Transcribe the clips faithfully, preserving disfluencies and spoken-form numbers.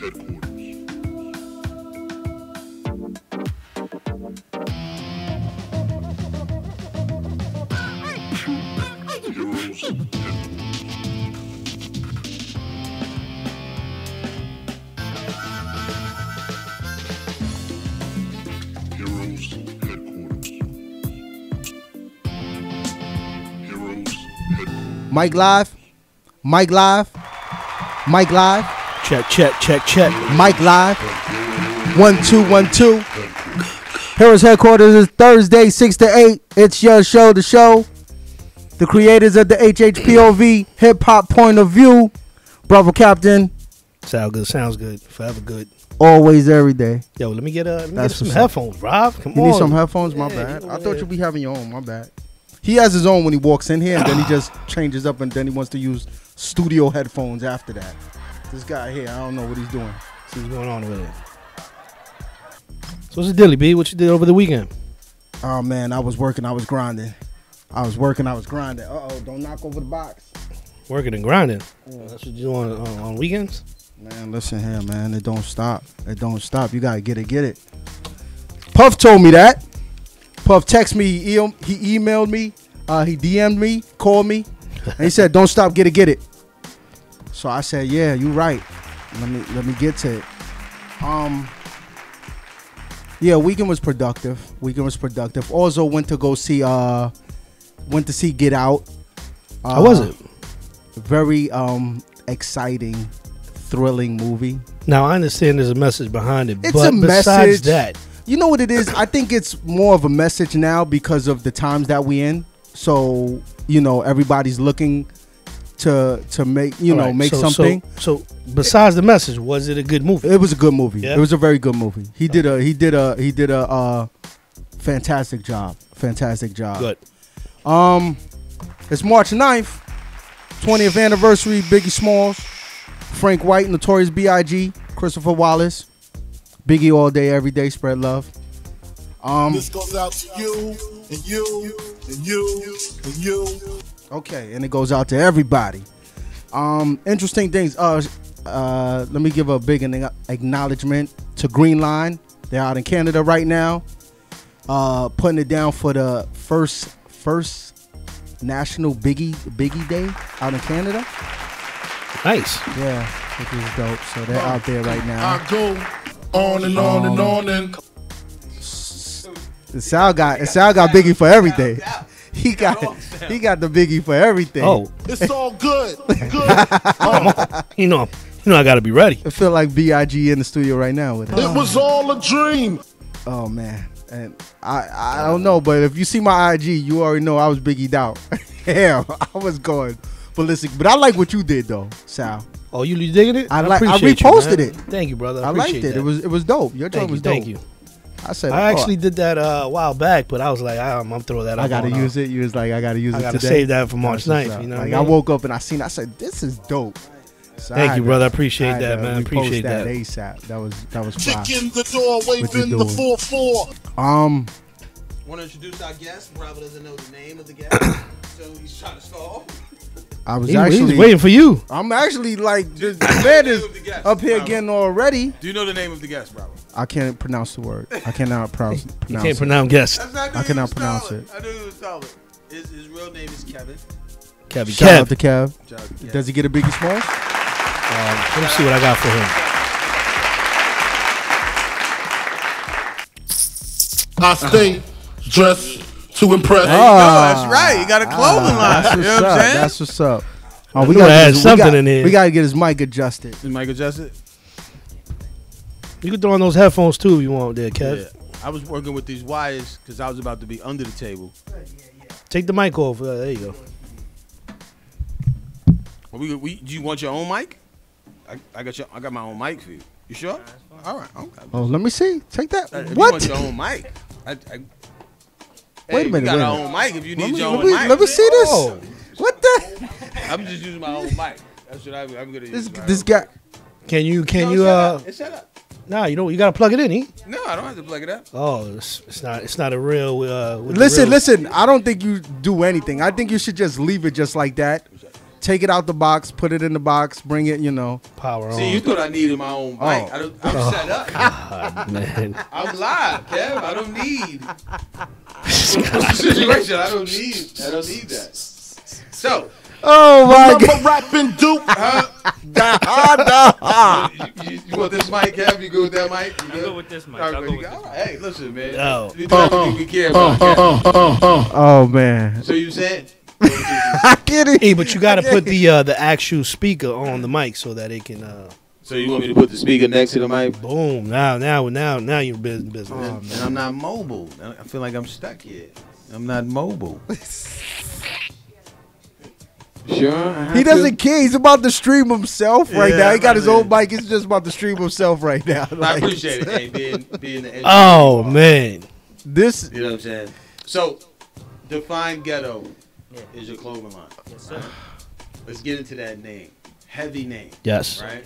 Mike live, Mike live, Mike live. Check, check, check, check. Mike live. One, two, one, two. Heroes Headquarters is Thursday, six to eight. It's your show, the show. The creators of the H H P O V hip hop point of view. Bravo Captain. Sound good, sounds good. Forever good. Always, every day. Yo, let me get, uh, let me That's get some what's headphones, Rob. Come You on. need some headphones? My Yeah, bad. you I know thought that. you'd be having your own. My bad. He has his own when he walks in here, and then he just changes up, and then he wants to use studio headphones after that. This guy here, I don't know what he's doing. See what's going on with it. So what's the dilly, B? What you did over the weekend? Oh, man, I was working. I was grinding. I was working. I was grinding. Uh-oh, don't knock over the box. Working and grinding. Yeah. That's what you do on, on, on weekends? Man, listen here, man. It don't stop. It don't stop. You got to get it, get it. Puff told me that. Puff texted me. He, e- he emailed me. Uh, he D M'd me, called me. And he said, don't stop, get it, get it. So I said, yeah, you right. Let me let me get to it. Um, yeah, weekend was productive. Weekend was productive. Also went to go see, uh, went to see Get Out. Uh, How was it? Very um, exciting, thrilling movie. Now, I understand there's a message behind it, It's but a besides message. that, You know what it is? I think it's more of a message now because of the times that we in. So, you know, everybody's looking to to make, you know, right, make so, something. So, so, besides the message, was it a good movie? It was a good movie. Yeah? It was a very good movie. He did a he did a he did a uh, fantastic job. Fantastic job. Good. Um it's March ninth, twentieth anniversary, Biggie Smalls, Frank White, Notorious B I G, Christopher Wallace. Biggie all day, every day, spread love. Um, this goes out to you, and you, and you, and you. Okay, and it goes out to everybody. Um, interesting things. Uh, uh, let me give a big acknowledgement to Green Line. They're out in Canada right now, uh, putting it down for the first first National Biggie Biggie Day out in Canada. Nice. Yeah, which is dope. So they're out there right now. I go on and on and on and. The Sal got Sal got Biggie for everything. He got he got the Biggie for everything. Oh, It's all good. Good. come on. You know, you know, I got to be ready. I feel like B I G in the studio right now with it. It was all a dream. Oh man, and I I don't know, but if you see my I G, you already know I was Biggie'd out. Hell, I was going ballistic. But I like what you did though, Sal. Oh, you you digging it? I like- I appreciate you, reposted man. it. Thank you, brother. I, I liked appreciate it. that. It was it was dope. Your job Thank you. was dope. Thank you. I said I oh, actually did that uh, a while back, but I was like, I'm, I'm throwing that out. I gotta on, use uh, it. You was like, I gotta use I it gotta today. save that for March That's what's ninth. up. You know, like what I I mean? woke up and I seen. I said, this is dope. So Thank I you, had brother. I to- appreciate had that, to man. repost Appreciate that that. ASAP. That was that was fly. Kick in the door, waving you the doing? four four. Um, Want to introduce our guest? Bravo doesn't know the name of the guest, so he's trying to stall. I was He, actually he's waiting for you. I'm actually like the man is of the guest, up here Bravo. getting already. Do you know the name of the guest, Bravo? I can't pronounce the word. I cannot pronounce. You pronounce can't it. pronounce guest. That's not I cannot pronounce it. I knew he was solid. His, his real name is Kevin. Kevin. Shout out Kev. to Kev. Shout out to Kev. Does he get a Biggie Smalls? Um, let me see what I got for him. I stay dressed to impress. There you go. That's right. You got a clothing line. That's You what's know what up. I'm saying? That's what's up. Oh, We gotta gotta get add his- we something got- in here. We gotta get his mic adjusted. Is Michael Jessup? You can throw on those headphones too if you want there, Kev. Yeah. I was working with these wires because I was about to be under the table. Take the mic off. Uh, there you go. Well, we, we, do you want your own mic? I, I got your, I got my own mic for you. You sure? All right. Okay. Oh, let me see. Take that. Uh, If What? you want your own mic? I, I, Wait a hey, minute, We got wait a our minute. own mic if you need Let me, your let own me- mic. let me see this. Oh. What the? I'm just using my own mic. That's what I, I'm gonna use. This my this own. guy. Can you? Can No, you? shut Uh, up. It's shut up. nah, you don't. You gotta plug it in. Eh? No, I don't have to plug it up. Oh, it's, it's not. It's not a real. Uh, with the Listen, real- listen. I don't think you do anything. I think you should just leave it just like that. take it out the box, put it in the box, bring it, you know. Power on. See, you thought I needed my own mic. Oh. I don't, I'm Oh. set up. God, man. I'm live, Kev. I don't need. What's the situation? I don't need. I don't need that. So. Oh my Number God. rapping Duke. Uh, you, you, you want this mic, Kev? You go with that mic? You I'll go with this mic. All I'll right, go you with got- this all right. Hey, listen, man. Oh. We do everything we care about, Kev. Oh man. So you said? I get it. Hey, but you got to put the uh, the actual speaker on the mic so that it can. Uh, So you want me to put the speaker next to the mic? boom! Now, now, now, now you're business. business. Oh, And I'm not mobile. I feel like I'm stuck here. I'm not mobile. Sure. I have He to? doesn't care. He's about to stream himself right Yeah, now. He got his man. own mic. He's just about to stream himself right now. I Like, appreciate it. Hey, being being the engineer. Oh man! This. You know what I'm saying? So, Define Ghetto Yeah. is your clothing line. Yes, sir. Let's get into that name. Heavy name, Yes. right?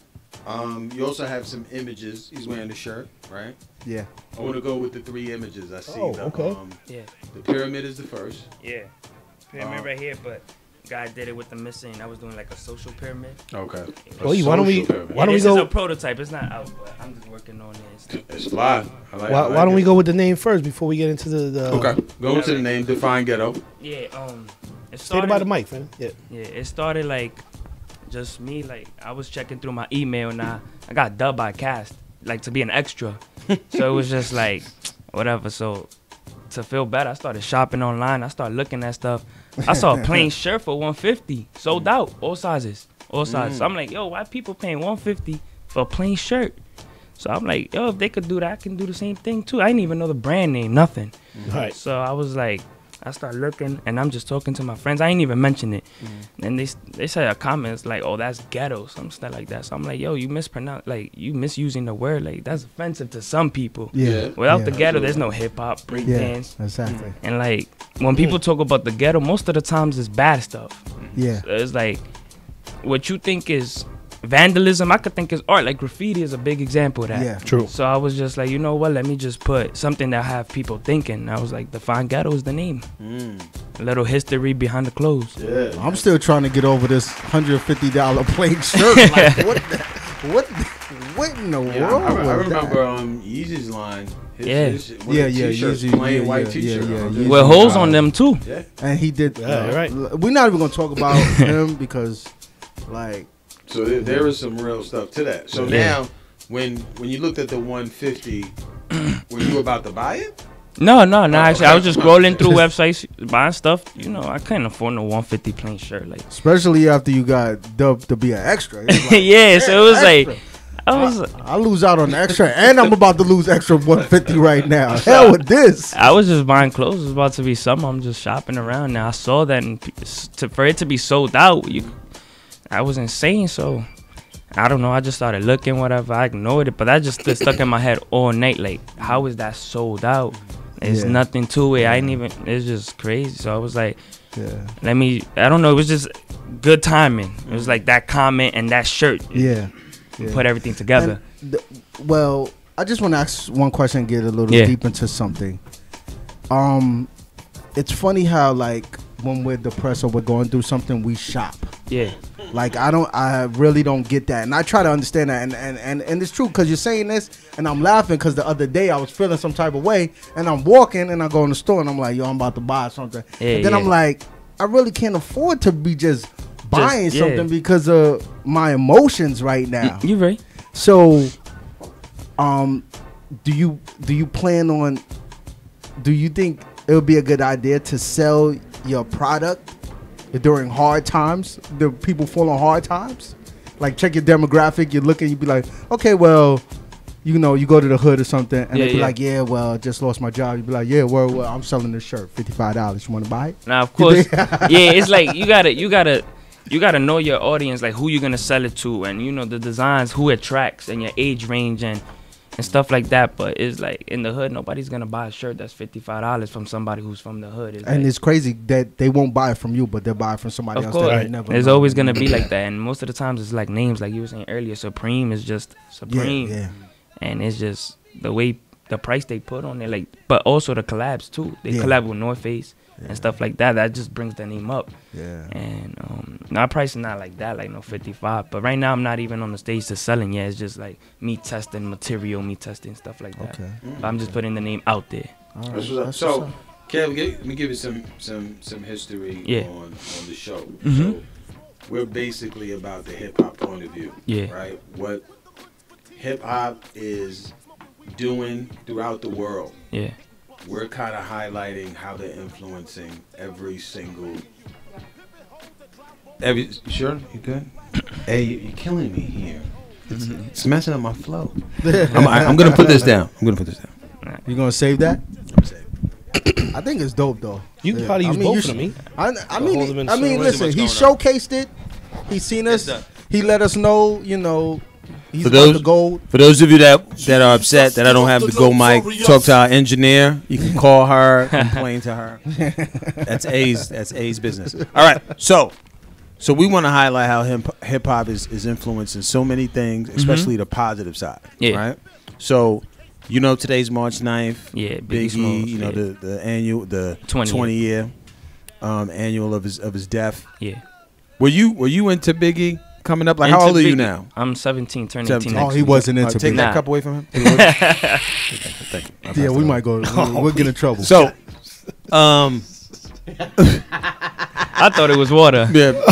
Um, you also have some images. He's wearing the shirt, right? Yeah. I want to go with the three images I see. Oh, the, okay. Um, Yeah. the pyramid is the first. Yeah. Pyramid Uh, right here, but guy did it with the missing. I was doing like a social pyramid. Okay. Well, you- why don't we- Social pyramid. Why don't we this is go- a prototype. It's not out, but I'm just working on it. and stuff. It's fly. I like, Why, I like why don't it. we go with the name first before we get into the? the Okay. Go into the name. Define Ghetto. Yeah. Um. It Say it started by the mic, man. Yeah. Yeah. It started like just me. Like I was checking through my email and I I got dubbed by Cast like to be an extra. So it was just like whatever. So to feel better, I started shopping online. I started looking at stuff. I saw a plain shirt for one fifty, sold out, all sizes, all sizes. So I'm like, yo, why people paying one fifty for a plain shirt? So I'm like, yo, if they could do that, I can do the same thing too. I didn't even know the brand name, nothing. All right. So I was like, I started looking, and I'm just talking to my friends. I ain't even mention it. And they they said a comment like, "Oh, that's ghetto," some stuff like that. So I'm like, "Yo, you mispronounce, like you misusing the word. Like that's offensive to some people. Yeah. Without yeah. the ghetto, there's no hip hop, break Yeah. dance, Exactly. and like when people talk about the ghetto, most of the times it's bad stuff. Yeah. So it's like what you think is vandalism, I could think is art. Like graffiti is a big example of that. Yeah. True. So I was just like, you know what? Let me just put something that have people thinking. I was like, Define Ghetto is the name. Mm. A little history behind the clothes. Yeah. I'm still trying to get over this one hundred fifty dollars plain shirt. Like, what, the, what, the, what in the Yeah, world? I, I was remember um, Yeezy's line. His, Yeah. his, one of Yeah, the yeah, t-shirts, Yeezy, plain yeah, white yeah, t-shirt. yeah, yeah, Uh, Yeezy. With holes on them too. Yeah. that? And he did. Yeah, uh, right. We're not even gonna talk about him because, like, So there, there is some real stuff to that. So Yeah. now, when when you looked at the one fifty, were you about to buy it? No, no, no. Oh, Actually, I was okay. just scrolling through websites, buying stuff. You know, I couldn't afford no one fifty plain shirt. Like, especially after you got dubbed to be an extra. It's like, yeah. So it was extra. like, I was, I lose out on the extra, and I'm about to lose extra one fifty right now. Hell with this. I was just buying clothes. It was about to be summer. I'm just shopping around. Now I saw that, and pe- to, for it to be sold out, you, I was insane. So I don't know. I just started looking, whatever. I ignored it, but that just stood stuck in my head all night. Like, how is that sold out? There's Yeah. nothing to it. I ain't even. It's just crazy. So I was like, Yeah. let me. I don't know. It was just good timing. It was like that comment and that shirt. Yeah. We yeah. put everything together. And the- well, I just want to ask one question and get a little Yeah. deep into something. Um, it's funny how like when we're depressed or we're going through something, we shop. Yeah. Like I don't, I really don't get that, and I try to understand that, and and and, and it's true because you're saying this, and I'm laughing because the other day I was feeling some type of way, and I'm walking and I go in the store and I'm like, yo, I'm about to buy something, Yeah, and then yeah. I'm like, I really can't afford to be just buying yeah. something because of my emotions right now. You right? So, um, do you do you plan on? Do you think it would be a good idea to sell your product during hard times? The people fall on hard times. Like check your demographic. You look and you be like, okay, well, you know, you go to the hood or something, and Yeah, they be yeah. like, yeah, well, I just lost my job. You be like, yeah, well, well I'm selling this shirt, fifty five dollars. You want to buy it? Now, of course, yeah, it's like you gotta, you gotta, you gotta know your audience, like who you're gonna sell it to, and you know the designs, who attracts, and your age range, and and stuff like that. But it's like in the hood, nobody's gonna buy a shirt that's fifty-five dollars from somebody who's from the hood. It's And like, it's crazy that they won't buy it from you, but they'll buy it from somebody of else course, that they never. there's know. always gonna be like that, and most of the times it's like names, like you were saying earlier. Supreme is just Yeah, Supreme, yeah. and it's just the way the price they put on it, like, but also the collabs too. They Yeah. collab with North Face Yeah. and stuff like that. That just brings the name up. Yeah. And um, Nah, price is not like that, like no fifty-five. But right now, I'm not even on the stage to selling yet. It's just like me testing material, me testing stuff like that. Okay. But I'm just putting the name out there. All right. That's what's up. That's So, what's up. Kev, get, let me give you some some some history Yeah. on on the show. Mhm. So, we're basically about the hip hop point of view. Yeah. Right. What hip hop is doing throughout the world. Yeah. We're kind of highlighting how they're influencing every single. Every you sure you good? Hey, you- you're killing me here. It's, it's messing up my flow. I'm, I, I'm gonna put this down. I'm gonna put this down. You gonna save that? I'm saying. I think it's dope though. You can Yeah. probably I use mean, both you of them. should- eh? I, I hold them mean, in I mean, certain ways. listen. He What's going on? showcased it. He seen us. Yes, sir. He let us know. You know, he's For about those- the gold. For those of you that that are upset that I don't have the Go mic, talk to our engineer. You can call her, complain to her. That's A's. That's A's business. All right. So, so we want to highlight how hip hop is is influencing so many things, especially the positive side. Yeah. Right. So, you know, today's March ninth. Yeah, Biggie Biggie. Smalls, You know yeah. the the annual the twenty, twenty year um, annual of his of his death. Yeah. Were you were you into Biggie coming up? Like, how Into old are you Biggie. now? I'm seventeen, turning seventeen. eighteen. Oh, next he week. wasn't Uh, into take Biggie. that Nah. cup away from him. Thank you. Yeah, we might go. We'll, we'll get in trouble. So, um, I thought it was water.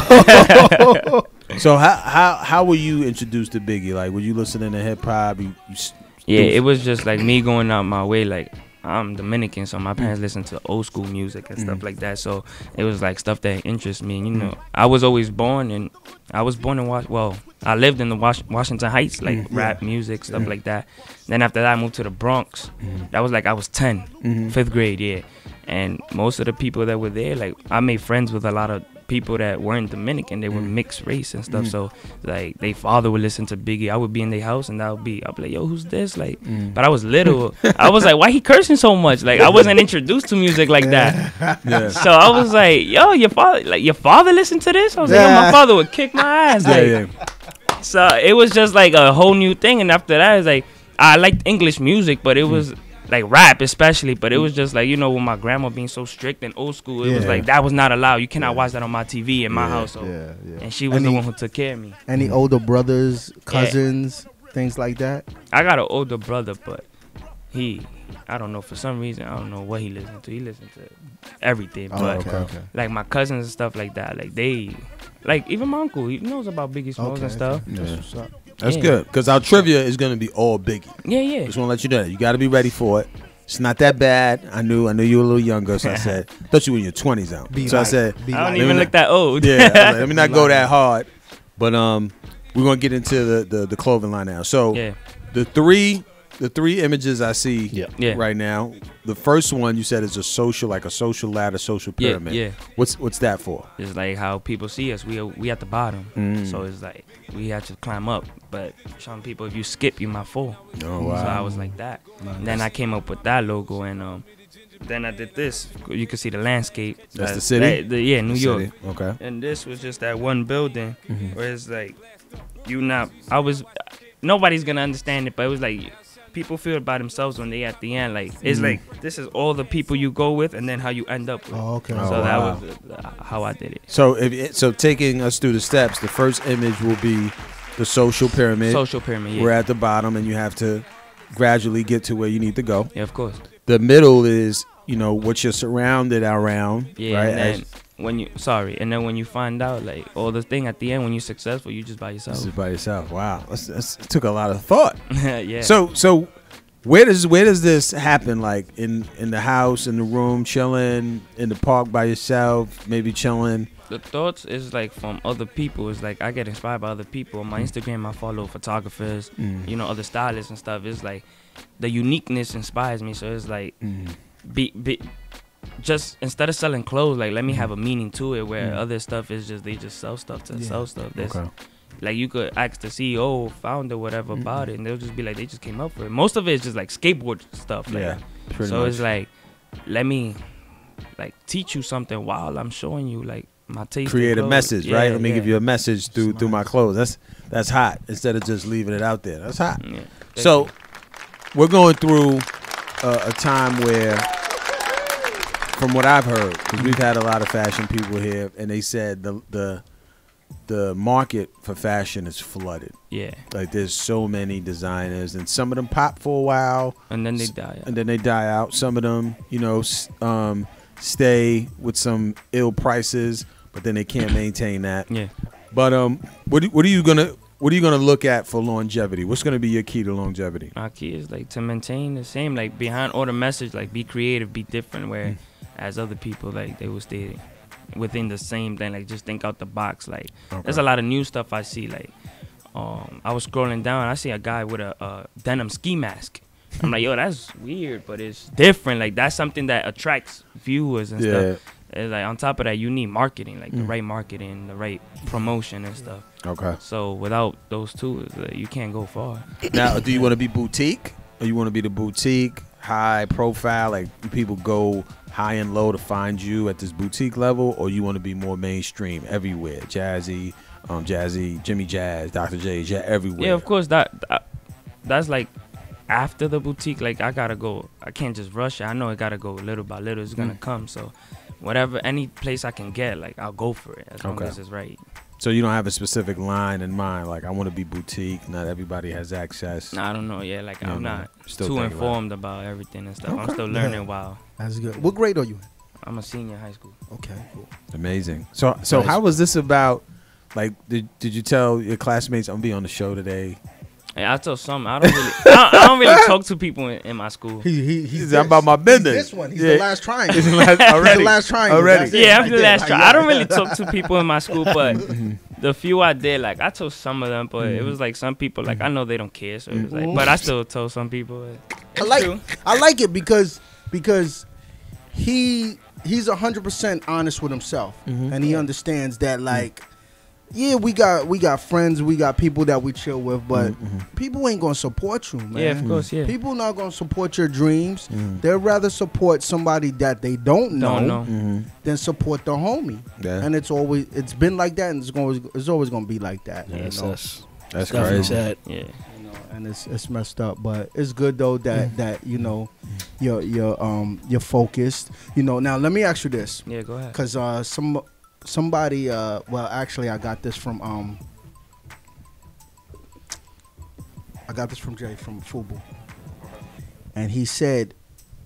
yeah. So how how how were you introduced to Biggie? Like, were you listening to hip hop? You, you s- Yeah, it was just like me going out my way. Like, I'm Dominican, so my parents listen to old school music and stuff like that. So it was like stuff that interests me. And, you know, I was always born and I was born in Was. Well, I lived in the Was- Washington Heights, like rap music, stuff like that. Then after that, I moved to the Bronx. That was like I was ten, fifth grade, yeah. And most of the people that were there, like I made friends with a lot of people that weren't Dominican. They were mixed race and stuff. So like they father would listen to Biggie. I would be in their house and I would be, I'd be like, yo, who's this? Like, but I was little. I was like, why he cursing so much? Like I wasn't introduced to music like that. yeah. So I was like, yo, your father, like your father listened to this? I was like, yo, my father would kick my ass. Yeah, Like, yeah. so it was just like a whole new thing. And after that, it's like I liked English music, but it was like rap especially. But it was just like, you know, with my grandma being so strict and old school, it was Yeah. like that was not allowed. You cannot watch that on my T V in my household. Yeah, yeah. And she was Any- the one who took care of me. Any older brothers, cousins, things like that? I got an older brother, but he, I don't know, for some reason, I don't know what he listened to. He listened to everything. Oh, but okay, okay. like my cousins and stuff like that, like they, like even my uncle, he knows about Biggie Smalls Okay, and stuff. okay. That's what's up. That's Yeah. good because our trivia is gonna be all Biggie. Yeah, yeah. Just want to let you know that you got to be ready for it. It's not that bad. I knew. I knew you were a little younger, so I said, thought you were in your twenties now. Be So I light, said, be I don't light. even Maybe look that old. yeah, I was like, let me not go that hard. But um, we're gonna get into the, the the clothing line now. So Yeah. the three the three images I see Yeah. Yeah. right now. The first one you said is a social, like a social ladder, social Yeah, pyramid. yeah. What's what's that for? It's like how people see us. We we at the bottom, Mm. so it's like we have to climb up. But some people, if you skip, you might fall. Oh So I was like that. And then I came up with that logo, and um, then I did this. You can see the landscape. That's That- the city? that- the- yeah, New York. City. Okay. And this was just that one building where it's like you not. I was. Nobody's gonna understand it, but it was like people feel about themselves when they at the end. Like it's like this is all the people you go with, and then how you end up with. Oh, okay. So Oh, that wow. was uh, how I did it. So if it, so, taking us through the steps, the first image will be the social pyramid. Social pyramid. Yeah. We're at the bottom, and you have to gradually get to where you need to go. Yeah, of course. The middle is, you know, what you're surrounded around. Yeah, right. and then As- when you sorry, and then when you find out like all the thing at the end when you're successful, you just by yourself. this is by yourself. Wow, that's, that's, it took a lot of thought. yeah. So so. Where does where does this happen? Like in, in the house, in the room, chilling, in the park by yourself, maybe chilling. the thoughts is like from other people. It's like I get inspired by other people. On my Instagram, I follow photographers, Mm. you know, other stylists and stuff. It's like the uniqueness inspires me. So it's like Mm. be be just instead of selling clothes, like let me have a meaning to it. Where Mm. other stuff is just they just sell stuff to Yeah. sell stuff. There's, Okay. Like you could ask the C E O, founder, whatever about it, and they'll just be like, they just came up for it. Most of it is just like skateboard stuff. Like, Yeah. Pretty so much. it's like, let me like teach you something while I'm showing you like my taste. in create a clothes. message, Yeah, right? Let me yeah. give you a message through through my clothes. That's that's hot. Instead of just leaving it out there, that's hot. Yeah. So we're going through a, a time where, from what I've heard, because we've had a lot of fashion people here, and they said the the the market for fashion is flooded. Yeah. Like there's so many designers, and some of them pop for a while, And then they die out. and then they die out. Some of them, you know, s- um, stay with some ill prices, but then they can't maintain that. Yeah. But um, what what are you gonna what are you gonna look at for longevity? What's gonna be your key to longevity? My key is like to maintain the same, like behind all the message, like be creative, be different. Where Mm. as other people, like they will stay within the same thing, like just think out the box. Like Okay. there's a lot of new stuff I see. Like um, I was scrolling down, I see a guy with a, a denim ski mask. I'm like, yo, that's weird, but it's different. Like that's something that attracts viewers and Yeah. stuff. It's like on top of that, you need marketing, like the Mm. right marketing, the right promotion and stuff. Okay. So without those two, it's like, you can't go far. Now, do you want to be boutique, or you want to be the boutique high profile, like people go high and low to find you at this boutique level, or you want to be more mainstream everywhere, Jazzy, um, Jazzy, Jimmy Jazz, Doctor J, Jazz, everywhere? Yeah, of course. That, that that's like after the boutique. Like I gotta go. I can't just rush it. I know it gotta go little by little. It's gonna Mm. come. So whatever, any place I can get, like I'll go for it as long Okay. as it's right. So you don't have a specific line in mind, like I want to be boutique. Not everybody has access. I don't know. Yeah, like You don't I'm know. not Still too thinking about it. informed about everything and stuff. I'm Okay. still Yeah. learning. While That's good. What grade are you in? I'm a senior in high school. Okay, cool. Amazing. So, so Nice. how was this about? Like, did did you tell your classmates I'm gonna be on the show today? Hey, I tell some. I don't really. I, don't, I don't really talk to people in, in my school. He, he, he's He's this. about my business. He's this one. He's Yeah. the last triangle. He's the last- He's already. the last triangle. Already. That's it Yeah, I'm right the there. last Like, try. yeah. I don't really talk to people in my school, but the few I did, like I told some of them, but Mm-hmm. it was like some people, like I know they don't care, so it was like, but I still told some people. I like I like it because because he he's a hundred percent honest with himself, and he understands that like. Yeah, we got we got friends, we got people that we chill with, but people ain't gonna support you, man. Yeah, of course, yeah. People not gonna support your dreams. Mm. They'd rather support somebody that they don't know, Don't know. Mm-hmm. than support the homie. Yeah. And it's always it's been like that, and it's always it's always gonna be like that. Yeah, you that's know? that's That's definitely crazy. sad. Yeah. You know, and it's it's messed up, but it's good though that that you know you're you're um you're focused. You know, now let me ask you this, Yeah, go ahead. because uh some somebody uh well actually I got this from um I got this from Jay from Fubu, and he said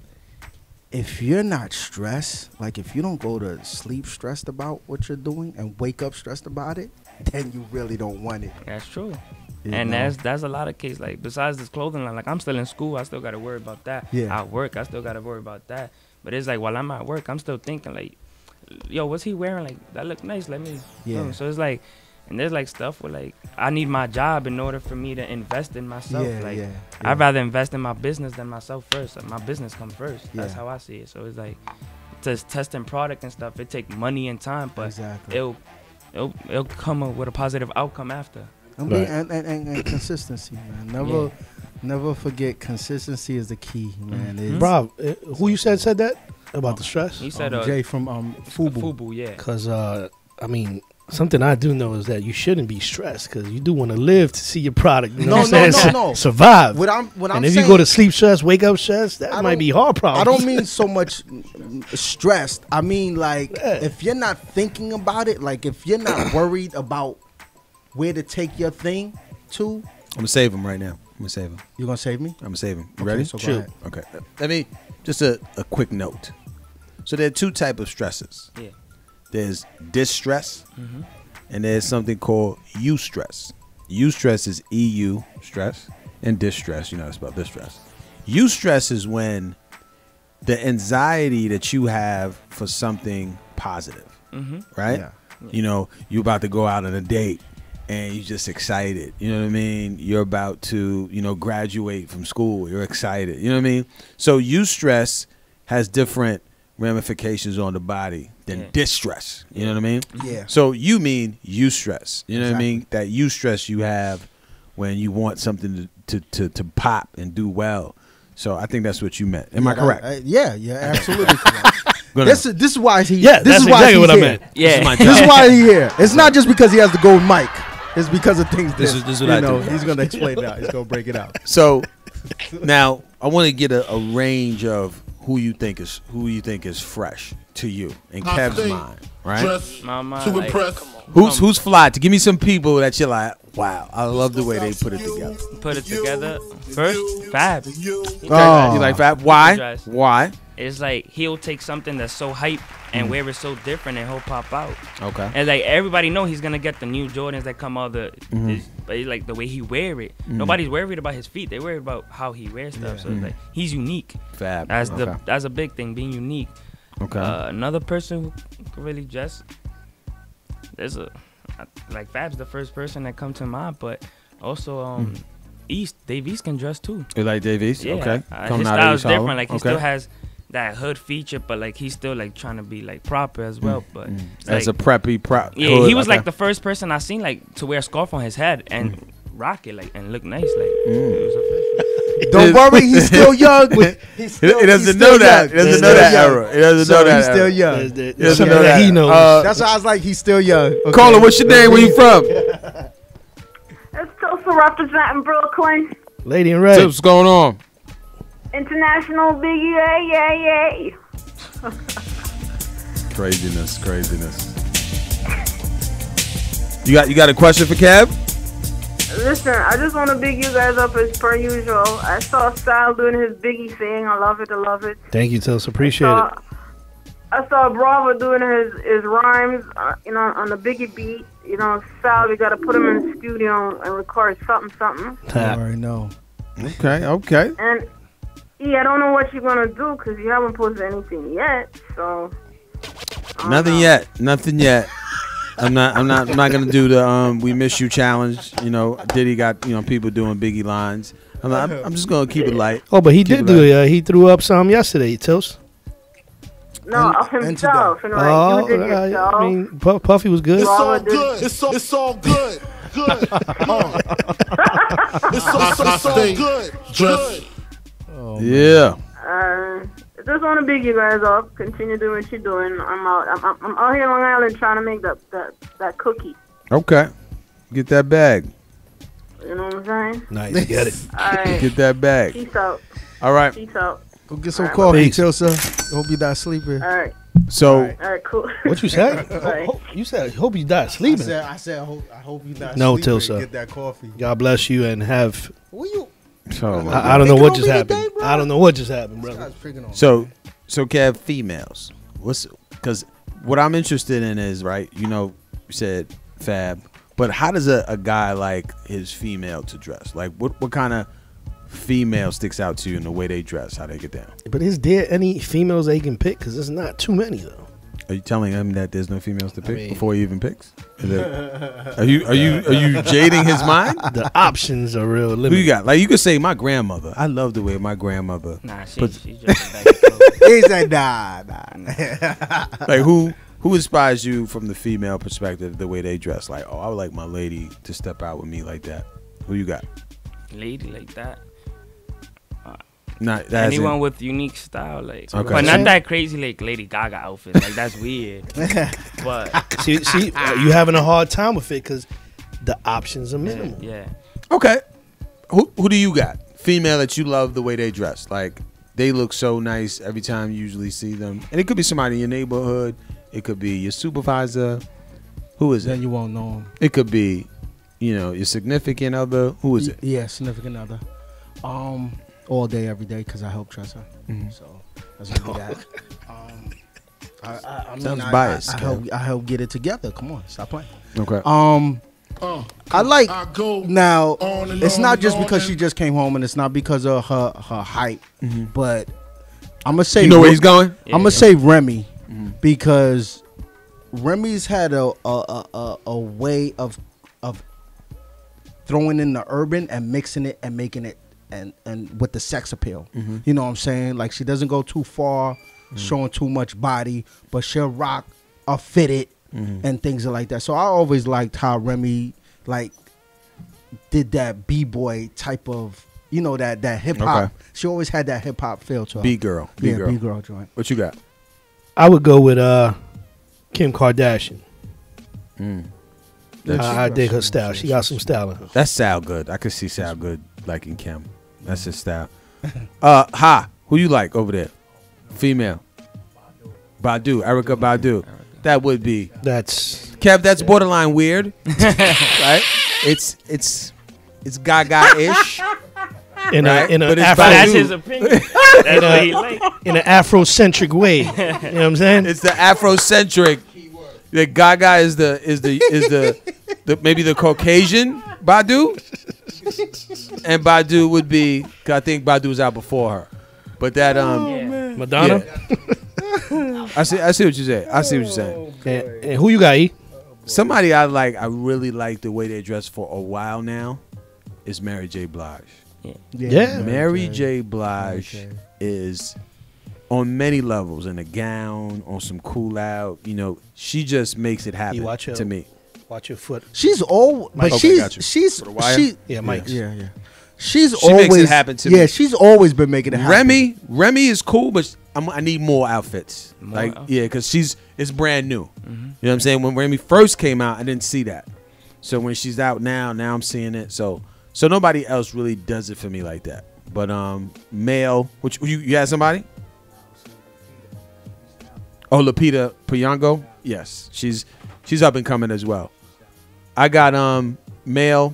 if you're not stressed, like if you don't go to sleep stressed about what you're doing and wake up stressed about it, then you really don't want it. That's true. you And know? that's that's a lot of cases. Like besides this clothing line, like I'm still in school, I still gotta worry about that. Yeah. At work, I still gotta worry about that. But it's like while I'm at work, I'm still thinking like, yo, what's he wearing? Like that look nice. Let me. Yeah. Yeah. So it's like, and there's like stuff where like I need my job in order for me to invest in myself. Yeah, like yeah, I'd yeah. rather invest in my business than myself first. Like, my business comes first. That's Yeah. how I see it. So it's like, just testing product and stuff. It take money and time, but Exactly. it'll it'll it'll come up with a positive outcome after. And, Right. be, and, and, and, and consistency, man. Never, never forget consistency is the key, man. It's, Rob, uh, who you said said that about the stress? He said, um, uh, Jay from um, Fubu. Fubu, yeah. Because uh, I mean, something I do know is that you shouldn't be stressed because you do want to live to see your product. You know No, what no, I'm saying? no, no. Survive. What I'm, what and I'm if saying, you go to sleep stressed, wake up stressed, that I might don't- be hard problems. I don't mean so much mm, stressed. I mean like Yeah. if you're not thinking about it, like if you're not worried about where to take your thing to, I'm gonna save him right now. I'm gonna save him. you're gonna save me. I'm gonna save him. You Okay, ready? so go Shoot. ahead. Okay. Let me just a, a quick note. So there are two type of stresses. Yeah. There's distress, Mhm. and there's something called eustress. Eustress is E U stress, and distress. You know how to spell distress. Eustress is when the anxiety that you have for something positive, Mhm. right? Yeah. You know, you about to go out on a date and you're just excited. You know what I mean? You're about to, you know, graduate from school. You're excited. You know what I mean? So eustress has different ramifications on the body than Yeah. distress. You know what I mean? Yeah. So you mean eustress. You know what I Exactly. mean? That eustress you have when you want something to, to, to, to pop and do well. So I think that's what you meant. Am I Yeah, that- correct? uh, yeah, yeah, absolutely correct. Gonna- This is this is why he. Yeah, this that's is why exactly he's what I here. meant. Yeah. This is my This job. is why he's here. It's not just because he has the gold mic. It's because of things. This that, is- this is what you I know. do. He's gonna explain it out. He's gonna break it out. So now I want to get a, a range of who you think is who you think is fresh to you in I Kev's think mind, right? Dress My mind, to like, impress. Who's who's fly? To give me some people that you're like, wow, I love the way they put it together. Put it together. First, Fab. Oh. You like Fab? Why? Dress. Why? It's like he'll take something that's so hype and wear it so different and he'll pop out. Okay. And like everybody know he's gonna get the new Jordans that come out the, Mhm. this- but it's like the way he wear it. Mhm. Nobody's worried about his feet. They worried about how he wears stuff. So it's Mhm. like he's unique. Fab. That's the Okay. that's a big thing, being unique. Okay. Uh, another person who could really dress. There's a like Fab's the first person that come to mind, but also um Mm. East Dave East can dress too. You like Dave East? Yeah, Okay. uh, Coming his out of style's East Harlem? different. Like he Okay. still has that hood feature, but like he's still like trying to be like proper as well. But Mm. it's As a like- preppy prop. yeah, hood, he was okay. like the first person I seen like to wear a scarf on his head and rock it like and look nice. Like Mm. it was a first. Don't worry, he's still young. He's still, He doesn't he's know still that. young. He doesn't He's know still that young. era. He doesn't So know that he's still era. young. There's the- Yes, there's I know something that. that he knows. Uh, That's why I was like, he's still young. Okay. Caller, what's your name? Where you from? It's Tulsa representing Brooklyn. Lady in red. What's going on? International Biggie, yay, yay, yay. Craziness, craziness. You got you got a question for Kev? Listen, I just want to big you guys up as per usual. I saw Style doing his Biggie thing. I love it, I love it. Thank you, Tulsa. Appreciate saw, it. I saw Bravo doing his, his rhymes, uh, you know, on the Biggie beat. You know, Style, we got to put him in the studio and record something, something. I already know. Okay, okay. And, yeah, I don't know what you're going to do because you haven't posted anything yet, so... I don't Nothing know. yet. Nothing yet. I'm not. I'm not. I'm not gonna do the um. We miss you challenge. You know, Diddy got you know people doing Biggie lines. I'm. Not, I'm, I'm just gonna keep it light. Oh, but he Keep did it do light. it. Uh, he threw up some yesterday, Tils. No, And- of and himself. today. You know, like Oh, you did uh, yourself. I mean, Pu- Puffy was good. It's all Bravo did- good. It's all, it's all good. Good. Uh. It's all, it's all, it's all good. Dress. Oh, Yeah. Uh, just want to big you guys up. Continue doing what you're doing. I'm out. I'm, I'm, I'm out here in Long Island trying to make that that, that cookie. Okay. Get that bag. You know what I'm saying? Nice, get it. All right. Get that bag. Peace out. All right. Peace out. Go get some All right, coffee, peace. Tilsa. Hope you're not sleeping. All right. So All right. All right. Cool. What you said? Right. Ho- ho- you said, hope you die I sleeping. said, I said, I hope, I hope you're not No, sleeping. Tilsa. Get that coffee. God bless you and have. What you? Oh, my I, I don't know Picking what on just me happened. today, bro? I don't know what just happened, This brother. guy's picking on me. So, so Kev, females. What's because what I'm interested in is right. You know, you said Fab, but how does a, a guy like his female to dress? Like, what what kind of female sticks out to you in the way they dress, how they get down? But is there any females they can pick? Because there's not too many though. Are you telling him that there's no females to pick mean- before he even picks? Is that- are you are you are you jading his mind? The options are real Who limited. you got? Like you could say my grandmother. I love the way my grandmother. Nah, she, But- she's just a bag of clothes. He said, nah, nah. Like who who inspires you from the female perspective, the way they dress? Like, oh, I would like my lady to step out with me like that. Who you got? Lady like that. Not that's Anyone with unique style, like, Okay. but not that crazy like Lady Gaga outfit. Like that's weird. But See, see uh, you having a hard time with it because the options are minimal. yeah, Okay. Who who do you got? Female that you love the way they dress. Like they look so nice every time you usually see them. And it could be somebody in your neighborhood. It could be your supervisor. Who is Then it? you won't know him. It could be, you know, your significant other. Who is it? Yeah, significant other. Um, all day, every day, because I help dress her. Mhm. So that's gonna be that. Um, I, I, I mean, Sounds I, biased, I, I Kev. help. I help get it together. Come on, stop playing. Okay. Um, Uh, I like I go now. on and It's on not and just on because and- she just came home, and it's not because of her her height, Mhm. but I'm gonna say You know where Re- he's going? yeah, I'm gonna yeah. say Remy Mhm. because Remy's had a a, a a a way of of throwing in the urban and mixing it and making it and and with the sex appeal. Mhm. You know what I'm saying? Like she doesn't go too far, showing too much body, but she'll rock a fitted Mhm. and things like that. So I always liked how Remy like did that b-boy type of, you know, that that hip hop. Okay. She always had that hip hop feel to her. B girl. B yeah, girl. B girl joint. What you got? I would go with uh, Kim Kardashian. Mm. Yeah, I, I she- dig her she- style. she- She got some style in her. That's Sal Good. I could see Sal Good liking Kim. That's his style. Uh, Ha, who you like over there? Female. Badu. Erica Badu. That would be. That's Kev, that's borderline weird. Right? It's it's it's Gaga-ish. in Right, a in a but it's Afro, Badu. That's his opinion. That's what he like. in an Afrocentric way. You know what I'm saying? It's the Afrocentric. The Gaga is the is the is the, the maybe the Caucasian Badu, and Badu would be. 'Cause I think Badu was out before her, but that um Yeah. Madonna. yeah. I see I see what you say. I see what you're saying. And, and who you got? E? Somebody I like. I really like the way they dress for a while now. Is Mary J. Blige. Yeah. Mary J. Blige is on many levels, in a gown, on some cool out. You know, she just makes it happen watch your- to me. Watch your foot. She's all, but Okay, got you. she's she's For the wire? she Yeah, Mike's. yeah yeah. She's She always makes it happen to yeah, me. she's always been making it happen. Remy, Remy is cool, but I'm, I need more outfits. More like outfits. yeah, because she's it's brand new. You know what I'm saying? When Remy first came out, I didn't see that. So when she's out now, now I'm seeing it. So so nobody else really does it for me like that. But um, male, which you you had somebody? Oh, Lupita Nyong'o. Yes, she's she's up and coming as well. I got um male.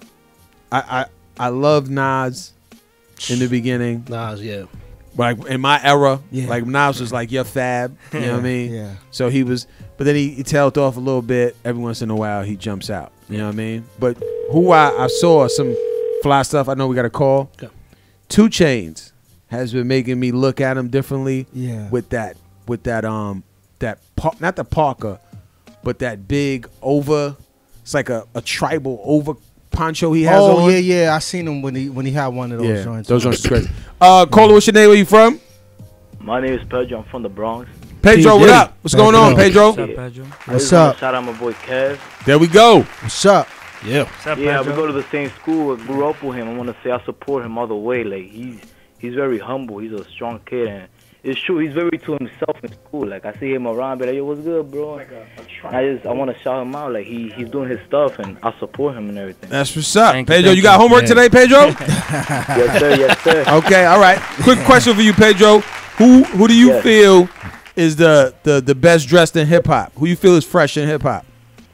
I I I love Nas in the beginning. Nas, yeah. Like in my era, Yeah. like Nas was like your fab. You know what I mean? Yeah. So he was, but then he, he tailed off a little bit. Every once in a while, he jumps out. You know what I mean? But who I, I saw some fly stuff. I know we got a call. Okay. Two Chains has been making me look at him differently. Yeah. With that, with that, um, that par- not the Parker, but that big over. It's like a, a tribal over poncho he has Oh on. yeah, yeah. I seen him when he when he had one of those yeah. joints. Those joints are crazy. Uh, caller, what's your name? Where you from? My name is Pedro. I'm from the Bronx. Pedro, P. what Diddy. up? What's going on, Pedro? What's up, Pedro? I What's just wanna up? Shout out my boy Kev. There we go. What's up? Yeah. What's up, Yeah, we Pedro? go to the same school. I grew up with him. I want to say I support him all the way. Like he's he's very humble. He's a strong kid, and it's true. He's very to himself in school. Like I see him around, but like, yo, what's good, bro? And I just I want to shout him out. Like he he's doing his stuff, and I support him and everything. That's what's up. Thank you, Pedro, thank you got you. homework Yeah. today, Pedro? Yes sir, yes sir. Okay, all right. Quick question for you, Pedro. Who who do you Yes. feel is the, the, the best dressed in hip hop? Who you feel is fresh in hip hop?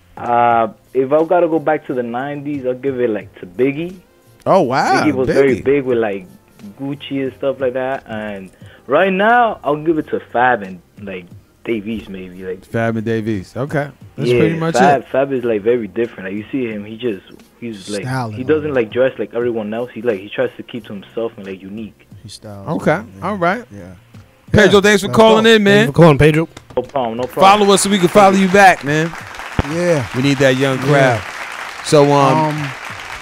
Uh, if I gotta go back to the nineties, I'll give it like to Biggie. Oh wow. Biggie was very big with like Gucci and stuff like that. And right now, I'll give it to Fab and like Dave East maybe. Like Fab and Davies. Okay. That's yeah, pretty much Fab, it. Fab is like very different. Like you see him, he just he's like Styling he on doesn't it. like dress like everyone else. He like he tries to keep to himself and like unique. He styles. Okay. Yeah. All right. Yeah. Pedro, thanks for Let's calling go. in, man. Thank you for calling, Pedro. No problem, no problem. Follow us so we can follow you back, man. Yeah. We need that young crowd. So um, Um.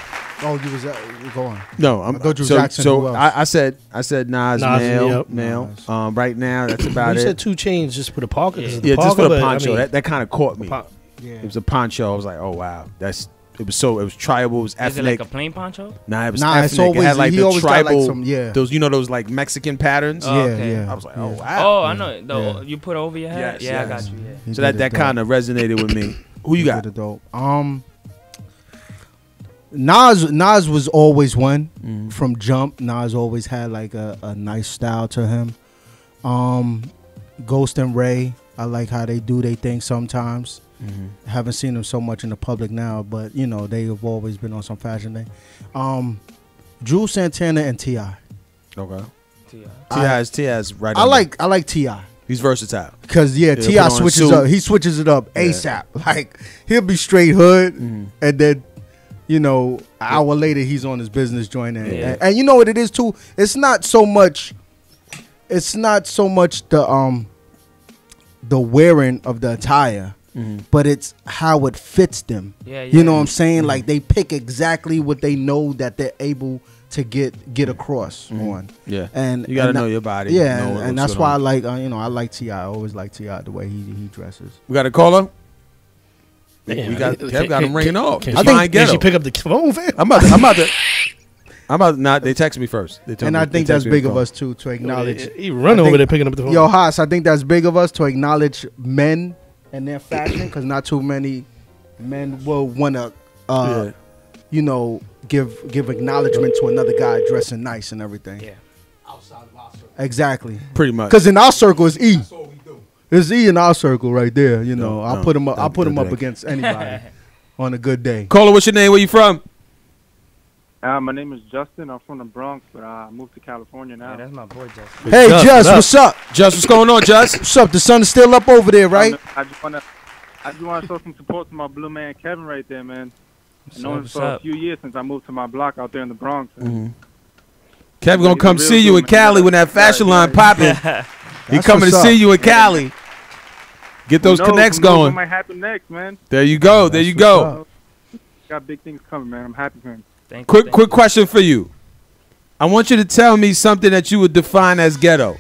Oh, you was uh, go on. no, I'm I thought you was so, asking so who else. I, I said I said Nas, Nas, male, yep. male. Nas. Um, right now that's When about you it. said two chains just for the Parker. Yeah, yeah, just for the but, I poncho. mean, that that kind of caught me. pon- Yeah. It was a poncho. I was like, oh wow, that's it was so it was tribal. It was Is it ethnic. like a plain poncho? nah, it was Nah, ethnic. it's always it had like he the always got tribal. like some yeah. Those you know those like Mexican patterns. Oh, yeah, okay. yeah. I was like, yeah. oh wow. Oh, I know. The, Yeah. You put it over your head? Yes, yeah, yes. I got you. Yeah. He So did that it that dope. kind of resonated with me. Who you He got? did it dope. Um. Nas Nas was always one Mhm. from jump. Nas always had like a, a nice style to him. Um, Ghost and Ray, I like how they do their thing sometimes. Mhm. Haven't seen them so much in the public now, but you know they have always been on some fashion thing. Um, Drew Santana and T I. Okay. T Ti is Ti is right. I on like I like T I. He's versatile. Cause yeah, Yeah, Ti put on a switches suit. up. He switches it up Yeah. ASAP. Like he'll be straight hood, Mhm. and then you know an hour later he's on his business joint. And, Yeah. and, and you know what it is too. It's not so much. It's not so much the um. the wearing of the attire, Mhm. but it's how it fits them. Yeah, You know yeah. what I'm saying? Like they pick exactly what they know that they're able to get get across Mhm. on. Yeah. And You gotta and know that- your body. Yeah, know and, what and looks that's good why I on. like uh, you know I like T I. I always like T I the way he he dresses. We got a caller. Damn, we got can- Kev got him can- ringing off. Can, I can, think- can she pick up the phone, fam? I'm about. To, I'm about to. I'm about. Not. They text me first. They told And me- I they think text that's me big the of phone. us too to acknowledge. He run I over think- there picking up the phone. Yo, Haas, I think that's big of us to acknowledge men and their fashion because not too many men will want to, uh, Yeah. you know, give give acknowledgement to another guy dressing nice and everything. Yeah. outside of our circle. Exactly. Pretty much. Because in our circle it's E. That's all we do. It's E in our circle right there. You know, No, I'll no, put him up. don't- I'll put don't him do up that. against anybody on a good day. Caller, what's your name? Where you from? Uh, my name is Justin. I'm from the Bronx, but I moved to California now. Yeah, that's my boy, Justin. Hey, Just, Just, what up? what's up? Just, what's going on, Just? What's up? The sun is still up over there, right? Um, I just wanna, I just wanna show some support to my blue man Kevin right there, man. What's I know up, him what's for a up? few years since I moved to my block out there in the Bronx. Mm-hmm. Kevin gonna He's come a real see you dude, in man. Cali when that fashion Right, line right. popping. He That's coming to what's see up. you in Cali. Get those Who knows? connects Who knows going. What might happen next, man? There you go. There That's you what's go. up. Got big things coming, man. I'm happy for him. Thank you, Quick, thank quick you. question for you. I want you to tell me something that you would define as ghetto.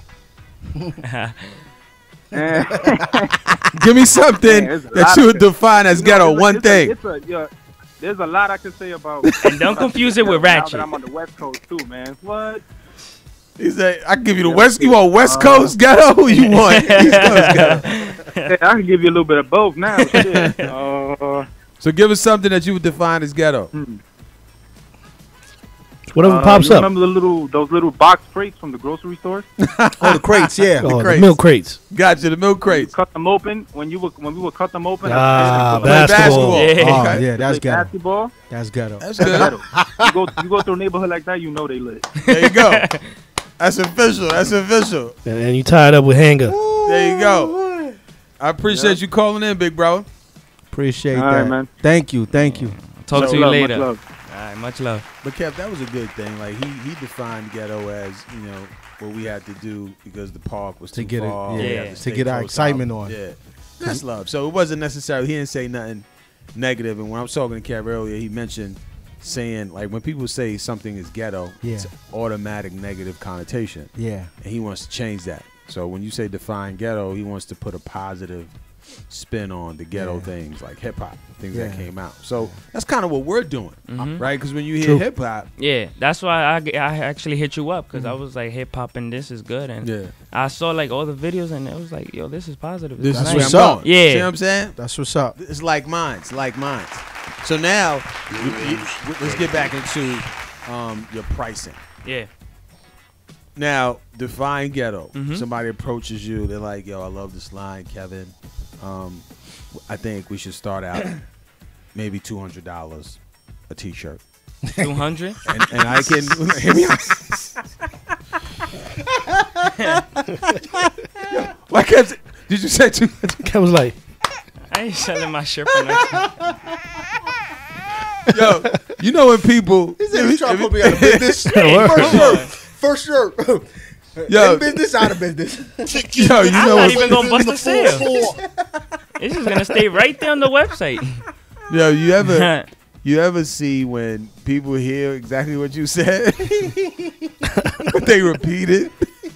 Give me something Man, there's a that lot you of would it. define as You know, ghetto. it's a- One it's a- thing. it's a- yeah, there's a lot I can say about. And don't confuse it with now ratchet. that I'm on the West Coast too, man. What? He said, "I can give you the west. You want West Coast ghetto? Who you want East Coast ghetto?" Yeah, I can give you a little bit of both now. Shit. Uh, So give us something that you would define as ghetto. hmm. Whatever Uh, pops you up. Remember the little those little box crates from the grocery stores? Oh, the crates, yeah. Oh, the crates. milk crates. Gotcha. The milk crates. Cut them open when you would when we would cut them open. Ah, and Play basketball. Oh, Yeah. yeah, that's play ghetto. basketball. That's ghetto. That's That's good. ghetto. you go you go through a neighborhood like that, you know they lit. There you go. That's official. That's official. And, and you tied up with hanger. There you go. I appreciate you calling in, big bro. Appreciate All that. right, man. Thank you. Thank you. Talk Much to you love, later. much All love. right, much love. But Kev, that was a good thing. Like he he defined ghetto as, you know, what we had to do because the park was To too get it- far. yeah, We had to stay get our close excitement out. on. Yeah, that's love. So it wasn't necessarily. He didn't say nothing negative. And when I was talking to Kev earlier, he mentioned saying like when people say something is ghetto, Yeah. it's automatic negative connotation, Yeah. and he wants to change that. So when you say define ghetto, he wants to put a positive spin on the ghetto Yeah. things like hip hop, things Yeah. that came out. So that's kind of what we're doing, Mhm. right? Because when you hear True. hip hop, Yeah, that's why I, I actually hit you up because I was like hip hop and this is good and yeah, I saw like all the videos and it was like, yo, this is positive. this It's is nice. where what's I'm up. going. Yeah. See what I'm saying? That's what's up. It's like minds, like minds. So now, we- we- let's get back into um, your pricing. Yeah. Now, define ghetto. Mhm. Somebody approaches you, they're like, "Yo, I love this line, Kevin. Um, I think we should start out maybe two hundred dollars a T-shirt." two hundred? And, and I can hear me out. Why can't? Did you say two hundred? Kev was like, I ain't selling my shirt for nothing. Yo, you know when people? He said he's trying to put me out of business. Hey, First come on. shirt. First shirt. Yo. In business, out of business. Yo, you I'm know not when, even gonna bust a sale. It's just gonna stay right there on the website. yo, you ever you ever see when people hear exactly what you said, but they repeat it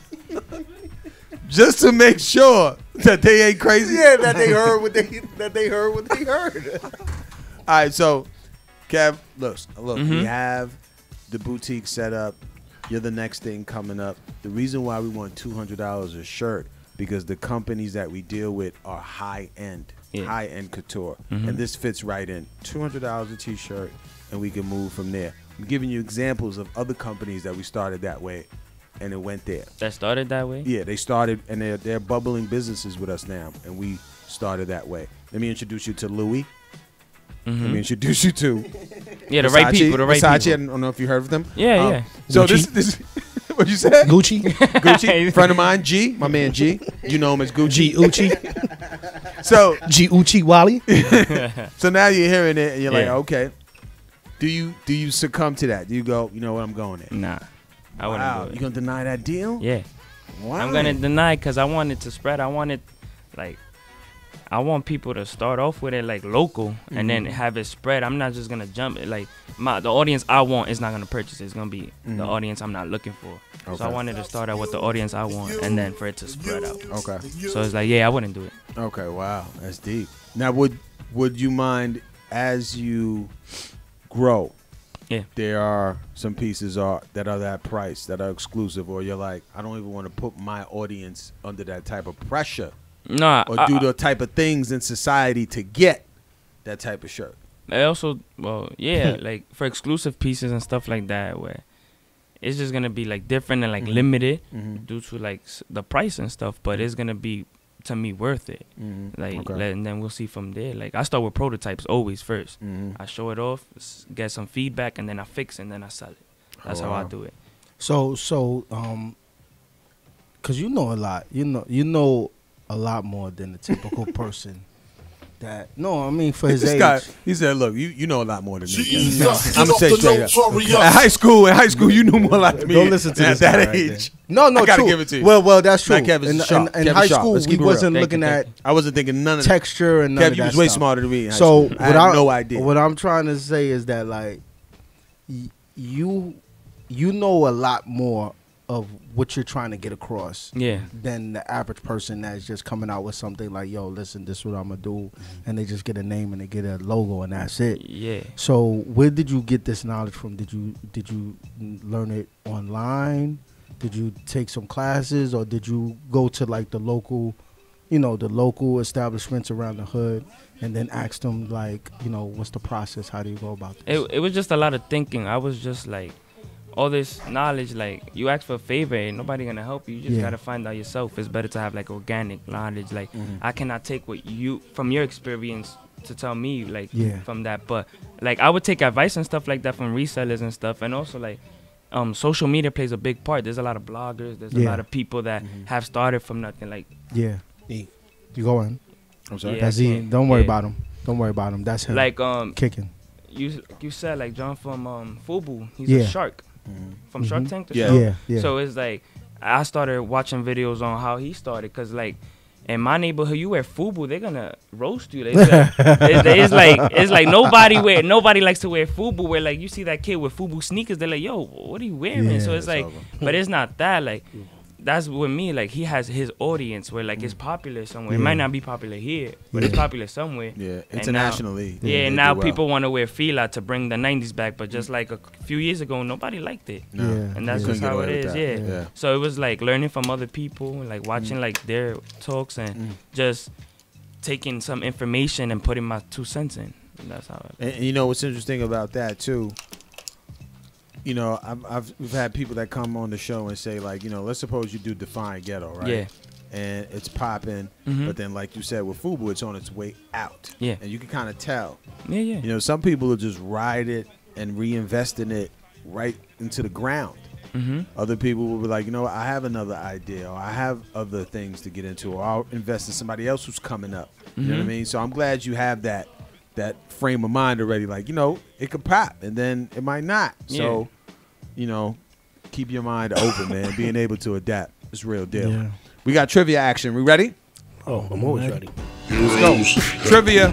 just to make sure that they ain't crazy? Yeah, that they heard what they that they heard what they heard. All right, so Kev, look, look, we Mhm. have the boutique set up. You're the next thing coming up. The reason why we want two hundred dollars a shirt because the companies that we deal with are high end, Yeah. high end couture, Mhm. and this fits right in. two hundred dollars a T-shirt, and we can move from there. I'm giving you examples of other companies that we started that way, and it went there. That started that way? Yeah, they started, and they're they're bubbling businesses with us now, and we started that way. Let me introduce you to Louis. Let me Mhm. introduce you to Yeah, the right Versace. people, the right Versace, people. I don't know if you heard of them. Yeah, Um, yeah. So Gucci. this, this, what you said? Gucci, Gucci, friend of mine, G, my man G. You know him as G Gucci. Uchi, So, G Uchi Wally. so now you're hearing it, and you're like, Yeah. okay. Do you do you succumb to that? Do you go, you know what, I'm going there? Nah, I wouldn't Wow, do you it. gonna deny that deal? Yeah, Why? I'm gonna deny because I want it to spread. I want it, like, I want people to start off with it like local and then Mm-hmm. have it spread. I'm not just gonna jump it. Like my the audience I want is not gonna purchase it. It's gonna be the audience I'm not looking for. So I Mm-hmm. Okay. wanted to start out with the audience I want and then for it to spread out. Okay. So it's like, yeah, I wouldn't do it. Okay. Wow, that's deep. Now, would would you mind as you grow? Yeah. There are some pieces are that are that price that are exclusive, or you're like, I don't even want to put my audience under that type of pressure, No, or I, do I, the type of things in society to get that type of shirt. I also, well, yeah, like for exclusive pieces and stuff like that, where it's just gonna be like different and like mm-hmm. limited mm-hmm. due to like s- the price and stuff. But it's gonna be to me worth it. Mm-hmm. Like, okay. let, and then we'll see from there. Like, I start with prototypes always first. Mm-hmm. I show it off, s- get some feedback, and then I fix it, and then I sell it. That's oh, how wow. I do it. So so um, cause you know a lot. You know you know a lot more than the typical person. That no, I mean for his this age. guy, he said, "Look, you, you know a lot more than me." Jesus, I'm gonna say straight up. notorious. At high school, in high school, you knew more like me. Don't listen to at this that guy right age. there. No, no, I gotta true. give it to you. Well, well, that's true. Now, Kevin's in sharp. in, in Kevin's high sharp. school, Let's we keep it wasn't real. looking Thank at I wasn't thinking none of that. texture and none Kev, of you that was way stuff. smarter than me. In high So school. I what had I, no idea. What I'm trying to say is that like y- you you know a lot more of what you're trying to get across Yeah. than the average person that's just coming out with something like, yo, listen, this is what I'm gonna do, and they just get a name and they get a logo and that's it. Yeah. So where did you get this knowledge from? Did you did you learn it online? Did you take some classes, or did you go to like the local, you know, the local establishments around the hood, and then ask them like, you know, what's the process? How do you go about this? It, it was just a lot of thinking. I was just like, all this knowledge, like, you ask for a favor, ain't nobody gonna help you. You just Yeah. gotta find out yourself. It's better to have like organic knowledge. Like, Mhm. I cannot take what you, from your experience, to tell me, like, Yeah. from that. But, like, I would take advice and stuff like that from resellers and stuff. And also, like, um, social media plays a big part. There's a lot of bloggers. There's a Yeah. lot of people that Mhm. have started from nothing. Like, Yeah, E. you go in. I'm sorry. Yeah, That's I he. can't- Don't worry yeah. about him. Don't worry about him. That's him. like um, kicking. you you said, like, John from um, Fubu, he's Yeah. a shark. Mhm. From Shark Mhm. Tank, the Yeah. show. Yeah, yeah. So it's like I started watching videos on how he started, cause like in my neighborhood, you wear FUBU, they're gonna roast you. They like, it's, it's like it's like nobody wear nobody likes to wear FUBU. Where like you see that kid with FUBU sneakers, they're like, yo, what are you wearing? Yeah, so it's that's like, over. but it's not that like. That's with me. Like he has his audience where like it's popular somewhere. It Yeah. might not be popular here, but it's Yeah. popular somewhere. Yeah, And internationally. Yeah, they and do now well. people want to wear fila to bring the nineties back, but just like a few years ago, nobody liked it. No. Yeah. And that's You just couldn't get how it away with is, that. yeah. Yeah. So it was like learning from other people, like watching like their talks and Mm. just taking some information and putting my two cents in. And that's how it And, and you know what's interesting about that too? You know, I've, I've we've had people that come on the show and say like, you know, let's suppose you do Define Ghetto, right? Yeah. And it's popping, Mhm. but then like you said with Fubu, it's on its way out. Yeah. And you can kind of tell. Yeah, yeah. You know, some people will just ride it and reinvest in it right into the ground. Mm-hmm. Other people will be like, you know what, I have another idea, or I have other things to get into, or I'll invest in somebody else who's coming up. You know what I Mhm. mean? So I'm glad you have that that frame of mind already. Like, you know, it could pop, and then it might not. So, you know, keep your mind open, man. Being able to adapt is real deal. Yeah. We got trivia action. We ready? Oh, I'm always ready. Let's go. Trivia.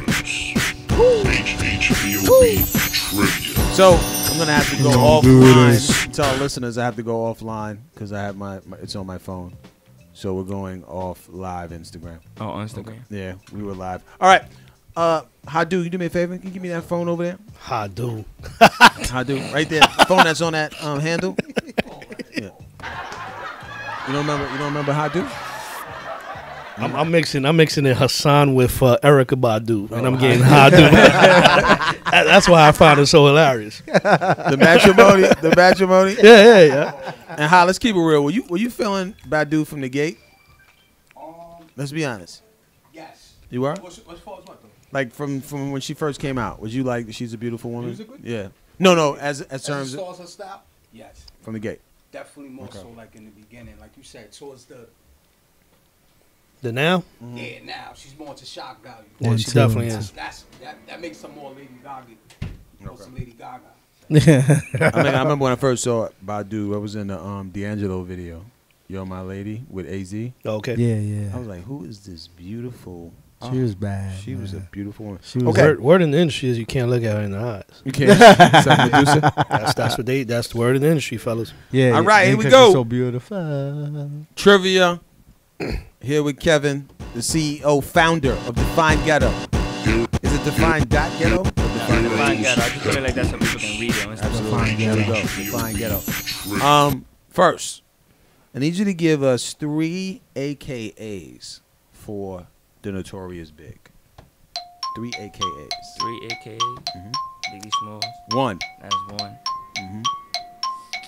H H P O V trivia. So I'm gonna have to go Don't do offline. this. Tell our listeners I have to go offline because I have my, my it's on my phone. So we're going off live Instagram. Oh, on Instagram. Yeah, we were live. All right. Uh, Hadu, you do me a favor? Can you give me that phone over there? How do? Hadu, right there. The phone that's on that um, handle. Yeah. You don't remember? You don't remember Hadu? I'm, I'm mixing. I'm mixing in Hassan with uh, Erica Badu, and I'm Oh, getting Hadu. That- That's why I found it so hilarious. The matrimony. The matrimony. Yeah, yeah, yeah. And Ha, let's keep it real. Were you were you feeling Badu from the gate? Let's be honest. Yes. You were? What's, what's far as what though? Like from, from when she first came out, was you like she's a beautiful woman? Musically? Yeah. No, no. As as As terms far of, as her style? Yes. from the gate. Definitely more Okay. so like in the beginning, like you said, towards the The now? yeah. Now she's more to shock value. Yeah, One, she two, definitely one, is. That's that, that makes her more Lady Gaga. More Okay. some Lady Gaga. Yeah. I mean, I remember when I first saw Badu. I was in the um D'Angelo video, "Yo My Lady" with A Z. Okay. Yeah, I yeah. was like, "Who is this beautiful?" She Oh, was bad. She was a man. beautiful woman. She was Okay. Word, word in the industry is you can't look at her in the eyes. You can't. Is that Medusa? That's that's what they. That's the word in the industry, fellas. Yeah. All right, yeah, here we 'cause go. she's so beautiful. Trivia. Here with Kevin, the C E O, founder of Define Ghetto. Is it Define dot Ghetto? Or Define Ghetto? Define Ghetto. I just put it like that so people can read it on Instagram. Absolutely. There we go. Define Ghetto. Um, first, I need you to give us three A K As for the Notorious Big. Three A K As. Three A K A, Mhm. Biggie Smalls. One. That's one. Mm-hmm.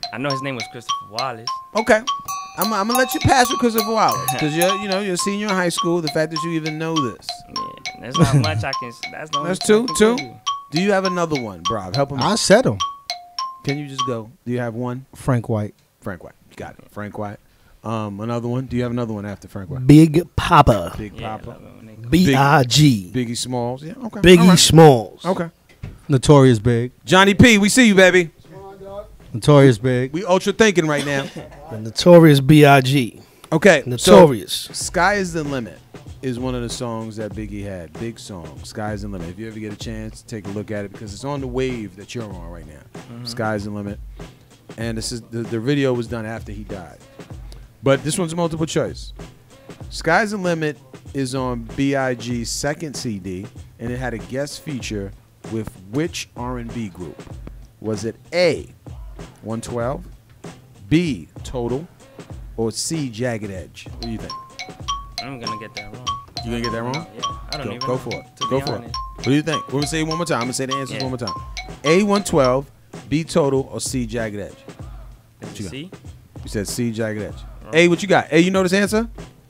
I know his name was Christopher Wallace. Okay. I'm, I'm gonna let you pass with Christopher Wallace because you're, you know, you're a senior in high school. The fact that you even know this. Yeah, there's not much I can. That's the That's only two, thing I can two. give you. Do you have another one, Brock? Help him. I out. said him. Can you just go? Do you have one? Frank White. Frank White. You got it. Frank White. Um, another one. Do you have another one after Frank White? Big Papa. Big Yeah, Papa. love it when they- B I G. Biggie Smalls. Yeah. Okay. Biggie All right. Smalls. Okay. Notorious Big. Johnny P. We see you, baby. Notorious Big. We ultra thinking right now. The Notorious B I G. Okay. Notorious. So, Sky is the Limit is one of the songs that Biggie had. Big song. Sky is the Limit. If you ever get a chance, take a look at it because it's on the wave that you're on right now. Mm-hmm. Sky is the Limit. And this is the, the video was done after he died. But this one's multiple choice. Sky's the Limit is on B I G's second C D, and it had a guest feature with which R and B group? Was it A, one twelve, B, Total, or C, Jagged Edge? What do you think? I'm gonna get that wrong. You gonna get that wrong? Yeah, I don't Go, even go know, for it. to Go be for honest. it. What do you think? We're gonna say it one more time. I'm gonna say the answers Yeah. one more time. A, one twelve, B, Total, or C, Jagged Edge? Is you it got? C? You said C, Jagged Edge. Wrong. A, what you got? A, you know this answer?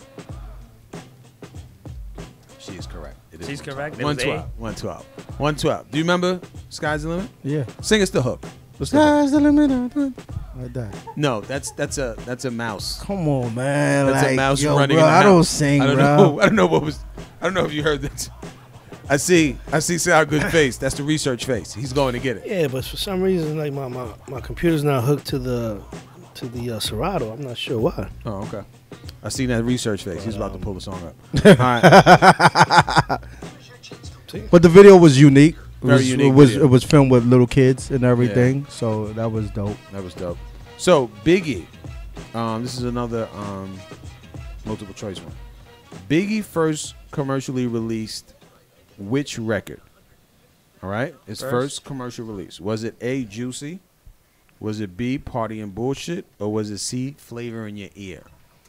She is correct. It is She's correct. It one was twelve. A. one twelve. one twelve. Do you remember Sky's the Limit? Yeah. Sing us the hook. What's the hook? Sky's the limit. Like that. No, that's that's a that's a mouse. Come on, man. That's like, a mouse yo, running bro, in the I don't house. sing, I don't bro. know. I don't know what was. I don't know if you heard this. I see. I see. See our good face. That's the research face. He's going to get it. Yeah, but for some reason, like my, my, my computer's not hooked to the to the uh, Serato. I'm not sure why. Oh, okay. I seen that research face. He's about to pull the song up. All right. But the video was unique. It Very was, unique It was video. it was filmed with little kids and everything, so that was dope. That was dope. So Biggie, um, this is another um, multiple choice one. Biggie first commercially released which record? All right, his First. first commercial release. Was it A, Juicy? Was it B, Party and Bullshit? Or was it C, Flavor in Your Ear?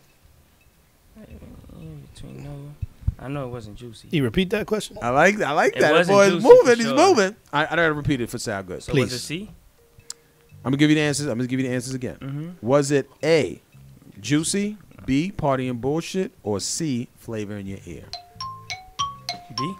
In between, no. I know it wasn't Juicy. You repeat that question? I like I like It that. That wasn't boy is Juicy moving. for He's sure. moving. I, I gotta repeat it for sound good. So was Please. it C? I'm gonna give you the answers. I'm gonna give you the answers again. Mm-hmm. Was it A, Juicy? B, Party and Bullshit? Or C, Flavor in Your Ear? B?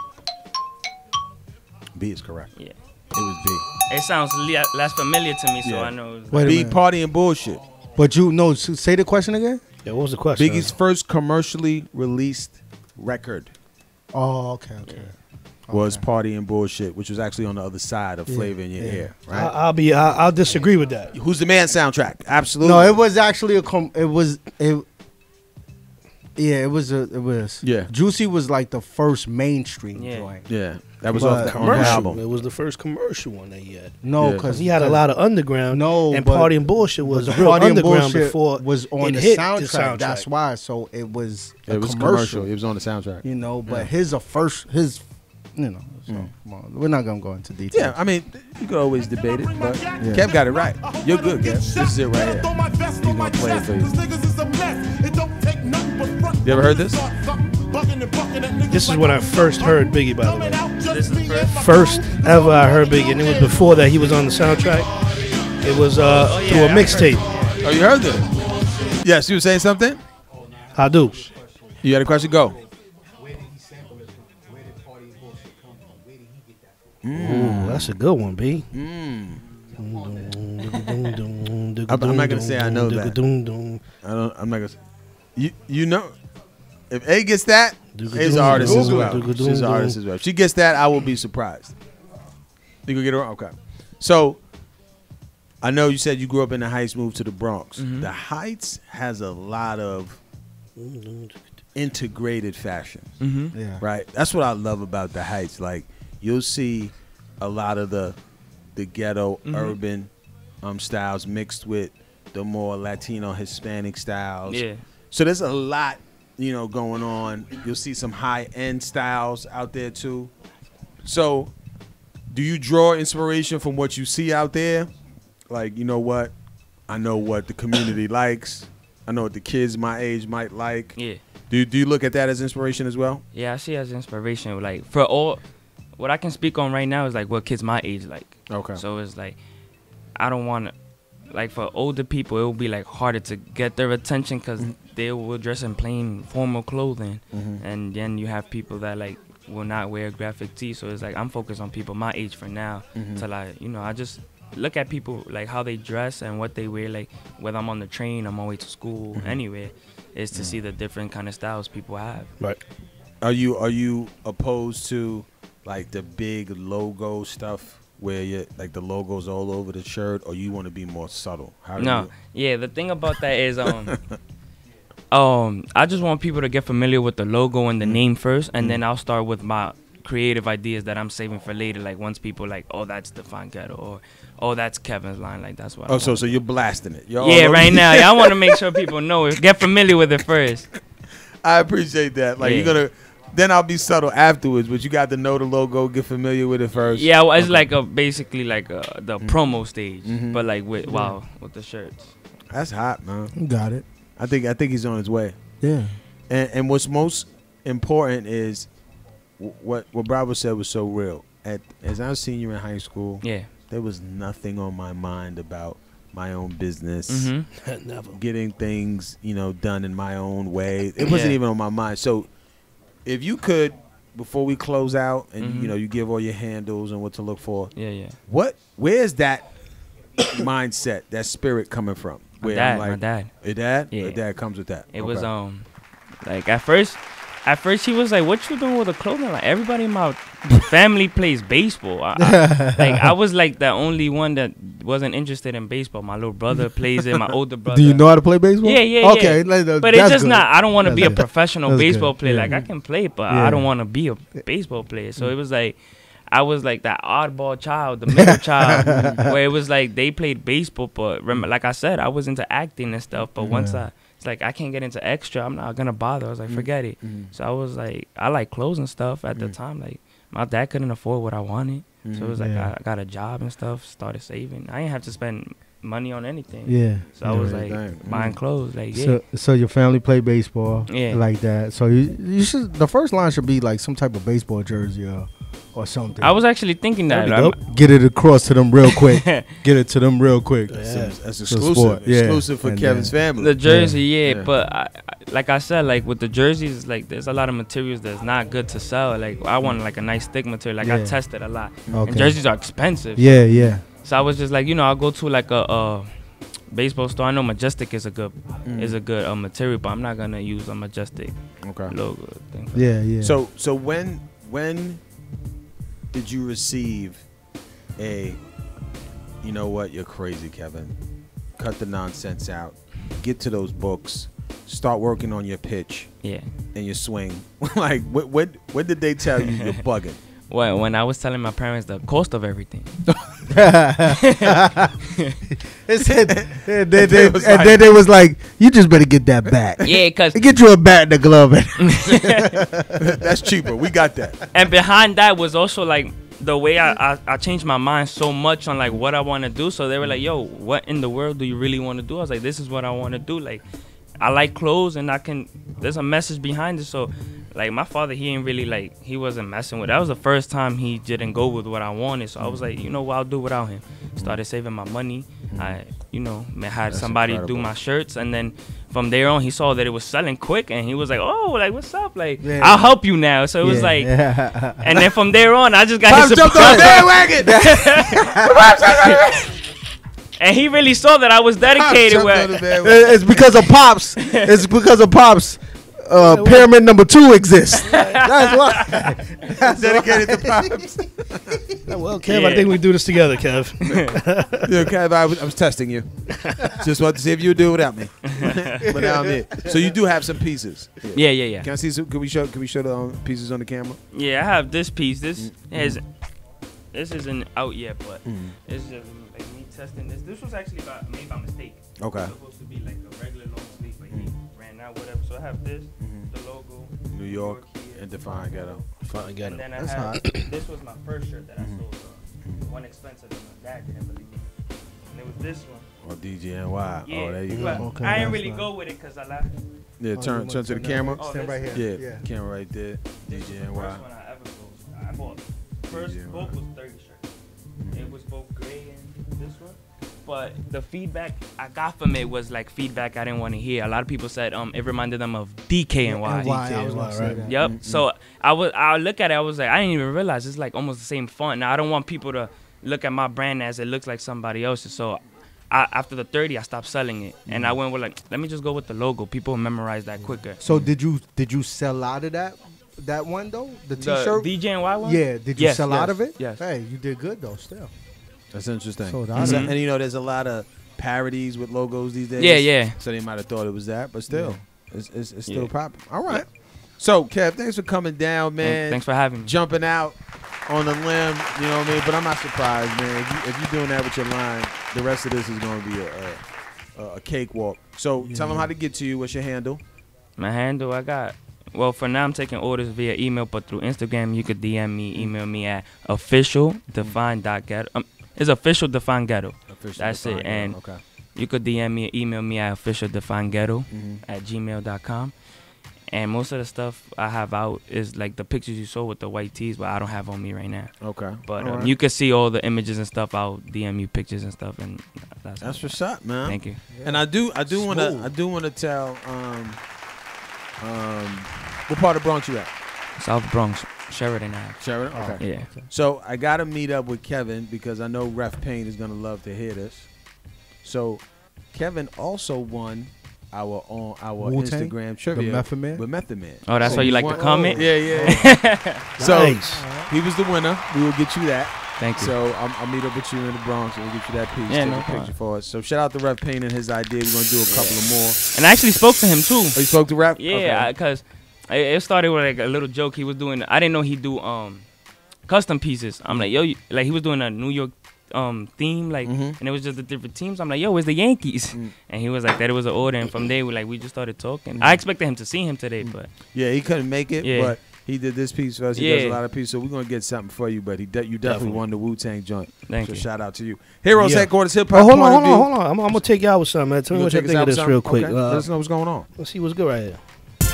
B is correct. Yeah. It was B. It sounds le- less familiar to me, so Yeah. I know. It was Wait a B, minute. Party and Bullshit. But you no, s- say the question again. Yeah, what was the question? Biggie's first commercially released record Oh, okay, okay. was Okay. Party and Bullshit, which was actually on the other side of Yeah, Flavor in Your yeah. Ear, I, right? I'll be. I, I'll disagree with that. Who's the Man soundtrack? Absolutely. No, it was actually a com- it was it yeah, it was a it was Yeah. Juicy was like the first mainstream Yeah. joint. Yeah, that was But- off the, on the Commercial. album. It was the first commercial one that he had. No, Yeah. because He had a lot of underground. No, and but- Party and Bullshit was the real Party and underground Bullshit before was on it the hit soundtrack. the soundtrack. That's why. So it was a It was commercial. commercial. It was on the soundtrack. You know, but Yeah. his a first his you know. So Mm. come on, we're not gonna go into detail. Yeah, I mean, you could always debate it, but Kev got it right. You're good, Kev. This is it right here. He's gonna play it for you. You ever heard this? This is when I first heard Biggie, by the way. This is first. First ever I heard Biggie, and it was before that he was on the soundtrack. It was uh, Oh, yeah, through a I heard- mixtape. Oh, you heard this? Yes, you were saying something? I do. You had a question? Go. Ooh, that's a good one, B. Mm. I'm I'm not gonna say I know that. I don't. I'm not gonna. Say. You you know, if A gets that, A's an artist as well. She's an artist as well. If she gets that, I will be surprised. You gonna get her? Okay. So, I know you said you grew up in the Heights, moved to the Bronx. Mhm. The Heights has a lot of integrated fashion, Mm-hmm. Yeah. right? That's what I love about the Heights. Like you'll see a lot of the the ghetto Mhm. urban um, styles mixed with the more Latino Hispanic styles. Yeah. So there's a lot, you know, going on. You'll see some high end styles out there too. So, do you draw inspiration from what you see out there? Like, you know what? I know what the community likes. I know what the kids my age might like. Yeah. Do do you look at that as inspiration as well? Yeah, I see it as inspiration. Like for all, what I can speak on right now is like what kids my age like. Okay. So it's like, I don't want to like for older people, it will be like harder to get their attention because mm-hmm. they will dress in plain formal clothing, mm-hmm. and then you have people that like will not wear graphic tee. So it's like I'm focused on people my age for now. Mm-hmm. Till I, you know, I just look at people like how they dress and what they wear. Like whether I'm on the train, I'm on my way to school, mm-hmm. anywhere, is to mm-hmm. see the different kind of styles people have. Right. Are you are you opposed to like the big logo stuff where you like the logos all over the shirt, or you want to be more subtle? How do no, you? Yeah. The thing about that is um. Um, I just want people to get familiar with the logo and the mm. name first, and mm. then I'll start with my creative ideas that I'm saving for later. Like once people like, oh, that's Define Ghetto, or oh, that's Kevin's line. Like that's what. Oh, I so so you're blasting it. You're yeah, right now. Yeah, I want to make sure people know it. Get familiar with it first. I appreciate that. Like yeah. you're gonna. Then I'll be subtle afterwards, but you got to know the logo, get familiar with it first. Yeah, well, it's okay. like a basically like a, the mm. promo stage, mm-hmm. but like with wow with the shirts. That's hot, man. You got it. I think I think he's on his way. Yeah. And and what's most important is w- what what Bravo said was so real. At as I was senior in high school, yeah, there was nothing on my mind about my own business, mm-hmm. Never. getting things you know done in my own way. It wasn't yeah. even on my mind. So if you could, before we close out, and mm-hmm. you know you give all your handles and what to look for. Yeah, yeah. What? Where's that mindset, that spirit coming from? My dad, like, my dad. Your dad? Yeah. Your dad comes with that. It okay. was um, like at first, at first he was like, "What you doing with the clothing?" Like everybody in my family plays baseball. I, I, like I was like the only one that wasn't interested in baseball. My little brother plays it. My older brother. Do you know how to play baseball? Yeah, yeah, okay, yeah. Okay, but it's just good. Not. I don't want to be a professional that's baseball good. player. Yeah. Like I can play, but yeah. I don't want to be a baseball player. So it was like. I was like that oddball child, the middle child, where it was like they played baseball, but remember, like I said, I was into acting and stuff. But yeah. once I, it's like I can't get into extra, I'm not gonna bother. I was like, forget it. Mm-hmm. So I was like, I like clothes and stuff at mm-hmm. the time. Like my dad couldn't afford what I wanted, mm-hmm. so it was like yeah. I, I got a job and stuff. Started saving. I didn't have to spend money on anything. Yeah. So I was like mm-hmm. buying clothes. Like yeah. So, so your family played baseball. Yeah. Like that. So you, you should. The first line should be like some type of baseball jersey or. Or something. I was actually thinking that. Get it across to them real quick. Get it to them real quick. Yeah. That's, that's exclusive. Yeah. Exclusive for and Kevin's then, family. The jersey, yeah. yeah. But I, I, like I said, like with the jerseys, like there's a lot of materials that's not good to sell. Like I want like a nice thick material. Like yeah. I tested a lot. Okay. And jerseys are expensive. Yeah, yeah. So I was just like, you know, I'll go to like a, a baseball store. I know Majestic is a good mm. is a good uh, material, but I'm not gonna use a Majestic okay. logo thing. Yeah, yeah. So so when when did you receive a, you know what, you're crazy, Kevin, cut the nonsense out, get to those books, start working on your pitch yeah. and your swing? Like, what, what, when did they tell you you're bugging? Well, when I was telling my parents the cost of everything. It said, and, then they, and like, then they was like, you just better get that bat. Yeah, because. Get you a bat and a glove. That's cheaper. We got that. And behind that was also like the way I, I, I changed my mind so much on like what I want to do. So they were like, yo, what in the world do you really want to do? I was like, this is what I want to do. Like, I like clothes and I can, there's a message behind it. So like my father, he ain't really like, he wasn't messing with it. That was the first time he didn't go with what I wanted. So I was like, you know what, I'll do without him. Started saving my money. I, you know, had That's somebody incredible. do my shirts. And then from there on, he saw that it was selling quick. And he was like, oh, like, what's up? Like, yeah. I'll help you now. So it yeah. was like, yeah. And then from there on, I just got Pops his jumped on the bandwagon. And he really saw that I was dedicated. With it's because of Pops. It's because of Pops. Uh, pyramid number two exists. That's why. That's dedicated to Pops. Well, Kev, yeah. I think we do this together, Kev. Yeah, Kev, I was, I was testing you. Just wanted to see if you would do it without me. But now I'm here. So you do have some pieces. Yeah, yeah, yeah. yeah. Can I see? Some, can we show? Can we show the um, pieces on the camera? Yeah, I have this piece. This mm-hmm. has. This isn't out yet, but mm-hmm. it's just like me testing this. This was actually by, made by mistake. Okay. It was supposed to be like a regular long sleeve, but he ran out, whatever. So I have this, mm-hmm. the logo, New York, New York and Define Ghetto. Define Ghetto. And then I That's have, hot. this was my first shirt that mm-hmm. I sold. Uh, one expensive that my dad didn't believe me. And it was this one. Or D J N Y. Yeah, oh, there you but go. Okay, I didn't really go with it because I laughed. Yeah, oh, turn, turn to the camera. Oh, Stand right here. Yeah, yeah. camera right there. D J N Y. First one I ever sold. I bought. First book was thirty shirts. Mm-hmm. It was both gray and this one. but the feedback I got from it was like feedback I didn't want to hear. A lot of people said um it reminded them of D K and Y. D K I was gonna say that. Yep. Mm-hmm. So I was I look at it, I was like, I didn't even realize it's like almost the same font. Now I don't want people to look at my brand as it looks like somebody else's. So I, after the thirty, I stopped selling it, and I went with like, let me just go with the logo. People memorize that quicker. So did you did you sell out of that that one though? The T-shirt, the D J and Y one. Yeah. Did you yes, sell yes, out of it? Yes. Hey, you did good though. Still. That's interesting. So and, mm-hmm. and you know, there's a lot of parodies with logos these days. Yeah, yeah. So they might have thought it was that, but still, yeah. it's, it's, it's still yeah. popping. All right. So, Kev, thanks for coming down, man. Thanks for having me. Jumping out on the limb, you know what I mean? But I'm not surprised, man. If, you, if you're doing that with your line, the rest of this is going to be a, a, a cakewalk. So, yeah. tell them how to get to you. What's your handle? My handle, I got. Well, for now, I'm taking orders via email, but through Instagram, you could D M me, email me at official define dot ghetto. Um, it's official define ghetto. Official That's it. Ghetto. And okay. you could D M me, email me at official define ghetto mm-hmm. at gmail dot com. And most of the stuff I have out is like the pictures you saw with the white tees, but I don't have on me right now. Okay. But um, right. you can see all the images and stuff. I'll D M you pictures and stuff, and that's, that's what's up, man. Thank you. Yeah. And I do, I do want to, I do want to tell, um, um, what part of Bronx you at? South Bronx, Sheridan Ave. Sheridan. Okay. Oh, yeah. So I got to meet up with Kevin because I know Ref Payne is gonna love to hear this. So Kevin also won our on our Wu-Tang? Instagram trivia the Method Man? with Method Man. Oh, that's so why you like won, to comment? Oh, yeah, yeah. So nice. He was the winner. We will get you that. Thank you. So um, I'll meet up with you in the Bronx and we'll get you that piece. Yeah, take no a problem. picture for us. So shout out to Ref Payne and his idea. We're gonna do a couple yeah. of more. And I actually spoke to him too. Oh, you spoke to Ref? Yeah, because okay. it started with like a little joke he was doing. I didn't know he'd do um custom pieces. I'm like, yo, you, like he was doing a New York um theme, like, mm-hmm. and it was just the different teams. I'm like, yo, where's the Yankees? Mm. And he was like, that it was an order. And from there, we like we just started talking. Mm. I expected him to see him today, but yeah, he couldn't make it. Yeah. But he did this piece for us. He yeah. does a lot of pieces, so we're gonna get something for you. But he de- you definitely, definitely won the Wu-Tang joint. Thank so you. Shout out to you. Heroes yeah. Headquarters Hip Oh, Hop. hold on, hold on, hold on. I'm, I'm gonna take you out with something, man. Tell me what you think of this real quick. Okay. Uh, Let us know what's going on. Let's see what's good right here.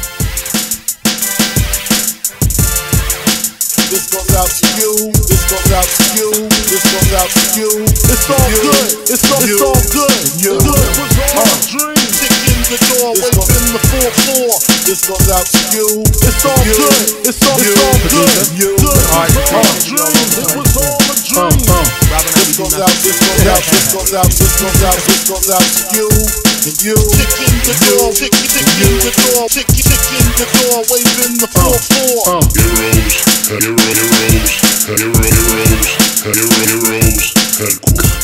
This goes out to you. This goes out to you. This goes out to you. It's all you. good. It's all, it's all good. You. Good was all uh. a dream. Tick in the door, wait in the four four. This goes out to you. It's all you. good. It's all, you. it's all good. You. Good was all a dream. It was all a dream. Uh, uh. This goes out. This goes out. This goes out. This goes out. This goes out to you. And you. Tick in the door. Tick tick in the door. Tick tick in the door, wait in the four four. Heroes. Heroes, heroes, heroes, heroes, heroes,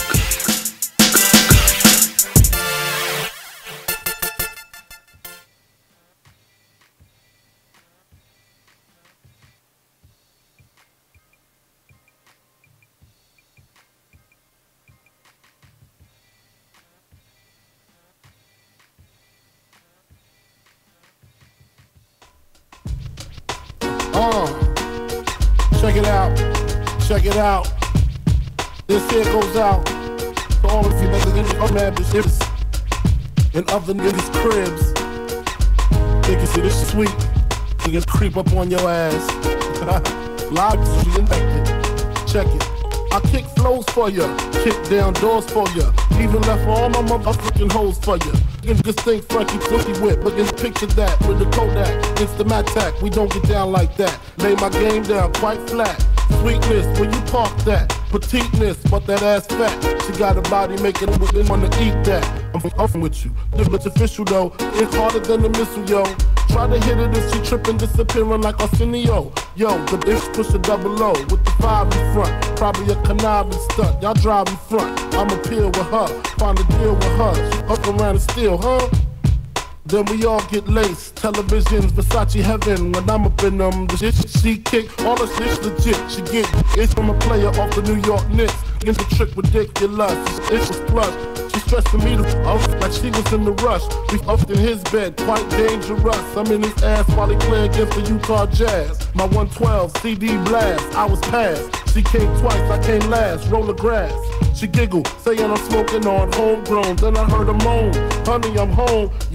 Uh. Check it out, check it out. This here goes out to all of you niggas mad bitches in other niggas' cribs. Niggas see this sweet, niggas creep up on your ass. Live is infected. Check it. I kick flows for ya, kick down doors for ya, even left all my motherfucking hoes for ya. Niggas think Frankie Pussy Whip, but just picture that with the Kodak, it's the Mattack. We don't get down like that. Lay my game down quite flat. Sweetness when you talk that, petiteness, but that ass fat. She got a body making women wanna eat that. I'm fucking with you. This bitch official though, it's harder than the missile, yo. Try to hit it and she tripping, disappearing like Arsenio. Yo, the bitch push a double O with the five in front. Probably a conniving stunt. Y'all drive in front. I'ma peel with her, find a deal with her. She up around and steal, huh? Then we all get laced. Televisions, Versace heaven. When I'm up in them, the shit she kick, all the shit's legit. She get it's from a player off the New York Knicks. Get the trick ridiculous. It's just plush. She stressing me to off like she was in the rush. We up in his bed, quite dangerous. I'm in his ass while he play against the Utah Jazz. My one twelve C D blast, I was passed. She came twice, I came last. Roll the grass. She giggled, saying I'm smoking on homegrown. Then I heard her moan, honey, I'm home. Yup.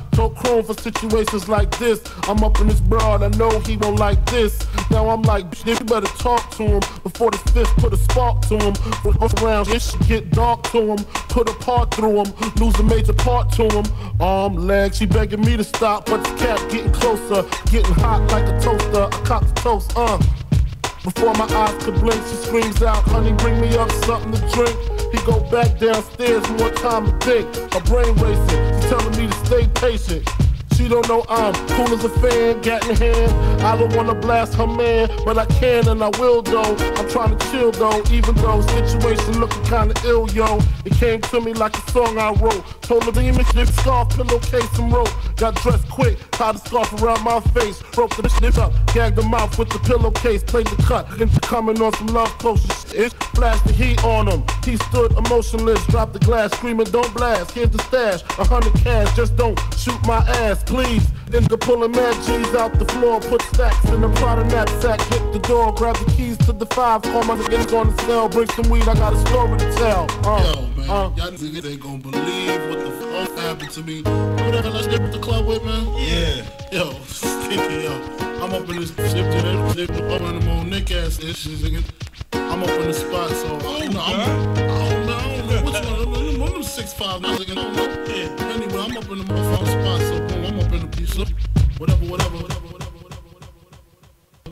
Told Chrome for situations like this. I'm up in this broad, I know he won't like this. Now I'm like, bitch, you better talk to him before the fifth put a spark to him. Around, it should get dark to him. Put a part through him, lose a major part to him. Arm, leg, she begging me to stop, but the cat getting closer, getting hot like a toaster. I cop the toast, uh. Before my eyes could blink, she screams out, honey, bring me up something to drink. He go back downstairs, more time to think. My brain racing, she's telling me to stay patient. She don't know I'm cool as a fan, gat in hand. I don't wanna blast her man, but I can and I will though. I'm trying to chill though, even though situation looking kinda ill, yo. It came to me like a song I wrote. Told her the image, this scarf, pillowcase and rope. Got dressed quick, tied the scarf around my face. Broke the shit up, gagged the mouth with the pillowcase. Played the cut, into coming on some love potions. It flashed the heat on him. He stood emotionless, dropped the glass, screaming, don't blast. Here's the stash, a hundred cash, just don't shoot my ass. Please, then to pulling mad G's out the floor, put stacks in the Prada knapsack, hit the door, grab the keys to the five, call my niggas on the cell, bring some weed, I got a story to tell. Uh, Yo, man, uh, y'all niggas ain't gonna believe what the fuck happened to me. Remember that hell I did with the club with, man? Yeah. Yo, sticky, yo. I'm up in this shit today, shit, I'm on them old Nick ass issues, nigga. I'm up in the spot, so I don't know. I'm, I don't know, I don't know which one. One of them six five niggas, I don't know. Yeah. Anyway, I'm up in the motherfucking spot, so boom, I'm up in the piece of whatever, whatever, whatever, whatever, whatever, whatever, whatever.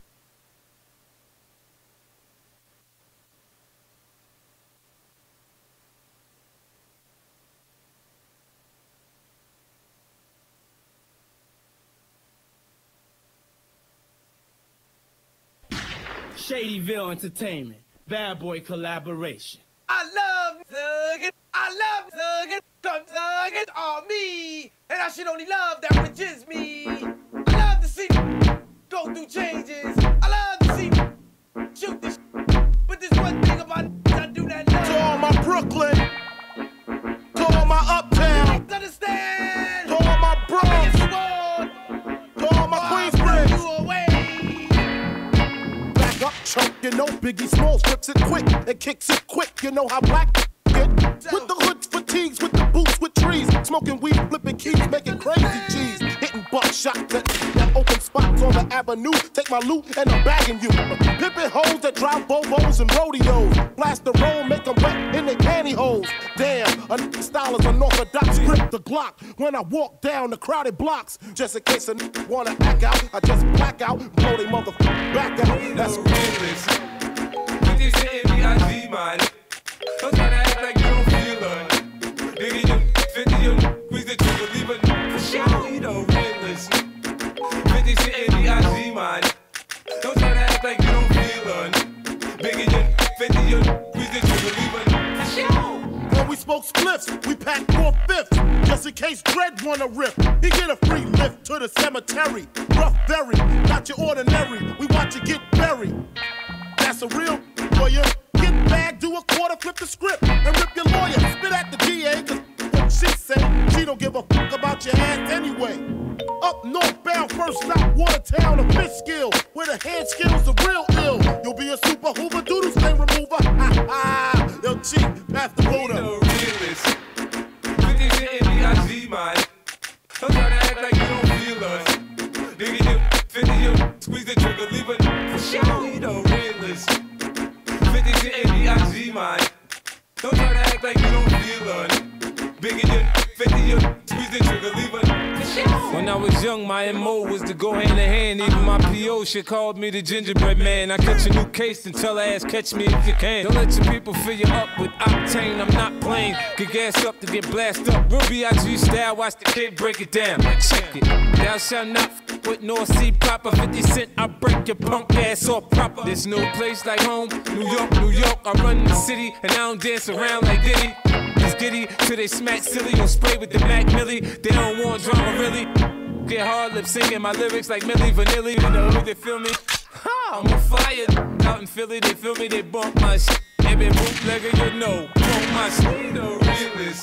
Shadyville Entertainment, Bad Boy collaboration. I love thuggin', I love thuggin', come thuggin' on me, and I should only love that which is me. I love to see go through changes, I love to see shoot this, but there's one thing about I do that love. To all my Brooklyn, to all my Uptown, understand, to all my Bronx, to all my Queensbridge. Up, chunk, you know, Biggie Smalls rips it quick and kicks it quick. You know how black get with the hood fatigues, with the boots, with trees, smoking weed, flipping keys, making crazy G's, hitting buckshots at that open spots on the avenue. Take my loot and I'm bagging you. Pimping hoes that drive Volvos and rodeos, blast the roll, make them wet in their pantyhose. Damn, a n style is unorthodox. Grip the Glock when I walk down the crowded blocks. Just in case a n wanna act out, I just black out, blow they motherfucker back out. That's realist. With this hitting me, I G man. Don't try to act like you don't feel it. Nigga, you fifty, you squeeze the trigger, leave it for sure. You know, realist. With this hitting me, I G man. Don't try to act like you don't feel it. Nigga, you fifty, you squeeze the trigger, leave it for sure. When we smoke spliffs, we pack four fifths. Just in case Dread wanna rip, he get a free lift to the cemetery. Rough berry, not your ordinary. We watch you get buried. That's a real lawyer. Get bagged, do a quarter, flip the script, and rip your lawyer. Spit at the D A, cause what she say, she don't give a fuck about your ass anyway. Up northbound, first stop, Watertown, a fish skill, where the hand skills are real ill. You'll be a super hoover, doodle stain remover. Ha ha, yo, cheap, pass the rotor. You know, realist. With this shit in the I G, man. Don't try to act like you don't feel us. Nigga, you fifty, you squeeze the trigger, leave it for sure. You know, realist. fifty shit in the I G, man. Don't try to act like you don't feel us. Bigger you, fifty you, squeeze the trigger, leave it for sure. When I was young, my M O was to go hand in hand. Even my P O shit called me the gingerbread man. I catch a new case and tell her ass, catch me if you can. Don't let your people fill you up with octane, I'm not playing. Get gassed up to get blasted up. Real B I G style, watch the kid break it down. Check it. Thou shalt not f with North Sea proper. fifty cent, I break your punk ass off proper. There's no place like home. New York, New York, I run the city. And I don't dance around like Diddy. It's giddy till they smack silly or spray with the Mac Millie. They don't want drama really. Get hard lip singing my lyrics like Millie Vanilli. You know they feel me? Ha, I'm on fire. Out in Philly, they feel me, they bump my shit. Every bootlegger you know, bump my shit. You know, realist.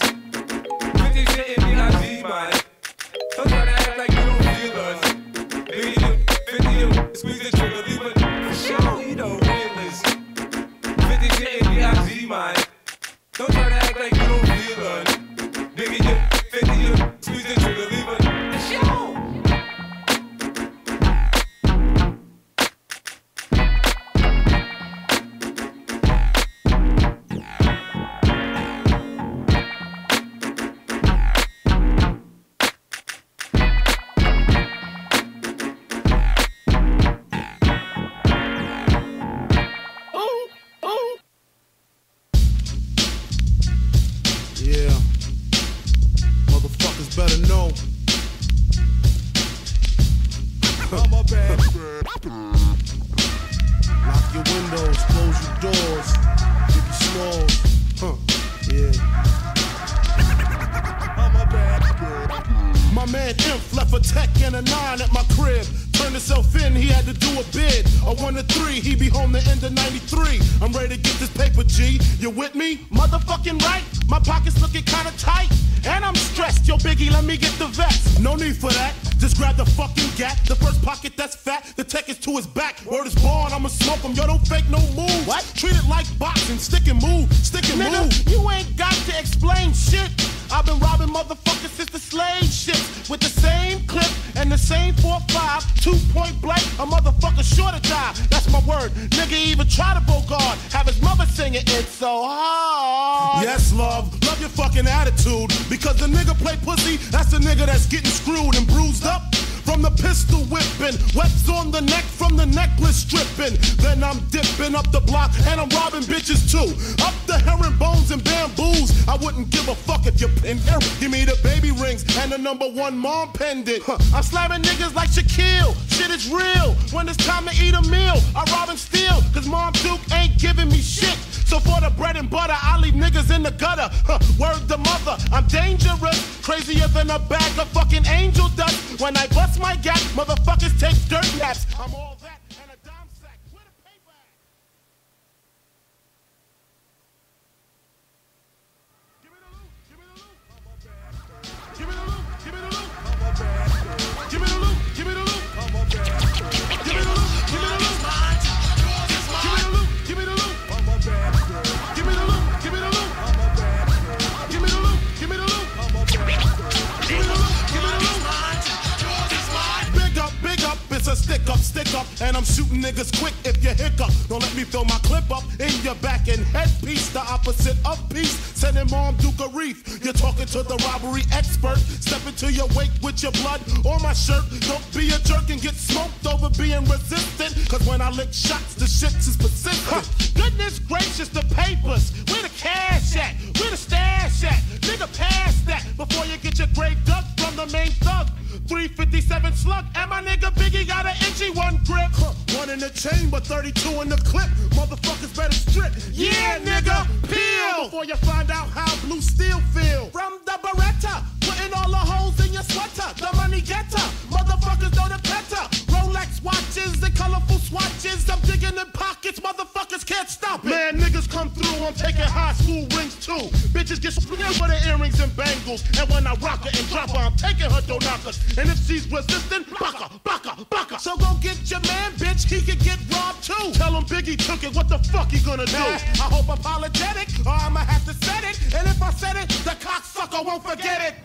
fifty shit in the I G, man. Don't try to act like you don't feel us. Nigga, you fifty, you squeeze the trigger, leave it for sure. You know, realist. fifty shit in the I G, man. Don't try to act like you don't feel it. Nigga, you fifty, you squeeze the trigger, leave it. better know. I'm a bad Lock your windows, close your doors. Biggie Smalls, huh? Yeah. I'm a bad My man Imp left a tech and a nine at my crib. Turned himself in, he had to do a bid. A one to three, he be home the end of ninety-three. I'm ready to get this paper, G. You with me? Motherfucking right. My pockets looking kinda tight. And I'm stressed. Yo, Biggie, let me get the vest. No need for that. Just grab the fucking gat. The first pocket that's fat. The tech is to his back. Word is born, I'ma smoke him. Yo, don't fake no moves. What? Treat it like boxing. Stick and move. Stick and Nigga, move. You ain't got to explain shit. I've been robbing motherfuckers since the slave shit. With the same clip and the same four five. Two point blank, a motherfucker sure to die. That's my word. Nigga even try to bogard. Have his mother singing It's So Hard. Yes, love. Love your fucking attitude. Because the nigga play pussy, that's the nigga that's getting screwed and bruised up. From the pistol whipping, webs on the neck from the necklace stripping. Then I'm dipping up the block and I'm robbing bitches too. Up the herringbones and bamboos. I wouldn't give a fuck if you're in there. Give me the baby rings and the number one mom pendant. Huh. I'm slamming niggas like Shaquille. Shit is real. When it's time to eat a meal, I rob and steal. Cause Mom Duke ain't giving me shit. So for the bread and butter, I leave niggas in the gutter. Huh. Word to mother, I'm dangerous. Crazier than a bag of fucking angel dust. When I bust my gap, motherfuckers take dirt naps. I'm all that and a dime sack. Where the paper at? Give me the loot, give me the loot. I'm a bad girl. Give me the loot, give me the loot. I'm a bad girl. Give me the loot, give me the loot. I'm a bad girl. Give me the loot, give me the loot. Give me the loot, give me the loot. I'm a bad girl. Give me the loot, give me the loot. I'm a bad girl. Give me the loot, give me the loot. I'm a bad girl. Give me the loot, give me the loot. Big up, big up, it's a stick up, stick up, and I'm shooting niggas quick if you hiccup. Don't let me throw my clip up in your back and headpiece, the opposite of peace. Sending Mom Duke a reef. You're talking to the robbery expert. Step into your wake with your blood or my shirt. Don't be a jerk and get smoked over being resistant. Cause when I lick shots, the shits is persistent. Huh. Goodness gracious, the papers. Where the cash at? Where the stash at? Nigga, pass that before you get your grave dug from the main thug. three fifty-seven slug, and my nigga Biggie got an itchy one grip. Huh. One in the chamber, thirty-two in the clip. Motherfuckers better strip. Yeah, nigga, peel before you find out how blue steel feel. From the Beretta, putting all the holes in your sweater. The money getter, motherfuckers know the better. Rolex watches and colorful swatches. I'm digging in pockets, motherfuckers can't stop it. Man, niggas come through, I'm taking high school rings too. Bitches get swinging for the earrings and bangles. And when I rock her and drop her, I'm taking her door knockers. And if she's resistant, baka, baka, baka. So go get your man, bitch, he could get robbed too. Tell him Biggie took it, what the fuck he gonna do? I hope apologetic, or I'ma have to set it. And if I said it, the cocksucker won't forget it.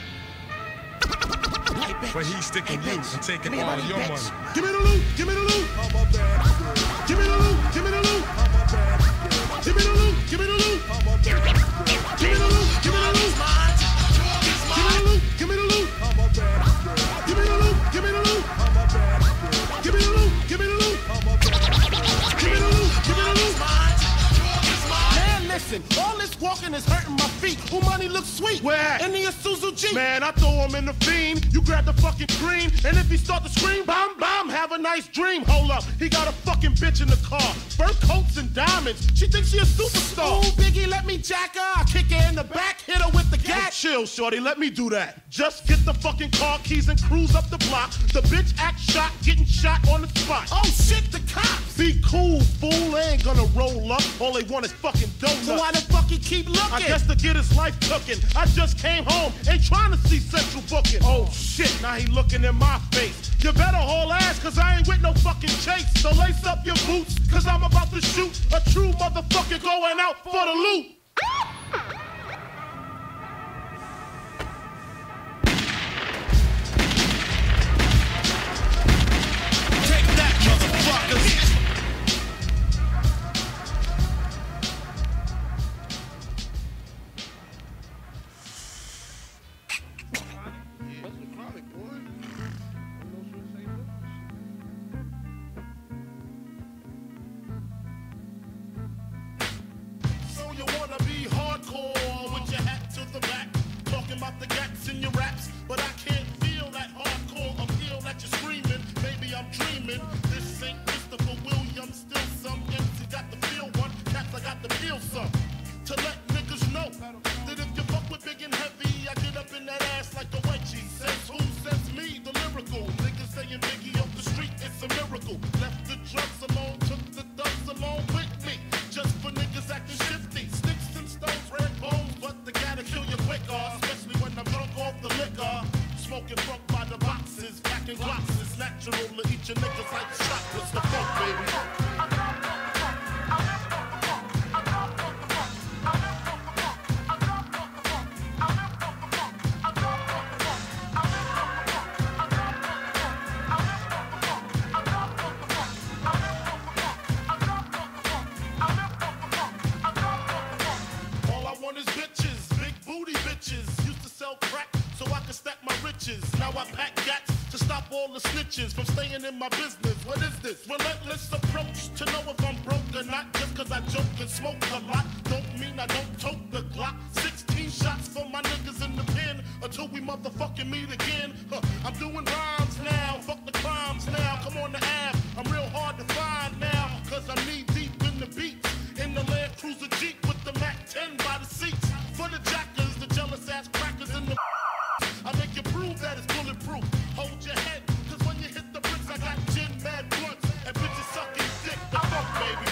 But he's sticking you and taking all of your money. Give me the loot, give me the loot. I'm a bad girl. Give me the loot, give me the loot. I'm a bad girl. Give me the loot, give me the loot. I'm a bad girl. Give me the loot, give me the loot. Give me the loot, give me the loot. I'm a bad girl. Give me the loot, give me the loot. I'm a bad girl. Give me the loot, give me the loot. I'm a bad girl. Give me the loot, give me the loot. Man, listen, all this walking is hurting my feet. Who money looks sweet? Where? In the Isuzu Jeep. Man, I throw him in the fiend. You grab the fucking green, and if he start to scream, bam, bam, have a nice dream. Hold up, he got a fucking bitch in the car. Fur coats and diamonds. She thinks she a superstar. Ooh, Biggie, let me jack her. I kick her in the back, hit her with the gat. Chill, shorty, let me do that. Just get the fucking car keys and cruise up the block. The bitch act shot, getting shot on the spot. Oh shit, the cops. Be cool, fool. They ain't gonna roll up. All they want is fucking donuts. So why the fuck he keep looking? I guess to get his life cooking. I just came home, ain't trying to see Central booking. Oh shit, now he looking in my face. You better haul ass, cause I ain't with no fucking chase. So lace up your boots, cause I'm about to shoot a true motherfucker going out for the loot. Take that, motherfuckers. dope. That if you fuck with big and heavy, I get up in that ass like a wedgie. Says who? Says me, the lyrical. Niggas saying Biggie off the street, it's a miracle. Left the drugs alone, took the thugs along with me. Just for niggas acting shifty. Sticks and stones, red bones, but they gotta kill you quicker. Especially when I'm drunk off the liquor. Smoking front by the boxes, packing glocks. It's natural to eat your niggas like chocolates. The fuck, baby. Now I pack gats to stop all the snitches from staying in my business. What is this? Relentless approach to know if I'm broke or not. Just cause I joke and smoke a lot don't mean I don't tote the Glock. sixteen shots for my niggas in the pen until we motherfucking meet again. Huh, I'm doing rhymes now, fuck the crimes now. Come on the Ave, I'm real hard to find now. Cause I'm knee deep in the beats. In the Land Cruiser Jeep with the Mac ten by the seats. For the jackers, the jealous ass crackers in the I make you prove that it's bulletproof. Hold your head, cause when you hit the bricks, I got gin, mad blunts, and bitches sucking dick. The fuck, baby.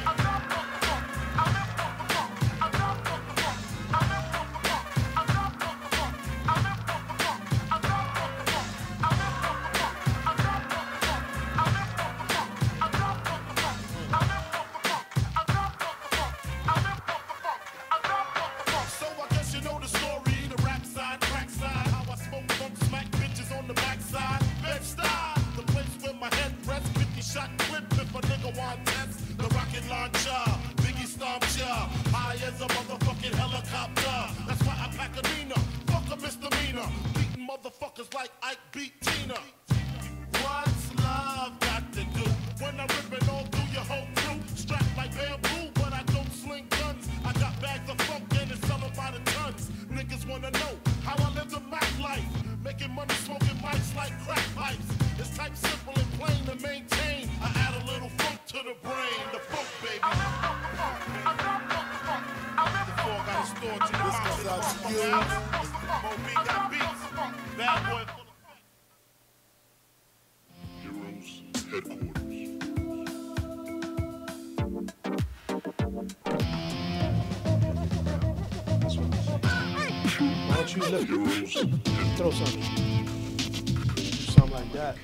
So I guess you know the story, the rap side, crack side. Smoke, funk, smack bitches on the backside. Bed-Stuy, the place where my head rests. fifty shot clip if a nigga want test. The rocket launcher, Biggie stomp ya. High as a motherfucking helicopter. That's why I pack a Nina. Fuck a misdemeanor. Beating motherfuckers like Ike beat Tina. What's love got to do? When I'm ripping all through your whole crew. Strapped like bamboo, but I don't sling guns. I got bags of funk and it's selling by the tons. Niggas wanna know how I live the Mac life. Making money, smoking mics like crack pipes. It's type simple and plain to maintain. I add a little funk to the brain. The funk, baby. Before I got a store to the house. This goes out to you. Moby got beats. Bad boy. Heroes Headquarters. Why don't you look? Throw something. Something like that.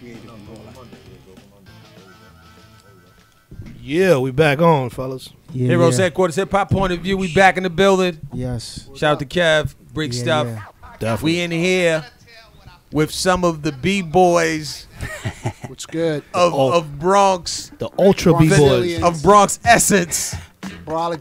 Yeah, we back on, fellas. Yeah, Heroes yeah. Headquarters, Hip Hop Point of View. We back in the building. Yes. Shout out to Kev, Brick Yeah, Stuff. yeah. Definitely. We in here with some of the B-boys What's good? of, Oh. of Bronx, The Ultra Bronx B-Boys. aliens. of Bronx Essence. Brolic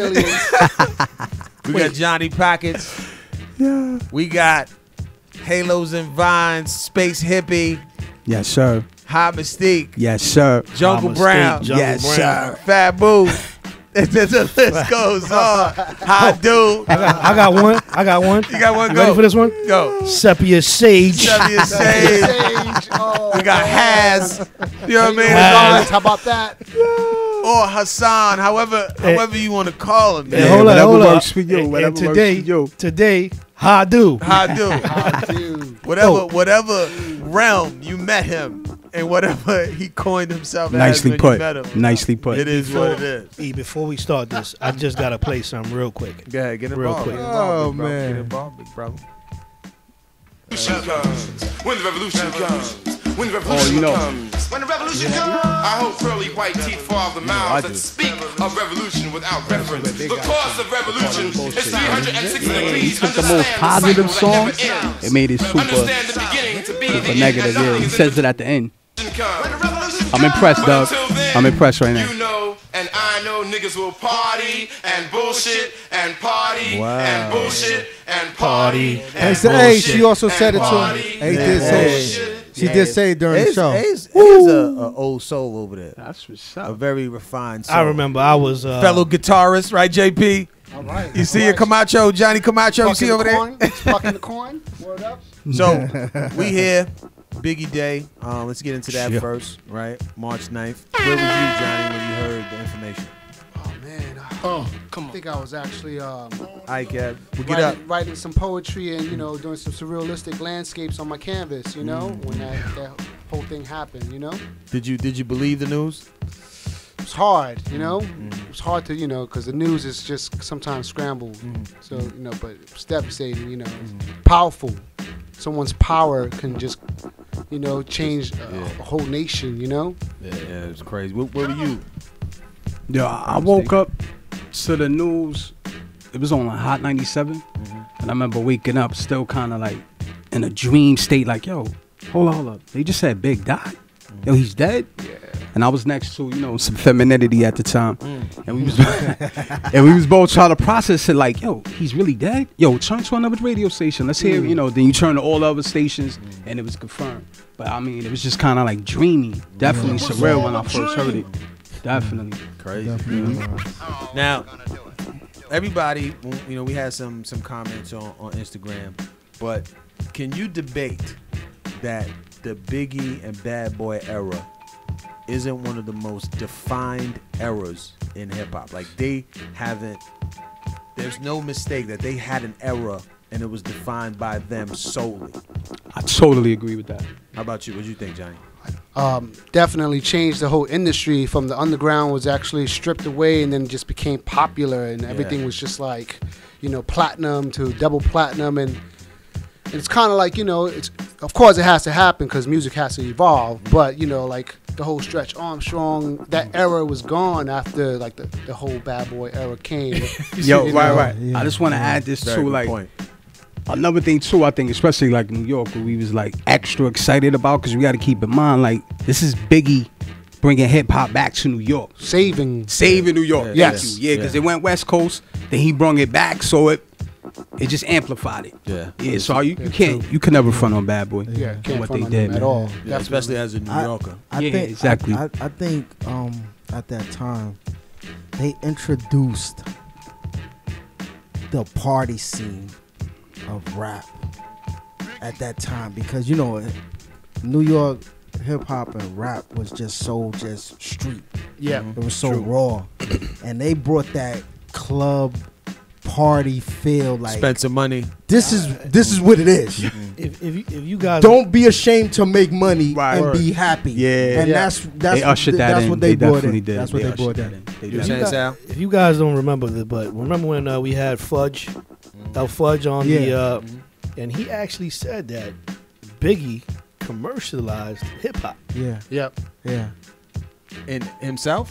Bronxilians. We got Jonny Pockets. Yeah. We got Halos and Vines, Space Hippie, Yes, sir. High Mystique, Yes, sir. Jungle High Mystique, Brown, Jungle Yes, Brown. sir. Fat Boo. The list goes on. High Dude. I got, I got one. I got one. You got one? You Go. ready for this one? Go. Sepia Sage. Sepia Sage. Sage. Oh, We got Haz. You know what I mean? Haz. How about that? Or Hassan, however however you want to call him. Hey, Man. hold on, whatever hold works on. for you, And- whatever and works today, for you. Today, how I do? High Dude. Dude. Whatever, Oh. whatever realm you met him, and whatever he coined himself Nicely as when put. you met him. Nicely put. It is what it is. E, before we start this, I just gotta play something real quick. Go ahead, get Real involved. quick. Get involved, Oh, big bro. man. Get involved, big brother. Revolution comes, when the revolution comes, when the Oh, revolution you know. comes, when the revolution comes, I hope pearly white teeth fall off the mouths that speak of revolution without reference. The cause of revolution is three hundred sixty Yeah, he degrees. took the most positive song. It made it super, Understand the beginning to be super the end, negative. and Yeah, nothing he is says it at the end. When the revolution I'm impressed, comes, dog. but until then, I'm impressed right now. You know, and I know niggas will party and bullshit and party Wow. and bullshit and party. Hey, and so, hey, bullshit she also said it and to him. party Hey, he and did say bullshit. it. She did say it during the Ace, show. Ace, Ace is a, a old soul over there. That's what's A up. very refined soul. I remember I was uh, Fellow guitarist, right, J P? All right. You see your Camacho, Johnny Camacho, you see over there? Fucking the corn. Word up. So, we here, Biggie Day. Um, let's get into that Sure. first, right? March ninth. Where was you, Johnny, when you heard the information? Oh man, uh, Oh, come on. I think I was actually um, I get we get writing, up. writing some poetry and, you know, doing some surrealistic landscapes on my canvas, you know, Mm. when that, that whole thing happened, you know? Did you did you believe the news? It was hard, you know? It was hard to, you know, because the news is just sometimes scrambled. So, you know, but it's devastating, you know, powerful. Someone's power can just, you know, change a, Yeah. a whole nation, you know? Yeah, yeah, it was crazy. Where, where were you? Yo, I woke up to the news. It was on like Hot ninety-seven, Mm-hmm. and I remember waking up still kind of like in a dream state. Like, yo, hold up, hold up. They just said Big died. Yo, he's dead. Yeah. And I was next to, you know, some femininity at the time, Mm. and we was and we was both trying to process it. Like, yo, he's really dead. Yo, turn to another radio station. Let's hear, Mm. you know. Then you turn to all the other stations, and it was confirmed. But I mean, it was just kind of like dreamy. Definitely Yeah. surreal when I first heard it. Definitely. Crazy. Mhm. Now, everybody, you know, we had some some comments on, on Instagram, but can you debate that the Biggie and Bad Boy era isn't one of the most defined eras in hip hop? Like, they haven't, there's no mistake that they had an era and it was defined by them solely. I totally agree with that. How about you? What do you think, Johnny? Um, definitely changed the whole industry. From the underground was actually stripped away and then just became popular, and everything Yeah. was just like, you know, platinum to double platinum, and, and it's kind of like, you know, it's of course it has to happen because music has to evolve, but you know, like the whole Stretch Armstrong, that era was gone after like the, the whole Bad Boy era came. Yo, You right, know? right. I just want to add this Very too, good like point. another thing too. I think, especially like New York, where we was like extra excited about, because we got to keep in mind, like this is Biggie bringing hip hop back to New York, saving, saving New York. Yeah. Yes, Yes. yeah, because Yeah. it went West Coast, then he brung it back, so it it just amplified it. Yeah. Yeah. So you, you can't you can never front on Bad Boy. Yeah, on can't what front they on did, them man. at all. Yeah, especially as a New I- Yorker. I Yeah, think, exactly. I, I, I think um, at that time they introduced the party scene of rap at that time, because you know New York hip hop and rap was just so just street. Yeah. It was so True. raw, and they brought that club party feel. Like, Spend some money. this is this is what it is. If if you, if you guys Don't be ashamed to make money Right. and be happy. Yeah. and Yeah. that's that's They ushered that that's in. what they, brought definitely in. did. That's what they, ushered brought that in. in. They You If saying, you, guys, Sal? if you guys don't remember this, but remember when uh, we had Fudge, El Fudge on the, Yeah. uh, and he actually said that Biggie commercialized hip hop. Yeah, Yep. yeah, And himself?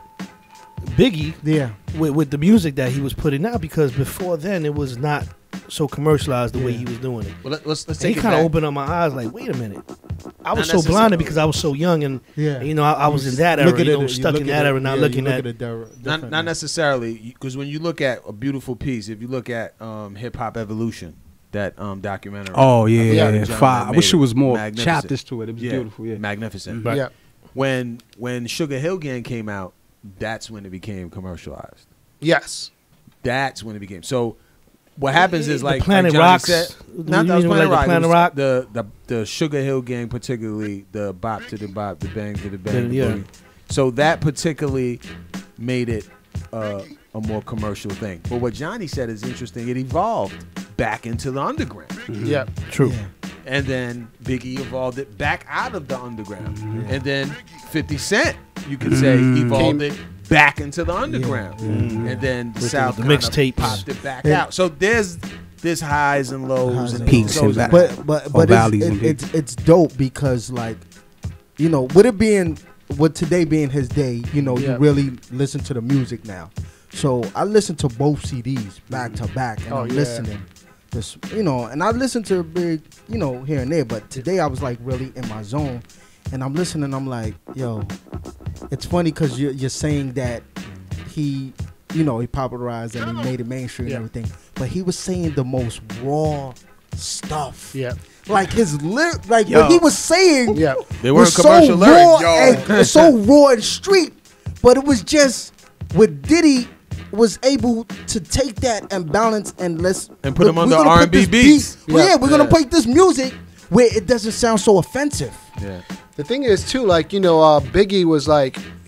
Biggie yeah. with, with the music that he was putting out, because before then it was not so commercialized the way Yeah. he was doing it. Well, let, let's let's And he take it kind of back. opened up my eyes, like, wait a minute. I was Not so blinded necessarily. because I was so young, and Yeah. you know I, I was in that Look era, at you it- know, you stuck look in at that it- era, not yeah, looking you look at. it der- Not, differently. not necessarily, because when you look at a beautiful piece, if you look at um, Hip Hop Evolution, that um, documentary. Oh yeah, I yeah, forgot yeah. the gentleman Fire. that I wish made it was more Magnificent. chapters to it. It was Yeah. beautiful. Yeah. Magnificent. Right. Yeah. When when Sugar Hill Gang came out, that's when it became commercialized. Yes. That's when it became. So what happens is The like Planet like Johnny Rocks. said, You not that was mean Planet like the Rock. it Planet was Rock? The, the the Sugar Hill Gang, particularly the bop to the bop, the bang to the bang. the Yeah. boogie. So that particularly made it uh, a more commercial thing. But what Johnny said is interesting. It evolved back into the underground. Yep. True. Yeah. And then Biggie evolved it back out of the underground. And then fifty Cent, you could say, evolved Came- it back into the underground. And then the With South the kinda mixtapes. popped it back Yeah. out. So there's there's highs and lows Highs and and peaks goes and back. But but Or but valleys it's, and it, it's it's dope because, like, you know, with it being with today being his day, you know, Yeah. you really listen to the music now. So I listen to both C Ds back to back, and Oh, I'm yeah. listening. This, you know, and I listen to big, you know, here and there. But today I was like really in my zone, and I'm listening. I'm like, yo, it's funny because you're you're saying that he, you know, he popularized and he made it mainstream Yeah. and everything, but he was saying the most raw stuff. Yeah. Like his lip, like Yo. what he was saying. Yeah. They was weren't commercial so lyrics. raw and it was so raw and street, but it was just what Diddy was able to take that and balance and let's And put 'em we're under gonna put R and B this beats. beat- Yeah, Yeah. we're gonna Yeah. play this music where it doesn't sound so offensive. Yeah. The thing is too, like, you know, uh, Biggie was like,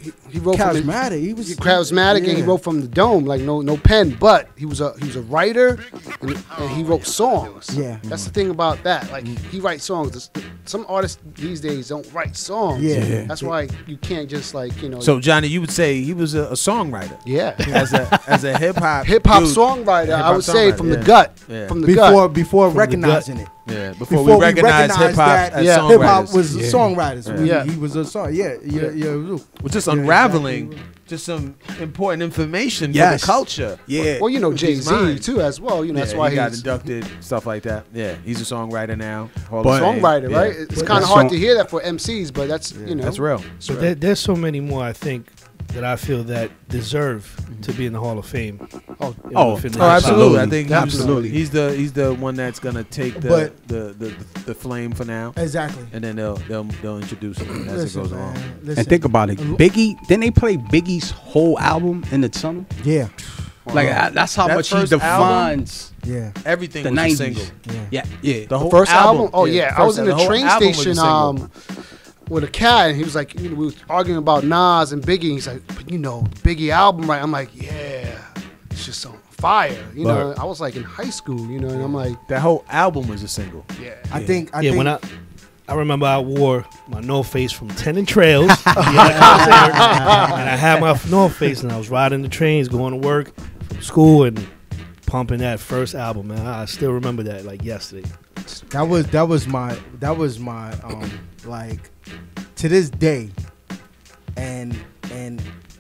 he, he wrote charismatic. From the, he was he charismatic, yeah. and he wrote from the dome, like no no pen. But he was a he was a writer, and, and he wrote songs. Yeah, that's the thing about that. Like he writes songs. Some artists these days don't write songs. Yeah, yeah. That's why you can't just like you know. So Johnny, you would say he was a, a songwriter. Yeah, as a as a hip hop hip hop dude. songwriter. Hip-hop I would say songwriter, from yeah. the gut. Yeah. From the before gut. before From recognizing the it. Yeah, before, we recognized hip hop as yeah. songwriters. Hip hop was yeah. songwriters. Yeah. We- Yeah. He was a song. Yeah, yeah, yeah. Well, just Yeah, unraveling exactly. just some important information Yes. for the culture. Yeah. Well, you know With Jay these Z minds. too as well. You know Yeah, that's why he got he's inducted, stuff like that. Yeah, he's a songwriter now. Hall of but, Fame. songwriter, Yeah. right? It's But kind of that's hard song- to hear that for M Cs, but that's you know that's real. It's But real. there, there's so many more I think that I feel that deserve to be in the Hall of Fame. Oh, You know, Oh, within the oh, hip-hop. absolutely. I think he's, Absolutely. he's the he's the one that's gonna take the But- the, the, the flame for now. Exactly. And then they'll they'll they'll introduce him as Listen, it goes man, along. listen. And think about it, Biggie. Didn't they play Biggie's whole album in the tunnel? Yeah. Like I- that's how That much he first album, defines. Yeah. Everything the was a nineties. single. Yeah, yeah. The The whole first album? album. Oh yeah, the I was first- in the, whole train album was a station single. um, with a cat, and he was like, you know, we was arguing about Nas and Biggie. And he's like, but you know, the Biggie album, right? I'm like, yeah, it's just on fire. You know, But- I was like in high school, you know, and I'm like, That whole album was a single. yeah. I think. I yeah, think when I I remember I wore my North Face from Ten and Trails, yeah, and I had my North Face, and I was riding the trains, going to work, from school, and pumping that first album. Man, I still remember that like yesterday. that was that was my that was my um like to this day, and and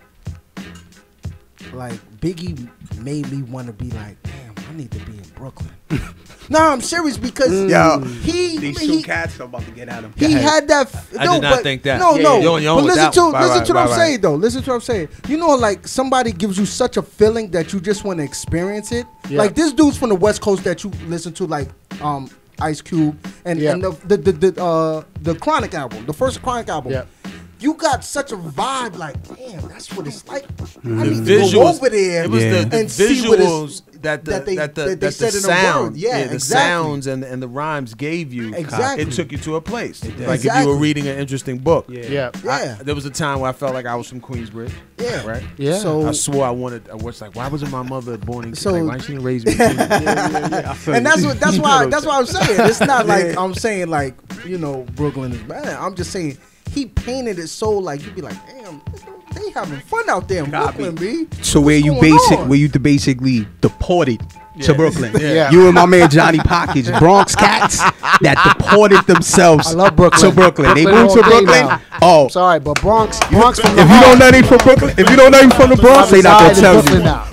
like Biggie made me want to be like, damn, I need to be in Brooklyn. No, I'm serious because Yo, he these he, two cats are about to get at him. he had that. F- I no, did not but, think that. No, Yeah, no. yeah, you're on your but own with listen that to one. Right, listen right, to what right, I'm right. saying though. Listen to what I'm saying. You know, like somebody gives you such a feeling that you just want to experience it. Yeah. Like this dude's from the West Coast that you listen to, like um Ice Cube and Yeah. and the the the, the uh the Chronic album, the first Chronic album. Yeah. You got such a vibe, like damn, that's what it's like. I The need to go visuals- over there It was Yeah. the, the and see what visuals it's, that the that they- that the, that they that the said in a sound, word. Yeah, the exactly. sounds and and the rhymes gave you. Exactly. It took you to a place. Like if you Exactly. were reading an interesting book. Yeah. Yeah. I, there was a time where I felt like I was from Queensbridge. Yeah. Right. Yeah. So I swore I wanted. I was like, why wasn't my mother born in? So- like, why she didn't raise me? in Queens? and that's what that's why that's why I'm saying it's not like Yeah. I'm saying like you know Brooklyn is bad. I'm just saying he painted it so like you'd be like, damn, they having fun out there in Brooklyn, B. So where What's you going basic, on? where you basically deported to Yeah. Brooklyn. Yeah. You and my man Jonny Pockets, Bronx cats that deported themselves I love Brooklyn. to Brooklyn. They moved all to day Brooklyn. now. Oh, I'm sorry, but Bronx, Bronx from the if you heart. don't know anything from Brooklyn, if you don't know anything from the Bronx, they not gonna reside in tell Brooklyn you. now.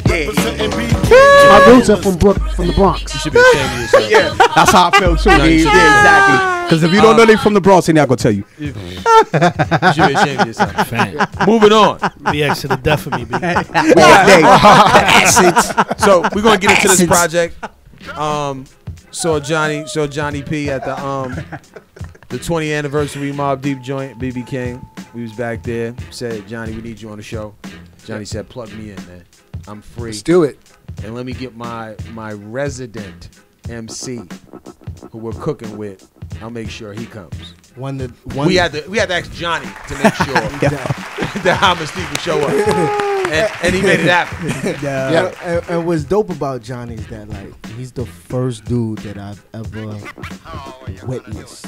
Yeah, My roots are from Brook, from the Bronx. You should be ashamed of yourself. yeah, that's how I feel too. Yeah, yeah, exactly. Because if you don't know anything from the Bronx, they not gonna tell you. You should be ashamed of yourself. Fan. Moving on. B X to the death of me, B. We got they- acids. So we're gonna get into this Acids. project. Um, saw Johnny, saw Johnny P at the um the twentieth anniversary Mobb Deep joint. B B King, we was back there. Said, Johnny, we need you on the show. Johnny said, plug me in, man. I'm free. Let's do it. And let me get my my resident M C who we're cooking with. I'll make sure he comes. One that one We had to we had to ask Johnny to make sure that how Mystique would show up, and, and he made it happen. yeah. Yeah. And, and what's dope about Johnny is that like he's the first dude that I've ever witnessed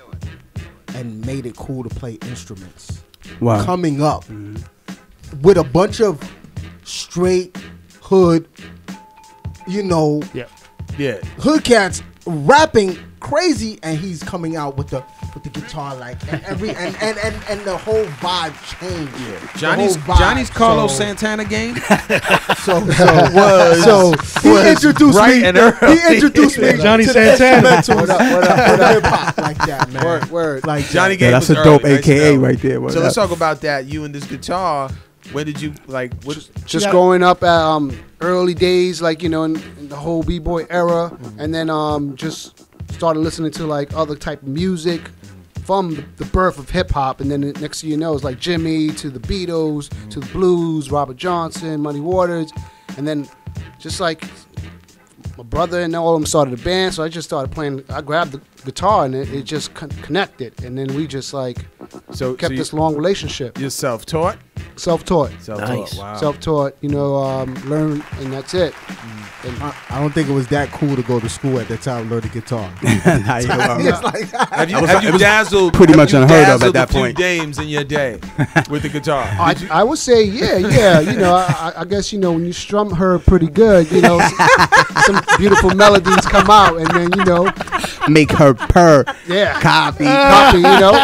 and made it cool to play instruments. Wow. Coming up with a bunch of straight hood, you know, Yeah. Yeah, hood cats rapping crazy, and he's coming out with the with the guitar like and every and and, and, and the whole vibe changed. yeah. The Johnny's whole vibe. Johnny's Carlos So- Santana game. So so was so he was introduced bright me. and early. He introduced me Johnny to the Santana. instrumentals What up, what up, what up? hip hop like that, man. Word, word. Like Johnny that. game Yeah, that's was a dope early, nice A K A to know. right there. What So let's up? talk about that. You and this guitar. When did you like? What, Just got- growing up at um, early days, like you know, in, in the whole b-boy era, and then um, just started listening to like other type of music from the, the birth of hip hop, and then the next thing you know, it's like Jimmy to the Beatles to the blues, Robert Johnson, Muddy Waters, and then just like my brother and all of them started a band, so I just started playing. I grabbed the guitar and it, it just con- connected, and then we just like so kept so this long relationship. You're self-taught. Self-taught. Self-taught. Nice. Wow. Self-taught. You know, um, learn, and that's it. And I, I don't think it was that cool to go to school at that time, learn the guitar. Nah, you are. It's like, Have you, was- have it you was dazzled? pretty have much you unheard of at dazzled that a few point. dames in your day with the guitar? I, I would say, yeah, yeah. You know, I, I guess, you know, when you strum her pretty good, you know, s- some beautiful melodies come out, and then, you know, Make her purr. yeah, Copy. copy, you know.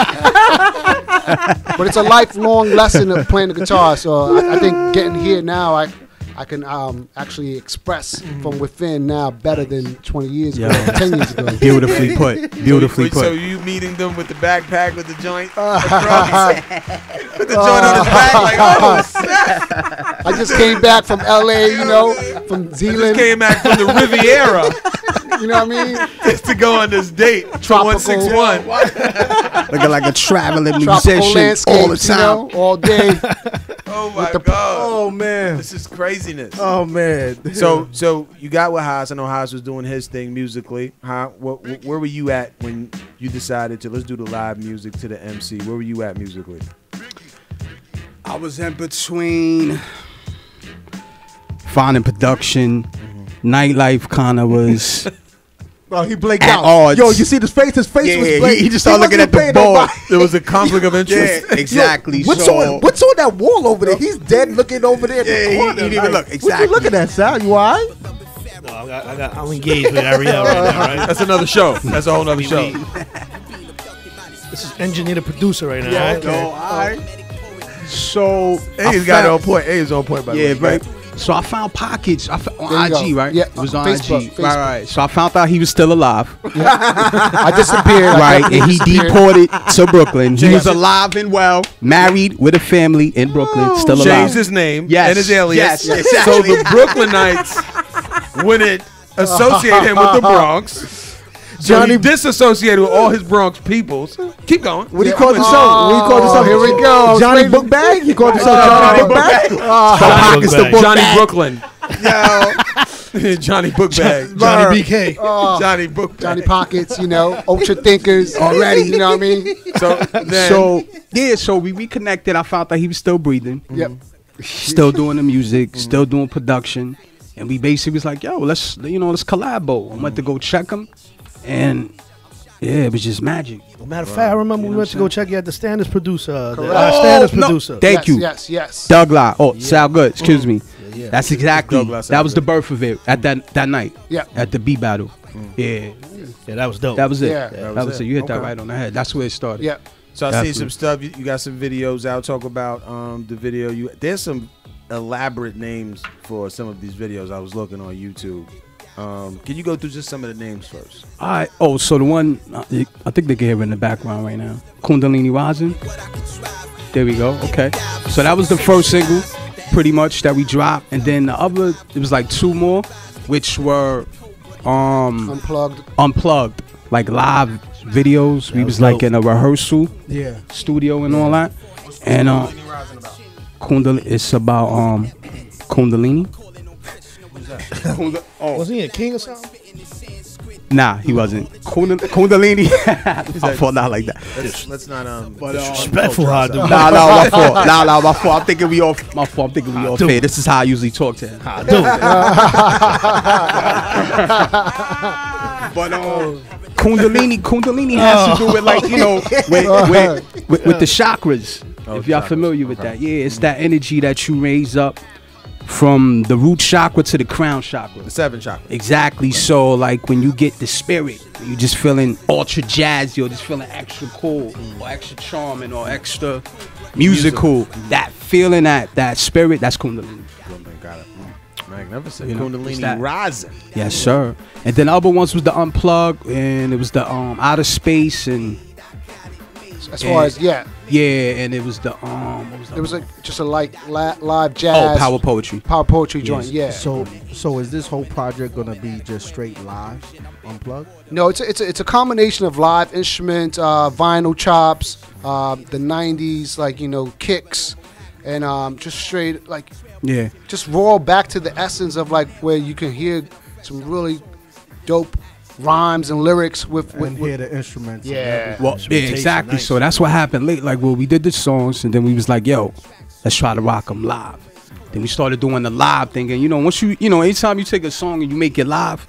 But it's a lifelong lesson of playing the guitar. So I, I think getting here now, I I can um, actually express from within now better than twenty years ago, Yeah. ten years ago. Beautifully put. Beautifully Wait, so put. you meeting them with the backpack with the joint? With the joint on his back, like, oh, snap. I just came back from L A, you know, from Just Zealand. came back from the Riviera You know what I mean? just to go on this date. one six one. Looking like a traveling Tropical musician landscape, all the time. you know, all day. Oh my the- god. oh man, This is craziness. oh man. So, so you got with Haas. I know Haas was doing his thing musically. Huh? What, wh- where were you at when you decided to let's do the live music to the M C? Where were you at musically? I was in between finding production, nightlife kind of was. Bro, he blinked At out. odds. Yo, you see his face? His face Yeah, was he- blank. he just started looking wasn't at the paying board. nobody. There was a conflict of interest. Yeah, exactly. What's so, on? What's on that wall over there? He's dead, looking over there. Yeah, in the he corner, didn't even like, look. What you Exactly. looking at, Sal? You all right? No, I got, I got, I'm engaged with Ariel right now, right? That's another show. That's a whole nother We- show. we- This is engineer the producer right now, Yeah, right? no, all right. So I He's got it on found- point. He's on point by the Yeah, way. right. So I found Pockets I f- on There you I G, go. right? Yeah, It was on Facebook, I G. Facebook. Right, right. So I found out he was still alive. I disappeared. I Right, definitely and he disappeared. deported to Brooklyn. He was James- alive and well, married with a family in Brooklyn, still alive. Changed his name Yes, and his alias. yes, So exactly. the Brooklynites wouldn't associate him with the Bronx. So Johnny- he disassociated with all his Bronx peoples. Keep going. What do you call the show? What do you call the show? Oh, here we go. Johnny Explain- Book Bag? You call the show Johnny Book Bag? Pockets the book Johnny Brooklyn. Johnny Bookbag. Johnny B K. Oh, Johnny Bookbag. Johnny Pockets, you know, ultra thinkers already. You know what I mean? So then, So yeah, so we reconnected. I found out he was still breathing, Yep. still doing the music, still doing production, and we basically was like, "Yo, let's you know let's collabo." I went to go check him, and yeah, it was just magic. Matter of fact, I remember You we know went what to I'm go check you at the standards producer, uh, the Correct. uh, standards Oh, no. producer. Thank yes, you. Yes, yes. Doug Lie. Oh, Sal Good. Excuse me. yeah. That's exactly. Doug Lie, Sal That was the Good. birth of it at that that night. Yeah. At the B battle. Yeah. Yeah, that was dope. That was it. Yeah. That, was was it. it. You hit that Okay. right on the head. That's where it started. Yeah. so I seen Definitely. some stuff. You, you got some videos out. Talk about um, the video. You there's some elaborate names for some of these videos. I was looking on YouTube. Um, can you go through just some of the names first? All right. Oh, so the one uh, I think they can hear it in the background right now. Kundalini Rising. There we go. Okay. So that was the first single, pretty much that we dropped, and then the other it was like two more, which were um Unplugged. unplugged, like live videos. We was was like dope. in a rehearsal Yeah. studio and all that. And uh, Kundalini, it's about um Kundalini. Kunda- oh, Wasn't he a king or something? nah, he wasn't. Kunda- Kundalini. I thought not like that. Let's, let's not um. But, um, Disrespectful how I do. Nah, nah, my fault. Nah, nah, my fault. I'm thinking we off. My fault. I'm thinking we off do. fair. This is how I usually talk to him. I do. But um, Kundalini, Kundalini has to do with like you know with with, with, with the chakras. Oh, If y'all chakras. familiar with Okay. that, yeah, it's that energy that you raise up from the root chakra to the crown chakra. The seven chakra. Exactly. So like when you get the spirit, you just feeling ultra jazzy or just feeling extra cool or extra charming or extra musical. That feeling, that that spirit, that's Kundalini. Got it. Magnificent. You know, it's Kundalini that- rising. Yes, sir. And then the other ones was the unplug and it was the um outer space and As far as yeah, yeah, and it was the um what was the it was a, just a like la- live jazz. oh power poetry. power poetry joint. Yeah. So, so is this whole project gonna be just straight live, unplugged? No, it's a, it's a, it's a combination of live instrument, uh, vinyl chops, uh, the nineties like you know kicks, and um, just straight like Yeah. just raw back to the essence of like where you can hear some really dope rhymes and lyrics with with, And with hear the instruments. and yeah. everything. Well, yeah, Instrumentation, exactly. nice. So that's what happened late. Like, well, we did the songs, and then we was like, "Yo, let's try to rock them live. Then we started doing the live thing, and you know, once you, you know, anytime you take a song and you make it live,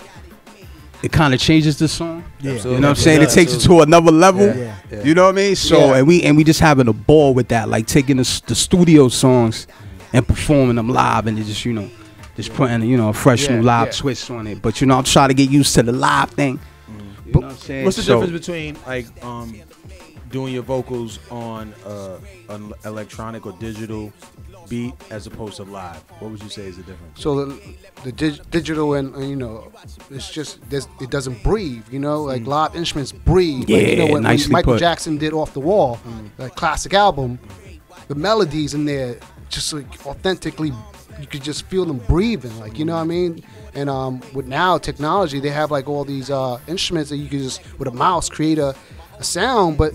it kind of changes the song. Yeah. You know what I'm saying? It takes it to another level. Yeah. Yeah. You know what I mean? So Yeah. and we and we just having a ball with that, like taking the, the studio songs and performing them live, and just you know, just putting you know a fresh Yeah, new live yeah. twist on it. But you know, I'm trying to get used to the live thing. You know what I'm saying? What's the So- difference between like um, doing your vocals on uh, an electronic or digital beat as opposed to live? What would you say is the difference? So the, the dig- digital and, and you know, it's just there's, it doesn't breathe. You know, like live instruments breathe. like, you know, Yeah, when, when nicely Michael put. Jackson did Off the Wall, that classic album, the melodies in there just like authentically, you could just feel them breathing. Like you know what I mean. And um, with now technology, they have like all these uh, instruments that you can just with a mouse create a, a sound, but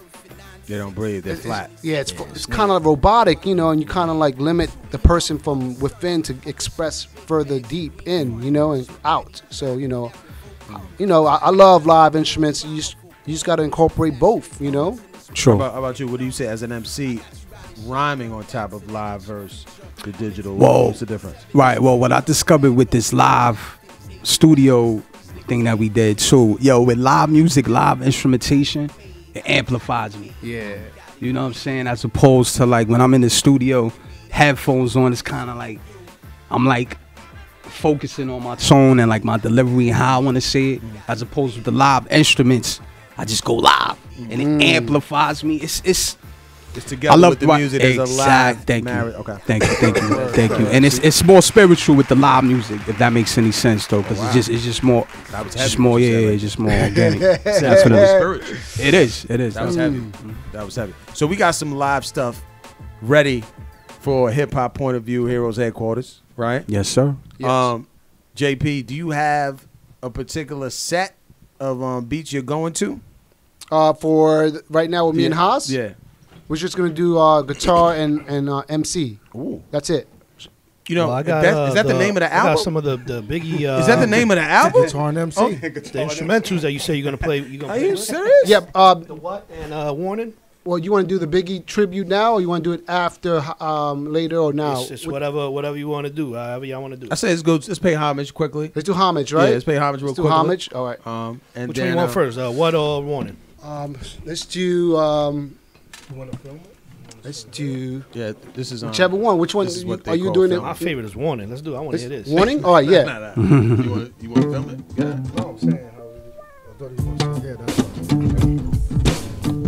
They don't breathe. They're it's- flat. Yeah, it's it's kind of robotic, you know, and you kind of like limit the person from within to express further deep in, you know, and out. So you know, you know, I, I love live instruments. You just you just got to incorporate both, you know. True. How about, how about you? What do you say as an M C? Rhyming on top of live versus the digital. Whoa. What's the difference? Right. Well, what I discovered with this live studio thing that we did too, yo, with live music, live instrumentation, it amplifies me. Yeah. You know what I'm saying? As opposed to like when I'm in the studio, headphones on, it's kind of like I'm like focusing on my tone and like my delivery and how I want to say it. As opposed to the live instruments, I just go live and it amplifies me. It's it's. It's together with the music. There's a live Thank marriage. you. Okay. Thank you. Thank you. Thank you. And it's it's more spiritual with the live music, if that makes any sense, though, because Oh, wow. it's just it's just more, That was it's just heavy, more, what you yeah, said, yeah, right? it's just more organic. That's That's what it is. spiritual. It is. It is. That was That's- heavy. That was heavy. So we got some live stuff ready for hip hop point of view, Heroes Headquarters, right? Yes, sir. Yes. Um, J P, do you have a particular set of um, beats you're going to? Uh, for th- right now with me and Yeah. Haas, Yeah. we're just gonna do uh, guitar and and uh, M C. Ooh. That's it. You know, Well, I if got, that's- uh, is that the, name of the I got album? some of the, the Biggie. Uh, Is that the name of the album? Guitar and M C. Oh, The instrumentals that you say you're gonna play. You gonna Are play you with? serious? Yep. Uh, The what and uh, Warning? well, you want to do the Biggie tribute now, or you want to do it after, um, later, or now? It's, it's whatever whatever you want to do. However y'all want to do. I say let's go. Let's pay homage quickly. Let's do homage, right? Yeah, let's pay homage real Let's do quickly. homage. All right. Um, and Which then, one you want uh, first? Uh, what or Warning? Um, let's do. Um, You want to film it? let's do Yeah, this is um, whichever one. Which one this is you- what they are you call doing? film. My It? favorite is Warning. Let's do it. I want to hear this. Warning. All right. Yeah. Nah, nah. you want you want to film it? Yeah. No, I'm saying how. I thought he was going to say, yeah, that's all.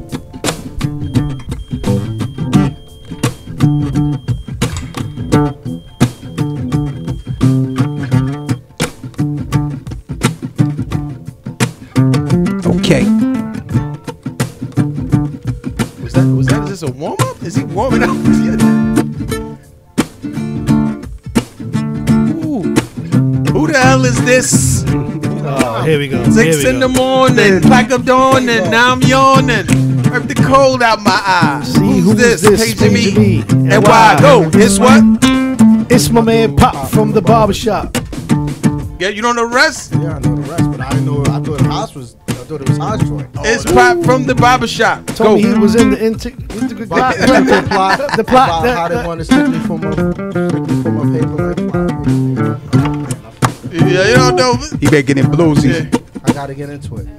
Okay. Was that was that just a warm up? Is he warming up? Ooh. Who the hell is this? Oh, here we go. Six here we in go. the morning, crack of dawn, and now I'm yawning. Wipe the cold out my eyes. See, Who's who's this? this? Paging Paging me. me. And why? Go. It's what? It's my man Pop from the barbershop. Yeah, you don't know the rest? Yeah, I know the rest, but I didn't know. I thought Haas was. I thought it was Haas joint. It's Pop from the barbershop. Told Go. me he was in the inter- inter- Plot, plot. the plot, The plot. about that- how they that- want to stick me from a, stick me from a paper like plot. Yeah, you don't know. He making it bluesy. I gotta get into it.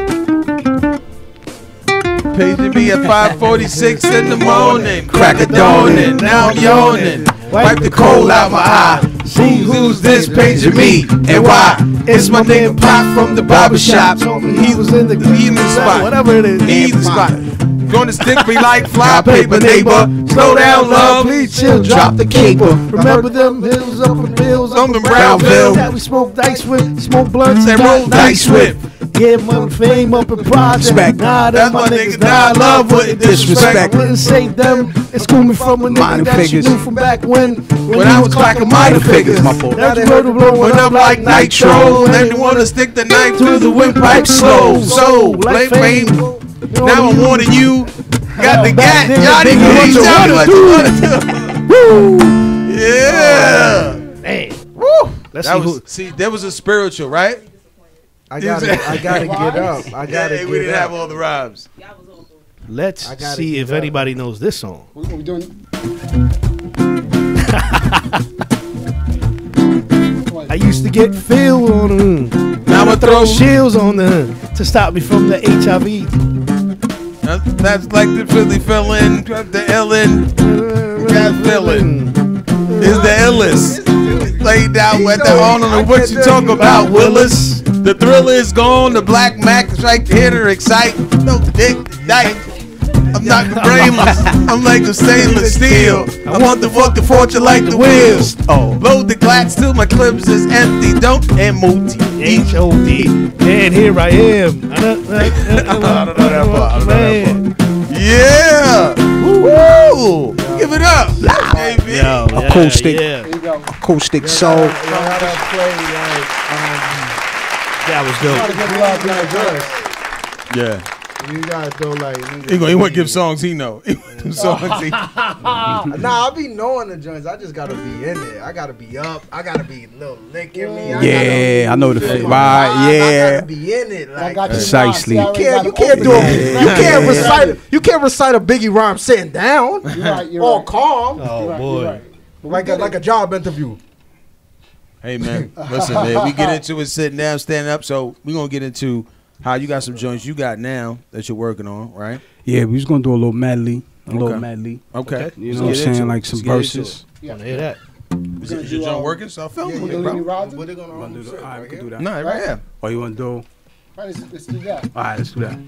Paging me at five forty-six in the morning, crack of dawn, and now I'm yawning. Wipe the cold out my eye. See who's this paging me and why? It's my nigga Pop from the barbershop. Told me he was in the He in the spot. Whatever it is. He in the spot. Gonna stick me like fly paper, neighbor. Slow down, love. Please chill. Drop the caper. Remember them hills up in hills up On in the Brownville. that we smoked dice with, smoke blunts Say and roll got dice with. Yeah, my fame up in project. Respect. Nah, That's that's my my niggas niggas. that I Nah, love wouldn't disrespect. I wouldn't say them. It's coming from a nigga Minor that figures. you knew from back when. When I was cracking minor figures. My fault. Now they heard the blow When I'm like nitro, and they wanna stick the knife through the windpipe slow. So, blame fame. Now I'm warning you. Got the gat. Y'all didn't get each other. What you wanna do? Yeah. Man. Woo. Let's That see was, who. see, there was a spiritual, right? I gotta, I gotta get up. I gotta yeah, get we didn't up. have all the rhymes. Let's I gotta see get if up. anybody knows this song. What are we doing? I used to get Phil on them. Now I throw shields on them to stop me from the H I V. That's, that's like the Philly fill-in, the Ellen, got villain is the illest. Laid out with the I don't know what you talk about, Willis. The thriller is gone, the black Mac is right here to excite. No dick, night. I'm not the brainless. I'm like the stainless steel. I want the fuck the fortune like the wheels. Oh, load the glats till my clips is empty. Don't M O T H O D. And here I am. I don't know that part. I don't know that part. Yeah. Woo! Give it up. Baby. Yo, yeah, Acoustic. Yeah. Acoustic soul. That was dope. Yeah. You gotta throw like. He gonna, he want to give songs he know. songs he. Nah, I be knowing the joints. I just gotta be in there. I gotta be up. I gotta be a little licking me. I Yeah, gotta, I know the feel. Right, yeah. I gotta be in it. Like, precisely. You can't. You can't do it. You can't recite. You can't recite a Biggie rhyme sitting down. You're right, you're all right. calm. Oh right, boy. you're right. Like a, like a job interview. Hey man, listen man, we get into it sitting down, standing up. So we gonna get into how you got some joints you got now that you're working on, right? Yeah, we was gonna do a little medley, a Okay. little medley. Okay. You Let's know what I'm get into saying, it. like some Let's get into verses. it. Wanna hear that? Is, it, is your joint working? So film Yeah, it, yeah, bro. Roger? What they gonna Wanna do do? the- all right, we can do that. No, right here. What you wanna do? Right, let's, let's do that. All right, let's do that.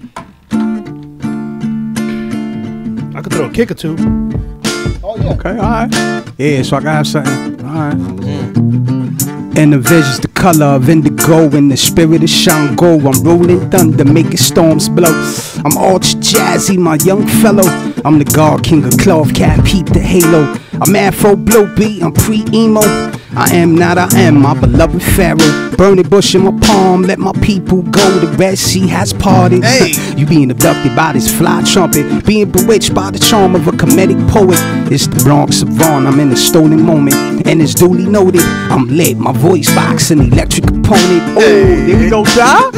I could throw a kick or two. Oh yeah. Okay, all right. Yeah, so I gotta have something. All right. And the vision's the color of indigo, and the spirit is Shango. I'm rolling thunder, making storms blow. I'm arch jazzy, my young fellow. I'm the god king of cloth, cat peep the halo. I'm afro blow beat, I'm pre-emo. I am not, I am my beloved pharaoh. Burning bush in my palm, let my people go. The Red Sea has parted. Hey. You being abducted by this fly trumpet, being bewitched by the charm of a comedic poet. It's the Bronx Savant, I'm in a stolen moment, and it's duly noted. I'm lit, my voice box an electric component. Oh, there we go, die.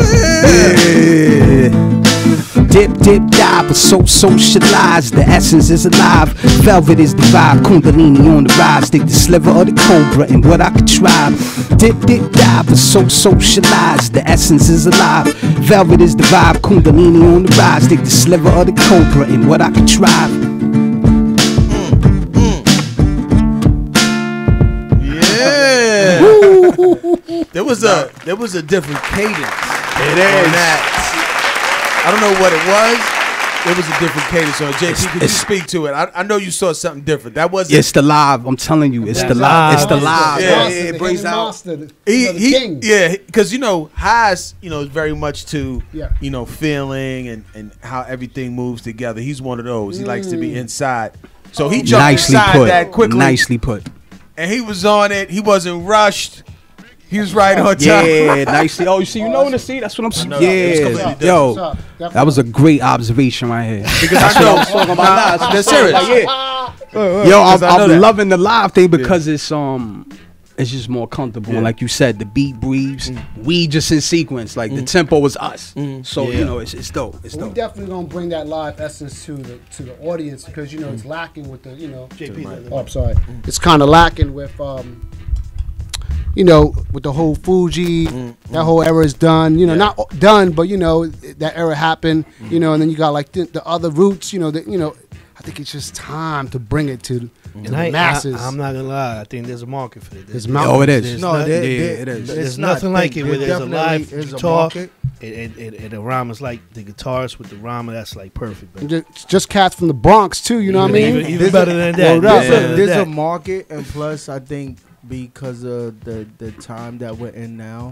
Yeah. Dip, dip, dive, but so socialized. The essence is alive. Velvet is the vibe. Kundalini on the rise. Dig the sliver of the cobra and what I could try. Dip, dip, dive, but so socialized. The essence is alive. Velvet is the vibe. Kundalini on the rise. Dig the sliver of the cobra and what I could try. Yeah. there was a there was a different cadence. It is. That. I don't know what it was. It was a different cadence on it. J P, could you speak to it? I, I know you saw something different. That wasn't. It's the live. I'm telling you, it's the live. It's the live. Yeah, yeah, it brings out. He, he, yeah, because you know, Haas, you know, is very much to, Yeah. you know, feeling and and how everything moves together. He's one of those. He likes to be inside. So he jumped Nicely inside put. that quickly. Nicely put. And he was on it. He wasn't rushed. He was right on time. Yeah, nicely. Oh, you see, you know in the seat. That's what I'm saying. know. It's completely Yeah, different. yo, that was a great observation right here. Because That's I know. what I was talking about. Nah, that's serious. Like, yeah. Yo, Because I'm, I know I'm that. loving the live thing because it's um, it's just more comfortable. And like you said, the beat breathes. We just in sequence. Like the tempo was us. So Yeah. you know, it's it's dope. It's We dope. definitely gonna bring that live essence to the to the audience because you know it's lacking with the you know. J P, Oh, I'm sorry. It's kind of lacking with um. You know, with the whole Fuji, that whole era is done. You know, not done, but you know that era happened. You know, and then you got like the, the other roots. You know, that you know, I think it's just time to bring it to, to And the I, masses. I, I'm not gonna lie. I think there's a market for it. There's There's, Oh, it is. there's No, not- there- yeah, there- it is. it's There's not- nothing like there it where there's a definitely live is a guitar. market. And, and, and, and the rhyme is like the guitarist with the rhyme. That's like perfect. Bro. And just, just cats from the Bronx too. You know what I mean? Even, even There's better a- than well, that. there's, Yeah. a, there's That. a market, and plus, I think because of the the time that we're in now,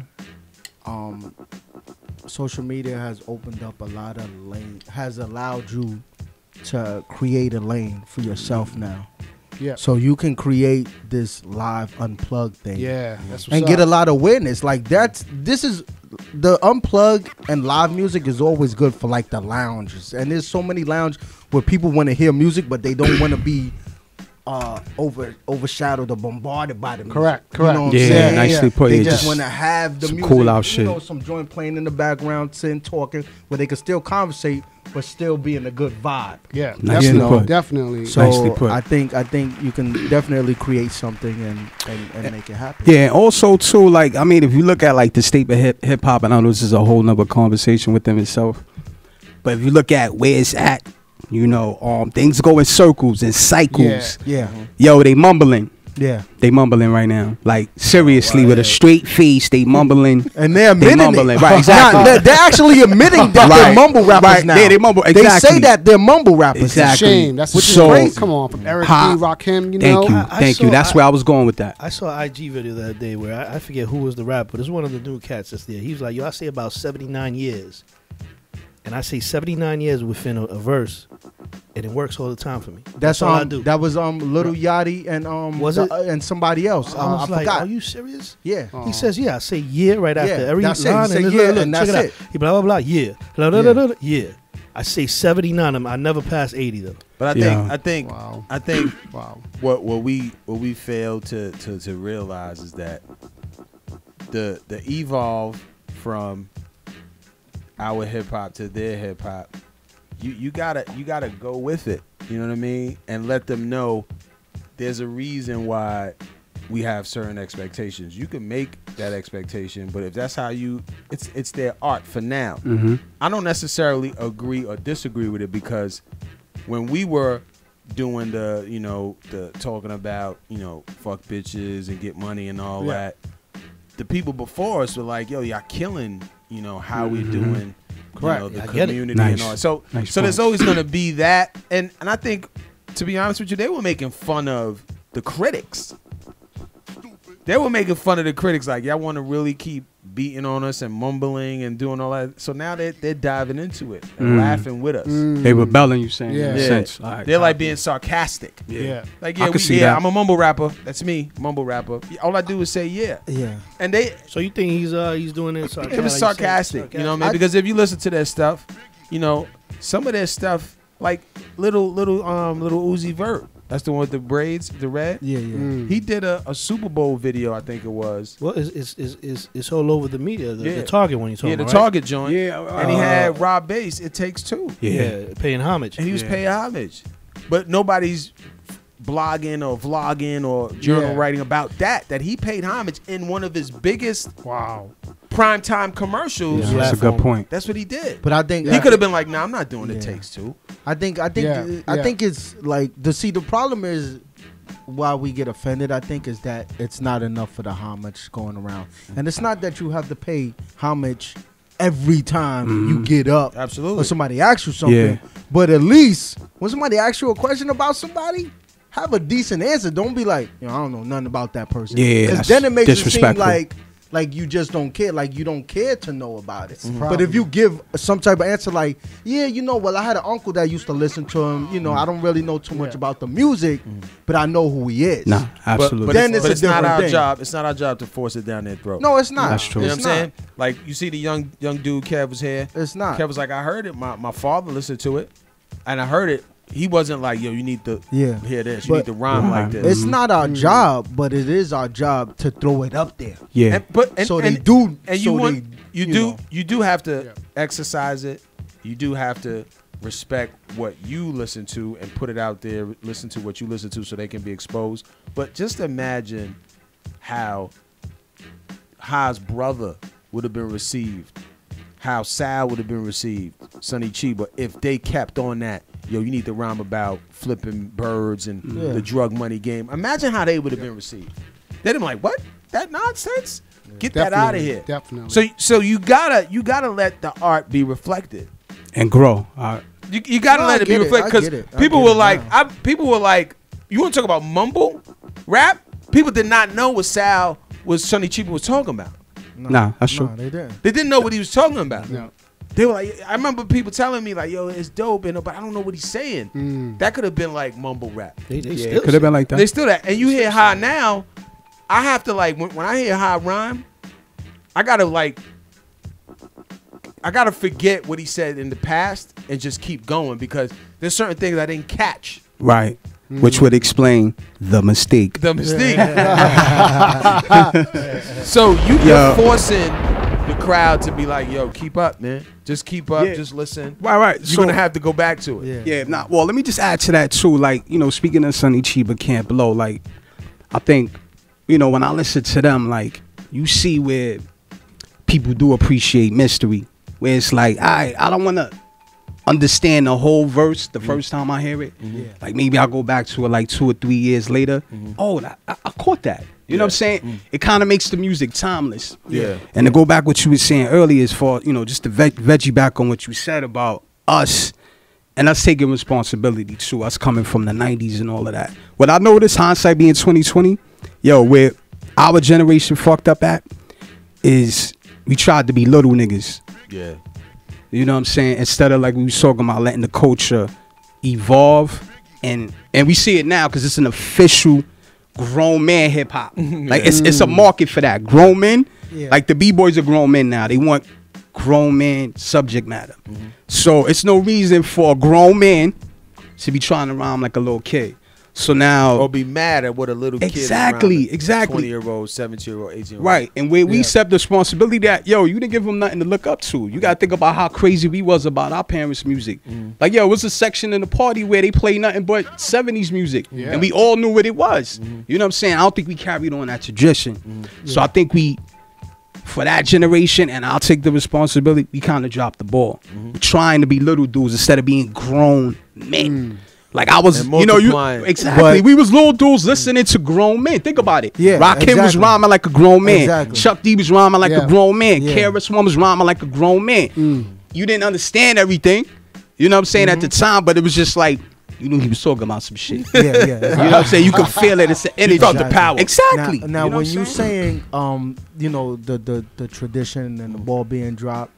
um, social media has opened up a lot of lane, has allowed you to create a lane for yourself now. Yeah. So you can create this live unplugged thing. Yeah, that's what's and up. get a lot of witness. Like that's this is the unplug and live music is always good for like the lounges. And there's so many lounge where people want to hear music, but they don't want to be uh, over overshadowed or bombarded by the music. Correct, You correct. know what Yeah, I'm saying? nicely put. They Yeah, just just want to have the some music, cool out you shit. know, some joint playing in the background, sitting talking, where they could still conversate but still be in a good vibe. Yeah, Nicely you know? put. definitely. So Nicely put. I think I think you can definitely create something and, and, and make it happen. Yeah, and also too, like I mean, if you look at like the state of hip hip hop, and I know this is a whole nother conversation within itself, but if you look at where it's at, you know, um, things go in circles and cycles. Yeah. Yo, they mumbling. Yeah. They mumbling right now. Like seriously, with a straight face, they mumbling. And they're They admitting mumbling. it. Right, exactly. Nah, they're, they're actually admitting that Right. they're mumble rappers Right. now. Yeah, they mumble- They exactly. say that they're mumble rappers. It's a Exactly. shame. That's Which which so- is great. Come on, from Eric Ha- B. Rakim, you Thank know. you, I- I thank you. saw- That's I- where I was going with that. I saw an I G video the other day where I, I forget who was the rapper, but it's one of the new cats that's there. He was like, yo, I say about seventy-nine years. And I say seventy-nine years within a, a verse, and it works all the time for me. That's, That's all um, I do. That was um, Little Yachty and um, Was the- it? uh, and somebody else. I Uh, was I like, forgot. are you serious? Yeah. He says, yeah, I say yeah right after Yeah, every that's it. He line. say and yeah, look, look, and check that's it out. it. He blah, blah, blah, yeah. Blah, blah, blah, blah, blah, yeah. I say seventy-nine. I'm- I never pass eighty, though. But I Yeah. think I think Wow. I think Wow. what what we what we fail to, to, to realize is that the the evolve from our hip hop to their hip hop, you, you gotta you gotta go with it. You know what I mean? And let them know there's a reason why we have certain expectations. You can make that expectation, but if that's how you, it's it's their art for now. Mm-hmm. I don't necessarily agree or disagree with it, because when we were doing the, you know, the talking about, you know, fuck bitches and get money and all Yeah. that, the people before us were like, yo, y'all killing, you know, how we're Mhm. doing, you Correct. know, the I get it. community Nice. and all that. So, Nice so there's point. always gonna be that, and and I think, to be honest with you, they were making fun of the critics. They were making fun of the critics, like, y'all want to really keep beating on us and mumbling and doing all that. So now they're, they're diving into it and Mm. laughing with us. They rebelling, you saying? Yeah. In a Yeah. sense. All right. They're like being sarcastic. Yeah. Like, I yeah, can we, see yeah, that. I'm a mumble rapper. That's me, mumble rapper. All I do is say yeah. Yeah. And they, So you think he's uh he's doing it sarcastic? it was sarcastic, you know what I mean? I- Because if you listen to their stuff, you know, some of their stuff, like little, little, um, little Uzi Vert. That's the one with the braids, the red. Yeah, yeah. Mm. He did a, a Super Bowl video, I think it was. Well, it's it's it's, it's, it's all over the media. The, Yeah. the Target one you talking Yeah, the about, right? Target joint. Yeah, And he uh, had Rob Bass, It Takes Two. Yeah. Yeah, paying homage. And he was Yeah. paying homage. But nobody's blogging or vlogging or journal Yeah. writing about that, that he paid homage in one of his biggest Wow. primetime commercials. Yeah, that's a good point. That's what he did. But I think He could have been like, nah, I'm not doing It Yeah. Takes Two. I think I think Yeah, I yeah. think it's like the see the problem is why we get offended, I think, is that it's not enough for the homage going around. And it's not that you have to pay homage every time you get up Absolutely. or somebody asks you something. Yeah. But at least when somebody asks you a question about somebody, have a decent answer. Don't be like, you know, I don't know nothing about that person. Yeah, 'Cause that's then it makes it seem disrespectful. like like you just don't care, like you don't care to know about it. Mhm. But if you give some type of answer like, yeah, you know, well, I had an uncle that used to listen to him. You know, I don't really know too much Yeah. about the music, but I know who he is. Nah, But, absolutely. but Then it's, it's but a it's not different our thing. job. It's not our job to force it down their throat. No, it's not. That's true. You know what It's I'm not. saying? Like, you see the young young dude Kev was here. It's not. Kev was like, I heard it. My my father listened to it, and I heard it. He wasn't like, yo, you need to Yeah. hear this. You But- need to rhyme like this. It's not our job, but it is our job to throw it up there. yeah. And, but and, So and, they do. and so you want they, you, you do know. you do have to Yeah. exercise it. You do have to respect what you listen to and put it out there. Listen to what you listen to so they can be exposed. But just imagine how Ha's brother would have been received, how Sal would have been received, Sonny Chiba, if they kept on that. Yo, you need to rhyme about flipping birds and Yeah. the drug money game. Imagine how they would have been received. They'd have been like, what? That nonsense? Get that out of Definitely, here. Definitely. So, so you gotta, you gotta let the art be reflected. And grow. Uh, You, you gotta No, let I it be get it. reflected I because get it. I people get were it like, now. I, people were like, you want to talk about mumble rap? People did not know what Sal was, Sonny Chiba was talking about. nah, that's true. Nah, they didn't. They didn't know what he was talking about. No. They were like, I remember people telling me like, yo, it's dope, and but I don't know what he's saying. Mm. That could have been like mumble rap. They, they Yeah, still it could have been like that. They still that, and you hear high now. I have to like when, when I hear high rhyme, I gotta like, I gotta forget what he said in the past and just keep going because there's certain things I didn't catch. Right. which would explain the mistake. The mistake. So you Yo. you're forcing the crowd to be like, yo, keep up, man. Just keep up. Yeah. Just listen. Right, right. You're So- gonna have to go back to it. Yeah, nah. Well, let me just add to that too. Like, you know, speaking of Sonny Chiba Camp Below, like, I think, you know, when I listen to them, like, you see where people do appreciate mystery, where it's like, I, I don't want to understand the whole verse the first time I hear it. Like, maybe I'll go back to it like two or three years later. Oh, I, I I caught that. You know what I'm saying? It kind of makes the music timeless. Yeah. And to go back what you were saying earlier, as far, you know, just to veg, veggie back on what you said about us and us taking responsibility too, us coming from the nineties and all of that. What I noticed, hindsight being twenty twenty, yo, where our generation fucked up at is we tried to be little niggas. Yeah. You know what I'm saying? Instead of like we was talking about letting the culture evolve, and and we see it now because it's an official grown man hip hop. Like it's it's a market for that. Grown men, Yeah. like the b-boys are grown men now. They want grown man subject matter. So it's no reason for a grown man to be trying to rhyme like a little kid. So now, Or be mad at what a little kid Exactly, exactly. twenty year old, seventeen year old, eighteen year old. right, and where we accept the responsibility that, yo, you didn't give them nothing to look up to. You gotta think about how crazy we was about our parents' music. Like, yo, it was a section in the party where they play nothing but seventies music, Yeah. and we all knew what it was. You know what I'm saying? I don't think we carried on that tradition. So I think we, for that generation, and I'll take the responsibility, we kind of dropped the ball. We're trying to be little dudes instead of being grown men. Like I was, And you know, you multiplying. exactly. But- we was little dudes listening to grown men. Think about it. Yeah, Rakim was exactly. rhyming like a grown man. Exactly. Chuck D was rhyming like Yeah. a grown man. Yeah. K R S One was rhyming like a grown man. You didn't understand everything. You know what I'm saying at the time, but it was just like you knew he was talking about some shit. Yeah, yeah. You know what I'm saying? You could feel it. It's the energy. felt the power. Exactly. Now, now You know when what I'm you saying? saying, um, you know, the, the the tradition and the ball being dropped,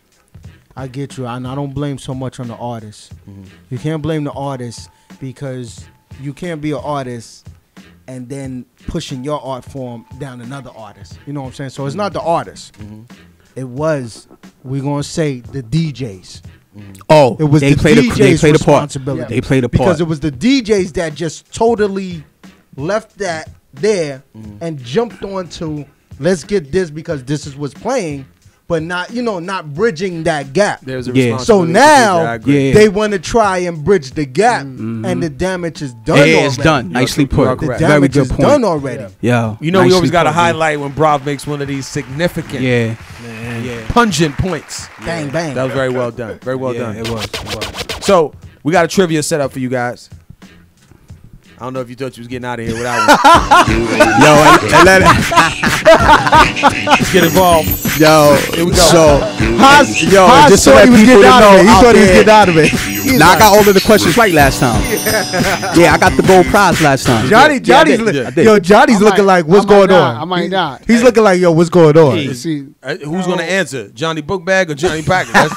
I get you, and I don't blame so much on the artist. You can't blame the artist because you can't be an artist and then pushing your art form down another artist. You know what I'm saying? So it's not the artist. It was, we're gonna say, the D Js. Oh, It was they the played a- D Js' they played a part. responsibility. They played a because part. it was the D Js that just totally left that there and jumped onto let's get this because this is what's playing, but not you know not bridging that gap. There's a Yeah. So responsibility to bridge that, I now agree. Yeah. they want to try and bridge the gap, and the damage is done. Yeah, already. it's done. Nicely You are put. correct. The Very damage good is point. done already. Yeah. You know, we nicely always got to put, yeah. highlight when Brav makes one of these significant, Yeah. yeah. pungent points. Bang bang. That was very well done. Very well Yeah, done. it was. It was. So we got a trivia set up for you guys. I don't know if you thought you was getting out of here without one. Yo, and, and let Let's get involved. yo. Here we go. So, Haas, yo, Haas just to thought let he was people getting out know of it. He out thought he was there- getting out of it. He's now I like, got all of the questions right last time. Yeah, I got the gold prize last time. Johnny, Yeah, I Johnny's, did. li- I did. yo, Johnny's I looking might- like, what's I might going not, on? I might He- not. He's looking like, yo, what's going on? You see, Uh, Who's going to answer? Johnny Bookbag or Johnny Pockets? That's,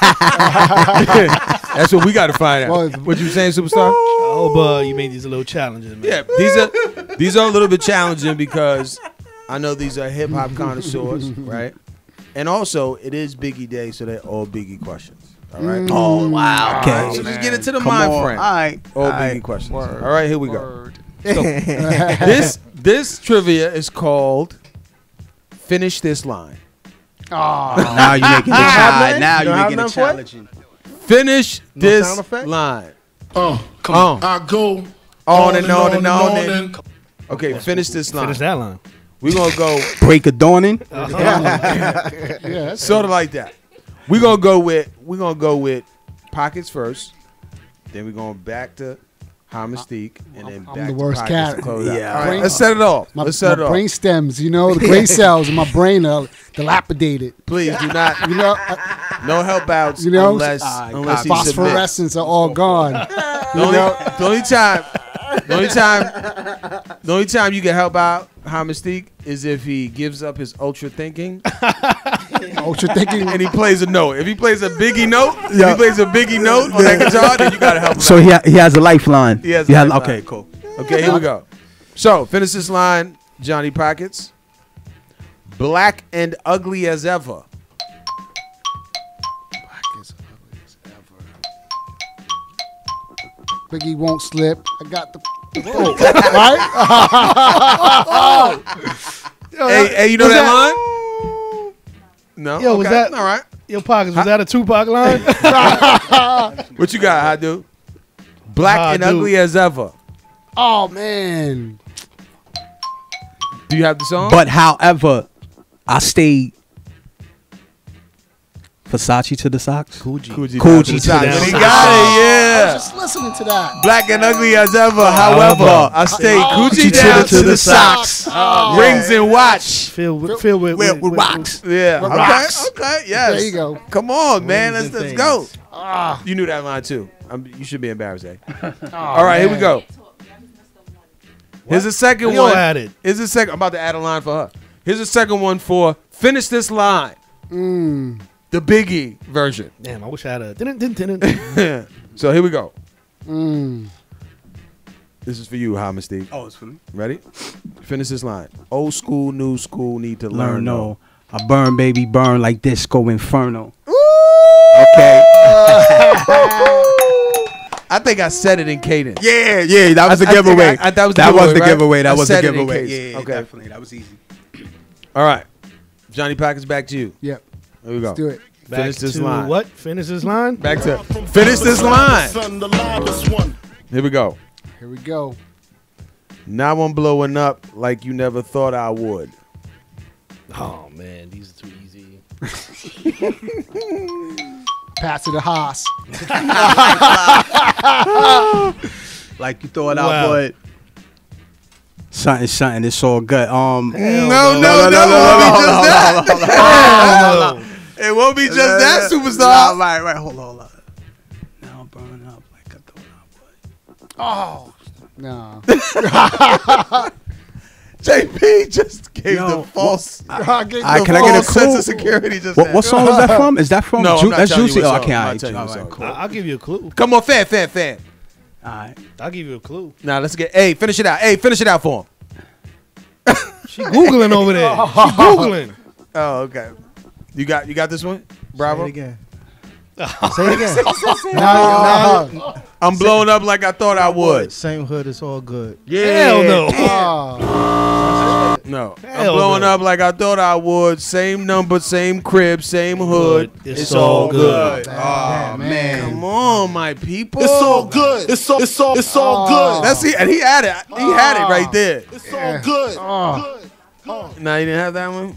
that's what we got to find out. Well, What you saying, superstar? I hope uh, you made these a little challenges, man. Yeah, these are these are a little bit challenging because I know these are hip hop connoisseurs, right? And also, it is Biggie Day, so they're all Biggie questions. All right. Oh wow. Okay. All right, so let's get into the Come mind on. frame. All right. All All Biggie right. questions. Word. All right, here we go. word. So, this this trivia is called "Finish This Line." Oh, Now you're making it have challenge. none? Now You you're don't have making none it for it? challenging. Finish No this sound effect? line. Uh, come Oh. on. I go On and on and on and. Okay, finish this line. Finish that line. We're gonna go Break of dawning. yeah. sort of like that. We're gonna go with we're gonna go with Pockets first. Then we're going back to High Mystique, and then I'm back the to worst Pockets cat. to close out. Yeah. All right, Brain- let's set it off. My, let's set my it off. brain stems, you know, the brain cells in my brain are dilapidated. Please do not. You know, uh, No help outs You know, unless uh, unless he submits. phosphorescence are all gone. The You only, know, the only time, the only time, the only time you can help out High Mystique is if he gives up his ultra thinking ultra thinking. and he plays a note. If he plays a Biggie note, if he plays a Biggie note on that guitar, then you gotta help him So out. he, ha- he has a lifeline. He has He a has- lifeline. Okay, cool. Okay, here we go. So finish this line, Jonny Pockets. Black and ugly as ever. Biggie won't slip. I got the Right? Yo, Hey, that- hey, you know was that, line? No. Yo, was Okay, that all right? Yo, Pockets, was that a Tupac line? What you got, how do? Black How and do? ugly as ever. Oh man. Do you have the song? But however, I stayed Versace to the socks. Gucci. Gucci, Gucci to the to socks. the He socks. got it, I yeah. was just listening to that. Black and ugly as ever. However, I stay Oh, Gucci to down the- to, to the the socks. socks. Oh, Rings and watch. Filled with, filled with, With, with, with rocks. Yeah. With Okay. rocks. Okay. Yes. There you go. Come on, man. Rings Let's and let's go. things. Ah. You knew that line too. I'm, you should be embarrassed, eh? Oh, All right, here we man. go. Here's a second We all one. had it. Here's a second. I'm about to add a line for her. Here's a second one for finish this line. Mm. The Biggie version. Damn, I wish I had a. Didn't, didn't, didn't. So here we go. Mm. This is for you, Ha Mystique. Oh, it's for me. Ready? Finish this line. Old school, new school need to learn. Learn no. no. I burn, baby, burn like disco inferno. Okay. I think I said it in cadence. Yeah, yeah, that was I- the I think giveaway. I- I- that was the that was giveaway, the right? giveaway. That I was the said it in giveaway. cadence. Yeah, Okay. definitely. That was easy. All right. Johnny Pockets, back to you. Yep. Here we go. Let's do it. Finish Back this to line. what? Finish this line? Back to finish this line. Here we go. Here we go. Now I'm blowing up like you never thought I would. Oh, man. These are too easy. Pass to the Haas. Like you thought Wow. I would. Something, something. It's all good. Um, No, no, no, no, it won't be just that. It won't be just that, superstar. Right, right. Hold on, hold on. Now I'm burning up like I thought I would. Oh. No. J P just gave Yo, the false. I gave All right, the can I get a false clue? sense of security just What, now. what song is that from? Is that from? No, I'm Ju- not that's telling you Juicy. what Oh, I song. can't. I'm All not right, telling you all what right, song. cool. I- I'll give you a clue. Come on, fan, fan, fan. All right. I'll give you a clue. Now let's get. Hey, finish it out. Hey, finish it out for him. She Googling over there. She Googling. Oh, okay. You got you got this one, Bravo. Say it again. Say it again. Now, now, I'm blowing up like I thought I would. Same hood, it's all good. Hell no. oh. No, I'm Hell blowing no. up like I thought I would. Same number, same crib, same hood. It's It's, all all good. good. Oh, man. Come on, my people. It's all good. It's all it's all it's all Oh. good. That's it, and he had it. He had it right there. It's all good. Oh. Good. Now you didn't have that one.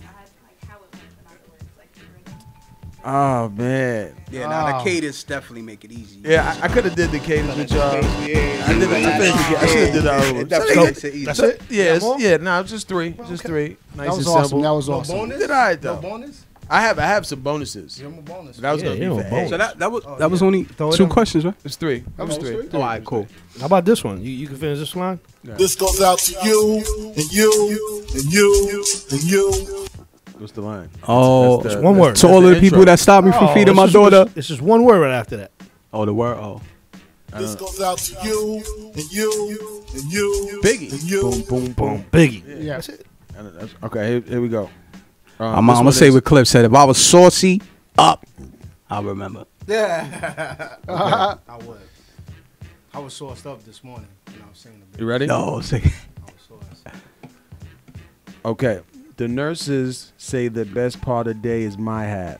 Oh man. Yeah, now the cadence definitely make it easy. Yeah, I, I could have did the cadence with y'all. I did. I, did the, I should have did the other one. That's it. That's it? Yeah, it's, yeah. No, it's just three. Just three. Nice That was and awesome. simple. That was No awesome. bonus? Did I though? No bonus? I have. I have some bonuses. Give him a bonus. But that was Yeah, gonna you be know, for bonus. A. So that that was Oh, that was yeah. only Throw it two in. questions, right? It's three. It was three. All right, cool. How about this one? You, you can finish this line? This goes out to you and you and you and you. What's the line? Oh, That's the- one word. to all of the people that stopped me from Oh, feeding it's my just- daughter. It's just one word right after that. Oh, the word. Oh, This goes out to you and you and you Biggie. and you. Boom, boom, boom. Biggie. Yeah. That's it. And that's- Okay, here, here we go. Um, I'm, this I'm one gonna say is- what Cliff said. If I was saucy, up, I'll remember. Yeah. I would. I was sauced up this morning. You know, I was saying a bit. You ready? No, say, I was sauced. Okay. The nurses say the best part of the day is my half.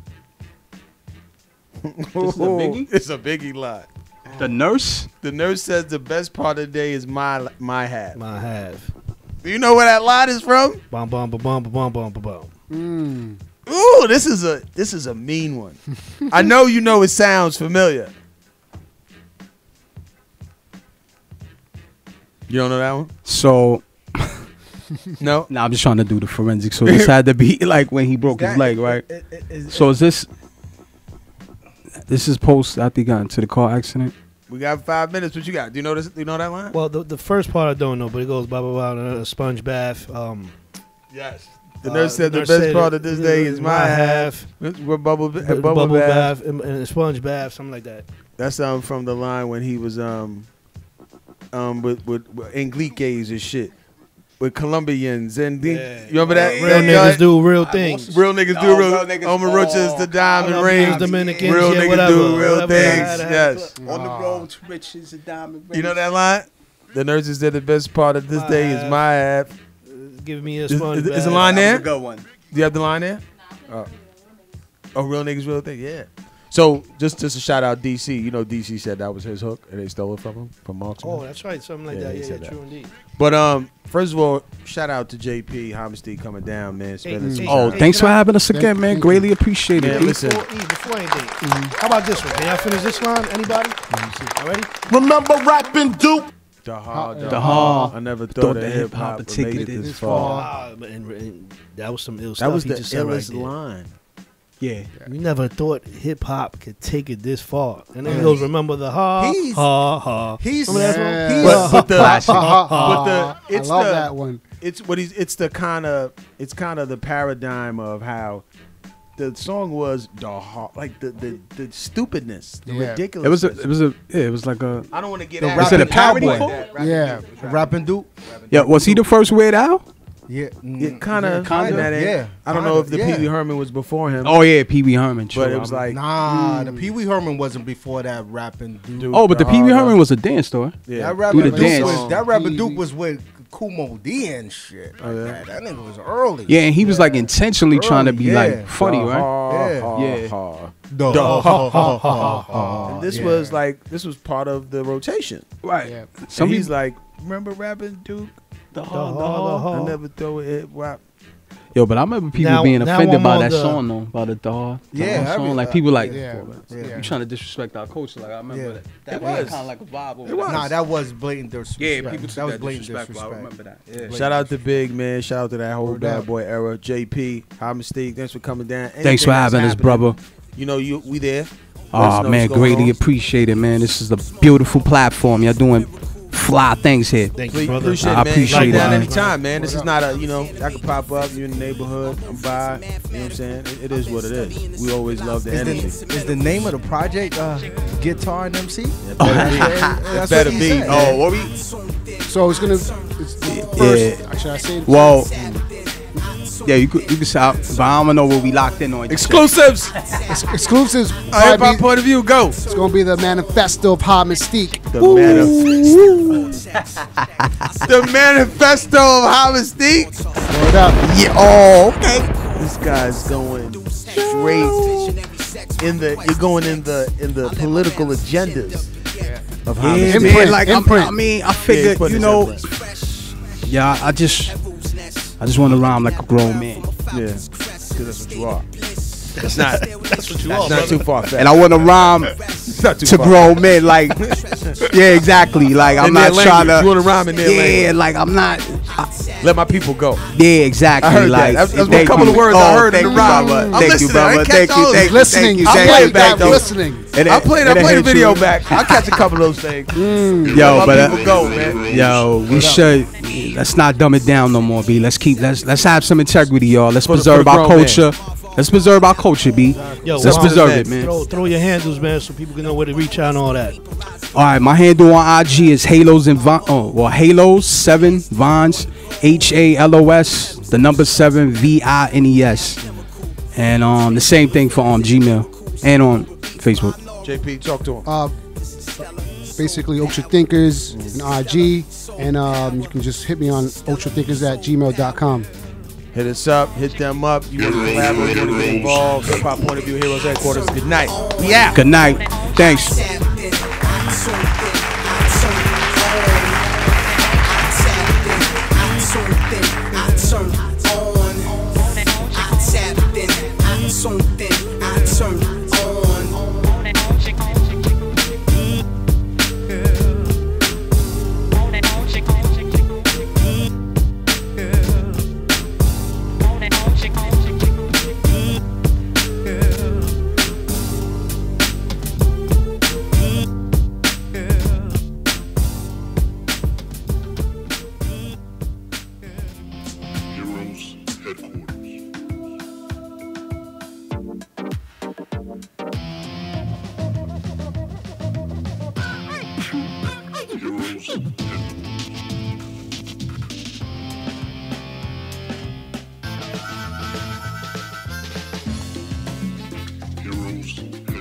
This is a biggie? It's a biggie line. the nurse. The nurse says the best part of the day is my my half. My half. Do you know where that line is from? Bum bum bum bum bum bum bum bum. Mm. Ooh, this is a this is a mean one. I know you know it sounds familiar. You don't know that one? So, No. nah, I'm just trying to do the forensic. So this had to be like when he broke his leg, right? It- it- it- So is this? This is post after he got into the car accident. We got five minutes. What you got? Do you know this? Do you know that line? Well, the, the first part I don't know, but it goes blah blah blah. A sponge bath. Um, Yes. The uh, nurse said the nurse best said part it- of this day is my half. With bubble, b- bubble, bubble, bath. bath, and, and a sponge bath, something like that. That's um from the line when he was um um with with, with Engliques and shit with Colombians and then, Yeah. you remember that? Real niggas do real things. Real niggas do No, real. real niggas- Omaruchas, the diamond Colombians, rings. Dominicans, Real yeah, niggas whatever, do real whatever things. had to have. Yes. On the road to riches and diamond rings. You know that line? The nurses said the best part of this My day is app. my app. Give me a Is, sponge is, is the bag. line there? Good one. Do you have the line there? Oh. oh, real niggas, real thing. Yeah. So just just a shout out D C. You know, D C said that was his hook, and they stole it from him from Marksman. Oh, that's right. Something like Yeah, that. he Yeah, said yeah, that. true indeed. But um, first of all, shout out to J P Homestead coming down, man. Spending some Oh, time. thanks for having us again, man. Greatly appreciated. Man, B. listen. Before, E, before anything, how about this one? Can y'all finish this line? Anybody? All ready? Remember rapping Duke? The hard, The hard. I never Thought thought that that hip hip hop hop would would take make it it this this far. Ah, but and, and that was some ill That stuff. was he the just said right illest there. line. Yeah. We never thought hip hop could take it this far. And then he goes, remember the ha, He's- ha, ha. he's- Remember that song? Yeah. He's- But, but the, Classic. but the, it's I love the, that one. It's what he's. It's the kind of. It's kind of the paradigm of how the song was the har- like the the, the stupidness, the Yeah. ridiculous. It was a. It was a. Yeah, it was like a. I don't want to get. The at Is it a rapping parody? cowboy. called? Yeah. Rapping Duke. Yeah, was he the first Weird Al? Yeah, mm, It kind of, yeah, kinda, that ain't- yeah. I don't know if the kinda, Pee Wee yeah. Herman was before him. Oh yeah, Pee Wee Herman. True. but it was like, Nah, the Pee Wee Herman wasn't before that rapping Duke. Dude, Oh, but the Pee Wee harder. Herman was a dance store. yeah. That Do rapping the Duke dance. was that rapping Pee Duke Wee. was with Kumo D and shit. Oh, yeah? That, that nigga was early. Yeah, and he was like intentionally trying to be Early, yeah. like funny, The right? ha, Yeah. ha, Yeah. ha. The The ha, ha, ha, ha, ha. And this Yeah. was like, this was part of the rotation. Right. Yeah. So Some he's people- like, remember rapping Duke? The ha, the ha. I never throw it hip rap. Yo, but I remember people Now- being now offended I'm by on that the- song though, by the dog. Yeah, I song. mean, Like uh, people like, Yeah. Yeah. you trying to disrespect our culture. Like I remember Yeah. that. That It was was. kind of like a vibe. Over It was. that. Nah, that was blatant disrespect. Yeah, people took that was that blatant disrespectful. disrespect. I remember that. Yeah. Shout out to Big Man. Shout out to that whole Word bad up. boy era. J P, High Mistake. Thanks for coming down. Thanks Anything for that's having us, happening, brother. You know, you we there. Let us Oh know man, what's going greatly on. appreciate it, man. This is a beautiful platform. Y'all doing fly things here. Thank Please, you, brother. appreciate I it, man. appreciate Come it, down man. anytime, man. This is not a, you know, I can pop up. You're in the neighborhood. I'm by. You know what I'm saying? It, it is what it is. We always love the Is energy. the, is the name of the project uh, Guitar and M C? It better be. That's It better what he be. said. Oh, what we? So it's gonna. It's the first. Yeah. Should I say? it? Well, yeah, you could you could shout, but I don't know what we locked in on. Exclusives. Ex- exclusives. Hip probably hop be- point of view. Go. It's gonna be the manifesto of High Mystique. The manifesto. The manifesto of High Mystique. Word up. Yeah. Oh, okay. This guy's going straight in the. You're going in the in the political agendas of High Yeah, Mystique. man, Imprint, like I'm- imprint. I mean, I Yeah, figured, put you this know, imprint. yeah, I just, I just want to rhyme like a grown man, Yeah, because that's what you are. That's not. That's what you That's are, not brother. too far fetched. and I want to rhyme not too to far. grown men, like, yeah, exactly. Like I'm In not their trying language. to, You wanna rhyme in their yeah, language. like I'm not, Let my people go. yeah, exactly. I heard like, that. That's, that's thank a couple you. of words oh, I heard thank in the you, rhyme. brother. I'm Thank you, listening. I brother. catch Thank you, those. thank you, Listening. thank you. I Thank played you, it back, thank though. you. Listening. And I it- played. I and it played the hit video you. back. I catch a couple of those things. Yo, Let but my uh, people go, man. yo, we should let's not dumb it down no more, B. Let's keep let's let's have some integrity, y'all. Let's For the- preserve for the our grown culture. Let's preserve our culture, B. Yo, Let's Juan, preserve man. it, man. Throw, throw your handles, man, so people can know where to reach out and all that. All right, my handle on I G is Halos and Vine. Oh, well, Halos seven Vines, H A L O S, the number seven V I N E S, and um the same thing for um Gmail and on Facebook. J P, talk to him. Uh, basically, Ultra Thinkers and I G, and um, you can just hit me on ultrathinkers at gmail dot com. Hit us up. Hit them up. You want to collaborate? You want to get involved? Hip Hop Point of View Heroes Headquarters. Good night. We out. Good night. Thanks. Heroes Headquarters. Heroes Headquarters. Heroes